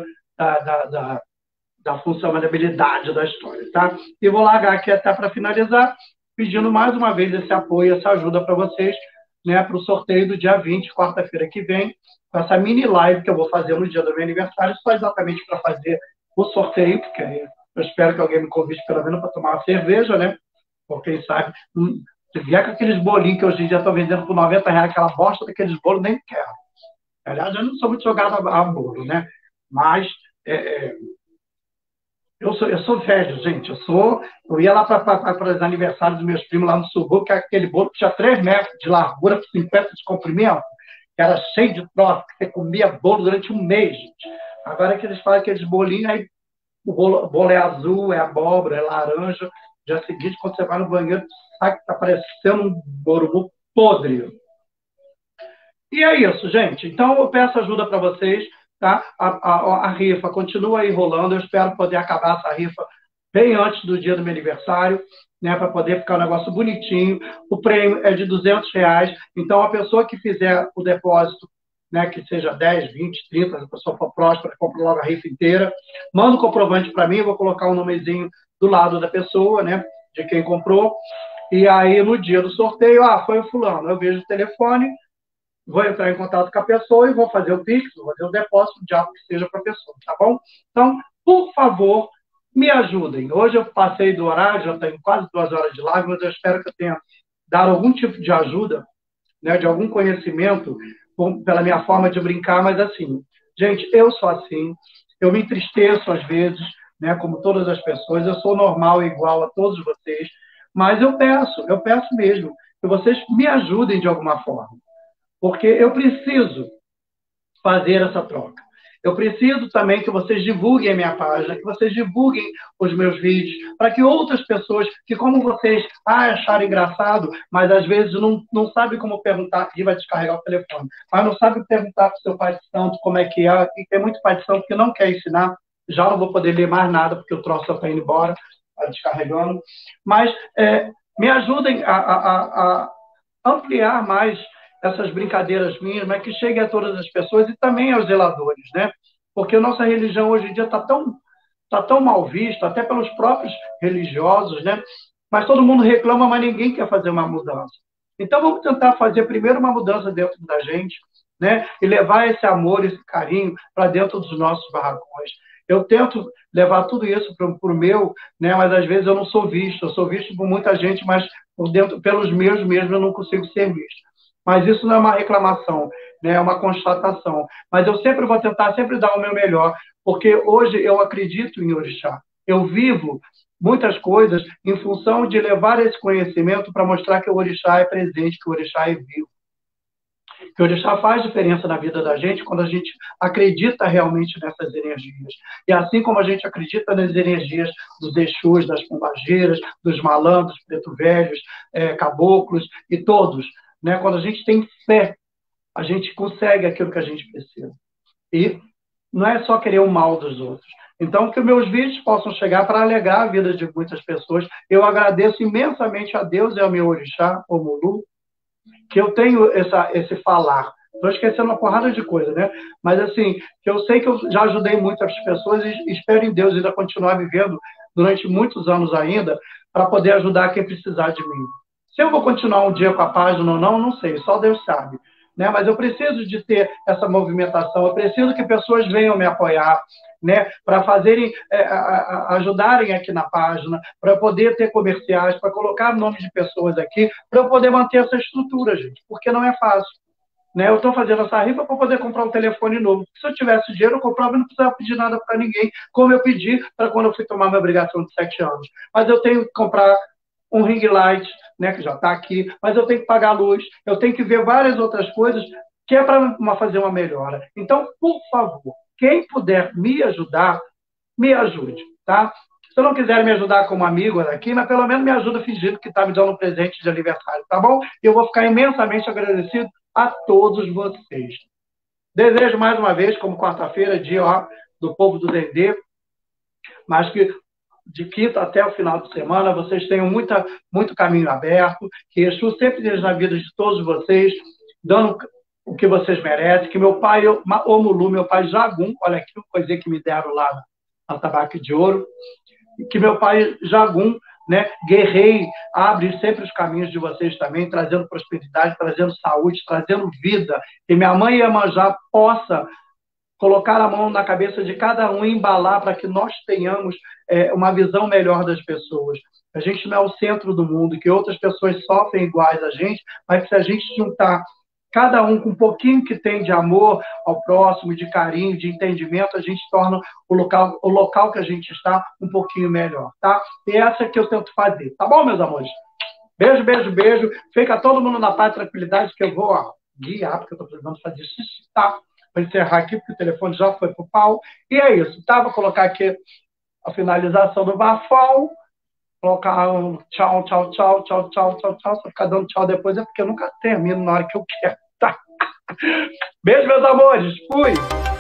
da funcionalidade da história, tá? E vou largar aqui até para finalizar, pedindo mais uma vez esse apoio, essa ajuda para vocês, né, para o sorteio do dia 20, quarta-feira que vem, com essa mini live que eu vou fazer no dia do meu aniversário, só exatamente para fazer o sorteio, porque eu espero que alguém me convide pelo menos para tomar uma cerveja, né? Ou quem sabe, se vier com aqueles bolinhos que hoje em dia estão vendendo por R$ 90, aquela bosta daqueles bolos, nem quero. Aliás, eu não sou muito jogado a bolo, né? Mas eu sou velho, gente. Eu ia lá para os aniversários dos meus primos lá no subúrbio, que é aquele bolo que tinha 3 metros de largura, 50 de comprimento, que era cheio de troço, que você comia bolo durante um mês, gente. Agora que eles fazem aqueles bolinhos, aí o bolo é azul, é abóbora, é laranja. Dia seguinte, quando você vai no banheiro, sabe que está parecendo um borubu podre. E é isso, gente. Então, eu peço ajuda para vocês, tá? A rifa continua aí rolando. Eu espero poder acabar essa rifa bem antes do dia do meu aniversário, né? Para poder ficar um negócio bonitinho. O prêmio é de R$ 200. Então, a pessoa que fizer o depósito, né, que seja 10, 20, 30, se a pessoa for próspera, compra logo a rifa inteira, manda o comprovante para mim, eu vou colocar um nomezinho do lado da pessoa, né? De quem comprou. E aí, no dia do sorteio, foi o fulano. Eu vejo o telefone, vou entrar em contato com a pessoa e vou fazer o Pix, vou fazer o depósito, o diabo que seja para a pessoa, tá bom? Então, por favor, me ajudem. Hoje eu passei do horário, já tenho quase 2 horas de live, mas eu espero que eu tenha dado algum tipo de ajuda, né, de algum conhecimento, pela minha forma de brincar, mas assim, gente, eu sou assim, eu me entristeço às vezes, né, como todas as pessoas, eu sou normal e igual a todos vocês, mas eu peço mesmo, que vocês me ajudem de alguma forma. Porque eu preciso fazer essa troca. Eu preciso também que vocês divulguem a minha página, que vocês divulguem os meus vídeos, para que outras pessoas, que como vocês acharam engraçado, mas às vezes não sabem como perguntar, e vai descarregar o telefone, mas não sabem perguntar para o seu pai de santo como é que é, e tem muito pai de santo que não quer ensinar, já não vou poder ler mais nada, porque o troço está indo embora, está descarregando, mas me ajudem a ampliar mais essas brincadeiras minhas, mas que cheguem a todas as pessoas e também aos zeladores, né? Porque a nossa religião hoje em dia está está tão mal visto, até pelos próprios religiosos, né? Mas todo mundo reclama, mas ninguém quer fazer uma mudança. Então vamos tentar fazer primeiro uma mudança dentro da gente, né? E levar esse amor, esse carinho para dentro dos nossos barracões. Eu tento levar tudo isso para o meu, né? Mas às vezes eu não sou visto. Eu sou visto por muita gente, mas por dentro, pelos meus mesmo eu não consigo ser visto. Mas isso não é uma reclamação, né? É uma constatação. Mas eu sempre vou tentar sempre dar o meu melhor, porque hoje eu acredito em orixá. Eu vivo muitas coisas em função de levar esse conhecimento para mostrar que o orixá é presente, que o orixá é vivo. Que o orixá faz diferença na vida da gente quando a gente acredita realmente nessas energias. E assim como a gente acredita nas energias dos Exus, das pombageiras, dos malandros, preto velhos, caboclos e todos, né? Quando a gente tem fé, a gente consegue aquilo que a gente precisa. E não é só querer o mal dos outros. Então, que os meus vídeos possam chegar para alegrar a vida de muitas pessoas. Eu agradeço imensamente a Deus e ao meu orixá, o Mulu, que eu tenho esse falar. Estou esquecendo uma porrada de coisa, né? Mas, assim, que eu sei que eu já ajudei muitas pessoas e espero em Deus ainda continuar vivendo durante muitos anos ainda para poder ajudar quem precisar de mim. Se eu vou continuar um dia com a página ou não, não sei, só Deus sabe. Né? Mas eu preciso de ter essa movimentação, eu preciso que pessoas venham me apoiar, né? Para fazerem, ajudarem aqui na página, para poder ter comerciais, para colocar nomes de pessoas aqui, para eu poder manter essa estrutura, gente, porque não é fácil. Né? Eu estou fazendo essa rifa para poder comprar um telefone novo. Se eu tivesse dinheiro, eu comprava e não precisava pedir nada para ninguém, como eu pedi para quando eu fui tomar minha obrigação de 7 anos. Mas eu tenho que comprar um ring light, né, que já está aqui, mas eu tenho que pagar a luz, eu tenho que ver várias outras coisas que é para fazer uma melhora. Então, por favor, quem puder me ajudar, me ajude, tá? Se eu não quiser me ajudar como amigo aqui, mas pelo menos me ajuda fingindo que está me dando um presente de aniversário, tá bom? Eu vou ficar imensamente agradecido a todos vocês. Desejo mais uma vez, como quarta-feira, dia do povo do Dendê, mas que de quinta até o final de semana vocês tenham muito caminho aberto, que Exu sempre esteja na vida de todos vocês, dando o que vocês merecem, que meu pai, Omulu, meu pai Jagum, olha aqui uma coisinha que me deram lá na Tabaco de Ouro, que meu pai Jagum, né, guerreie, abre sempre os caminhos de vocês também, trazendo prosperidade, trazendo saúde, trazendo vida, que minha mãe Iemanjá possa colocar a mão na cabeça de cada um e embalar para que nós tenhamos uma visão melhor das pessoas. A gente não é o centro do mundo, que outras pessoas sofrem iguais a gente, mas que se a gente juntar cada um com um pouquinho que tem de amor ao próximo, de carinho, de entendimento, a gente torna o local que a gente está um pouquinho melhor, tá? E essa é que eu tento fazer, tá bom, meus amores? Beijo, beijo, beijo. Fica todo mundo na paz e tranquilidade que eu vou guiar, porque eu estou precisando fazer xixi, tá? Vou encerrar aqui, porque o telefone já foi pro pau. E é isso, tá? Vou colocar aqui a finalização do bafão. Colocar um tchau, tchau, tchau, tchau, tchau, tchau, tchau. Se eu ficar dando tchau depois é porque eu nunca termino na hora que eu quero, tá? Beijo, meus amores. Fui!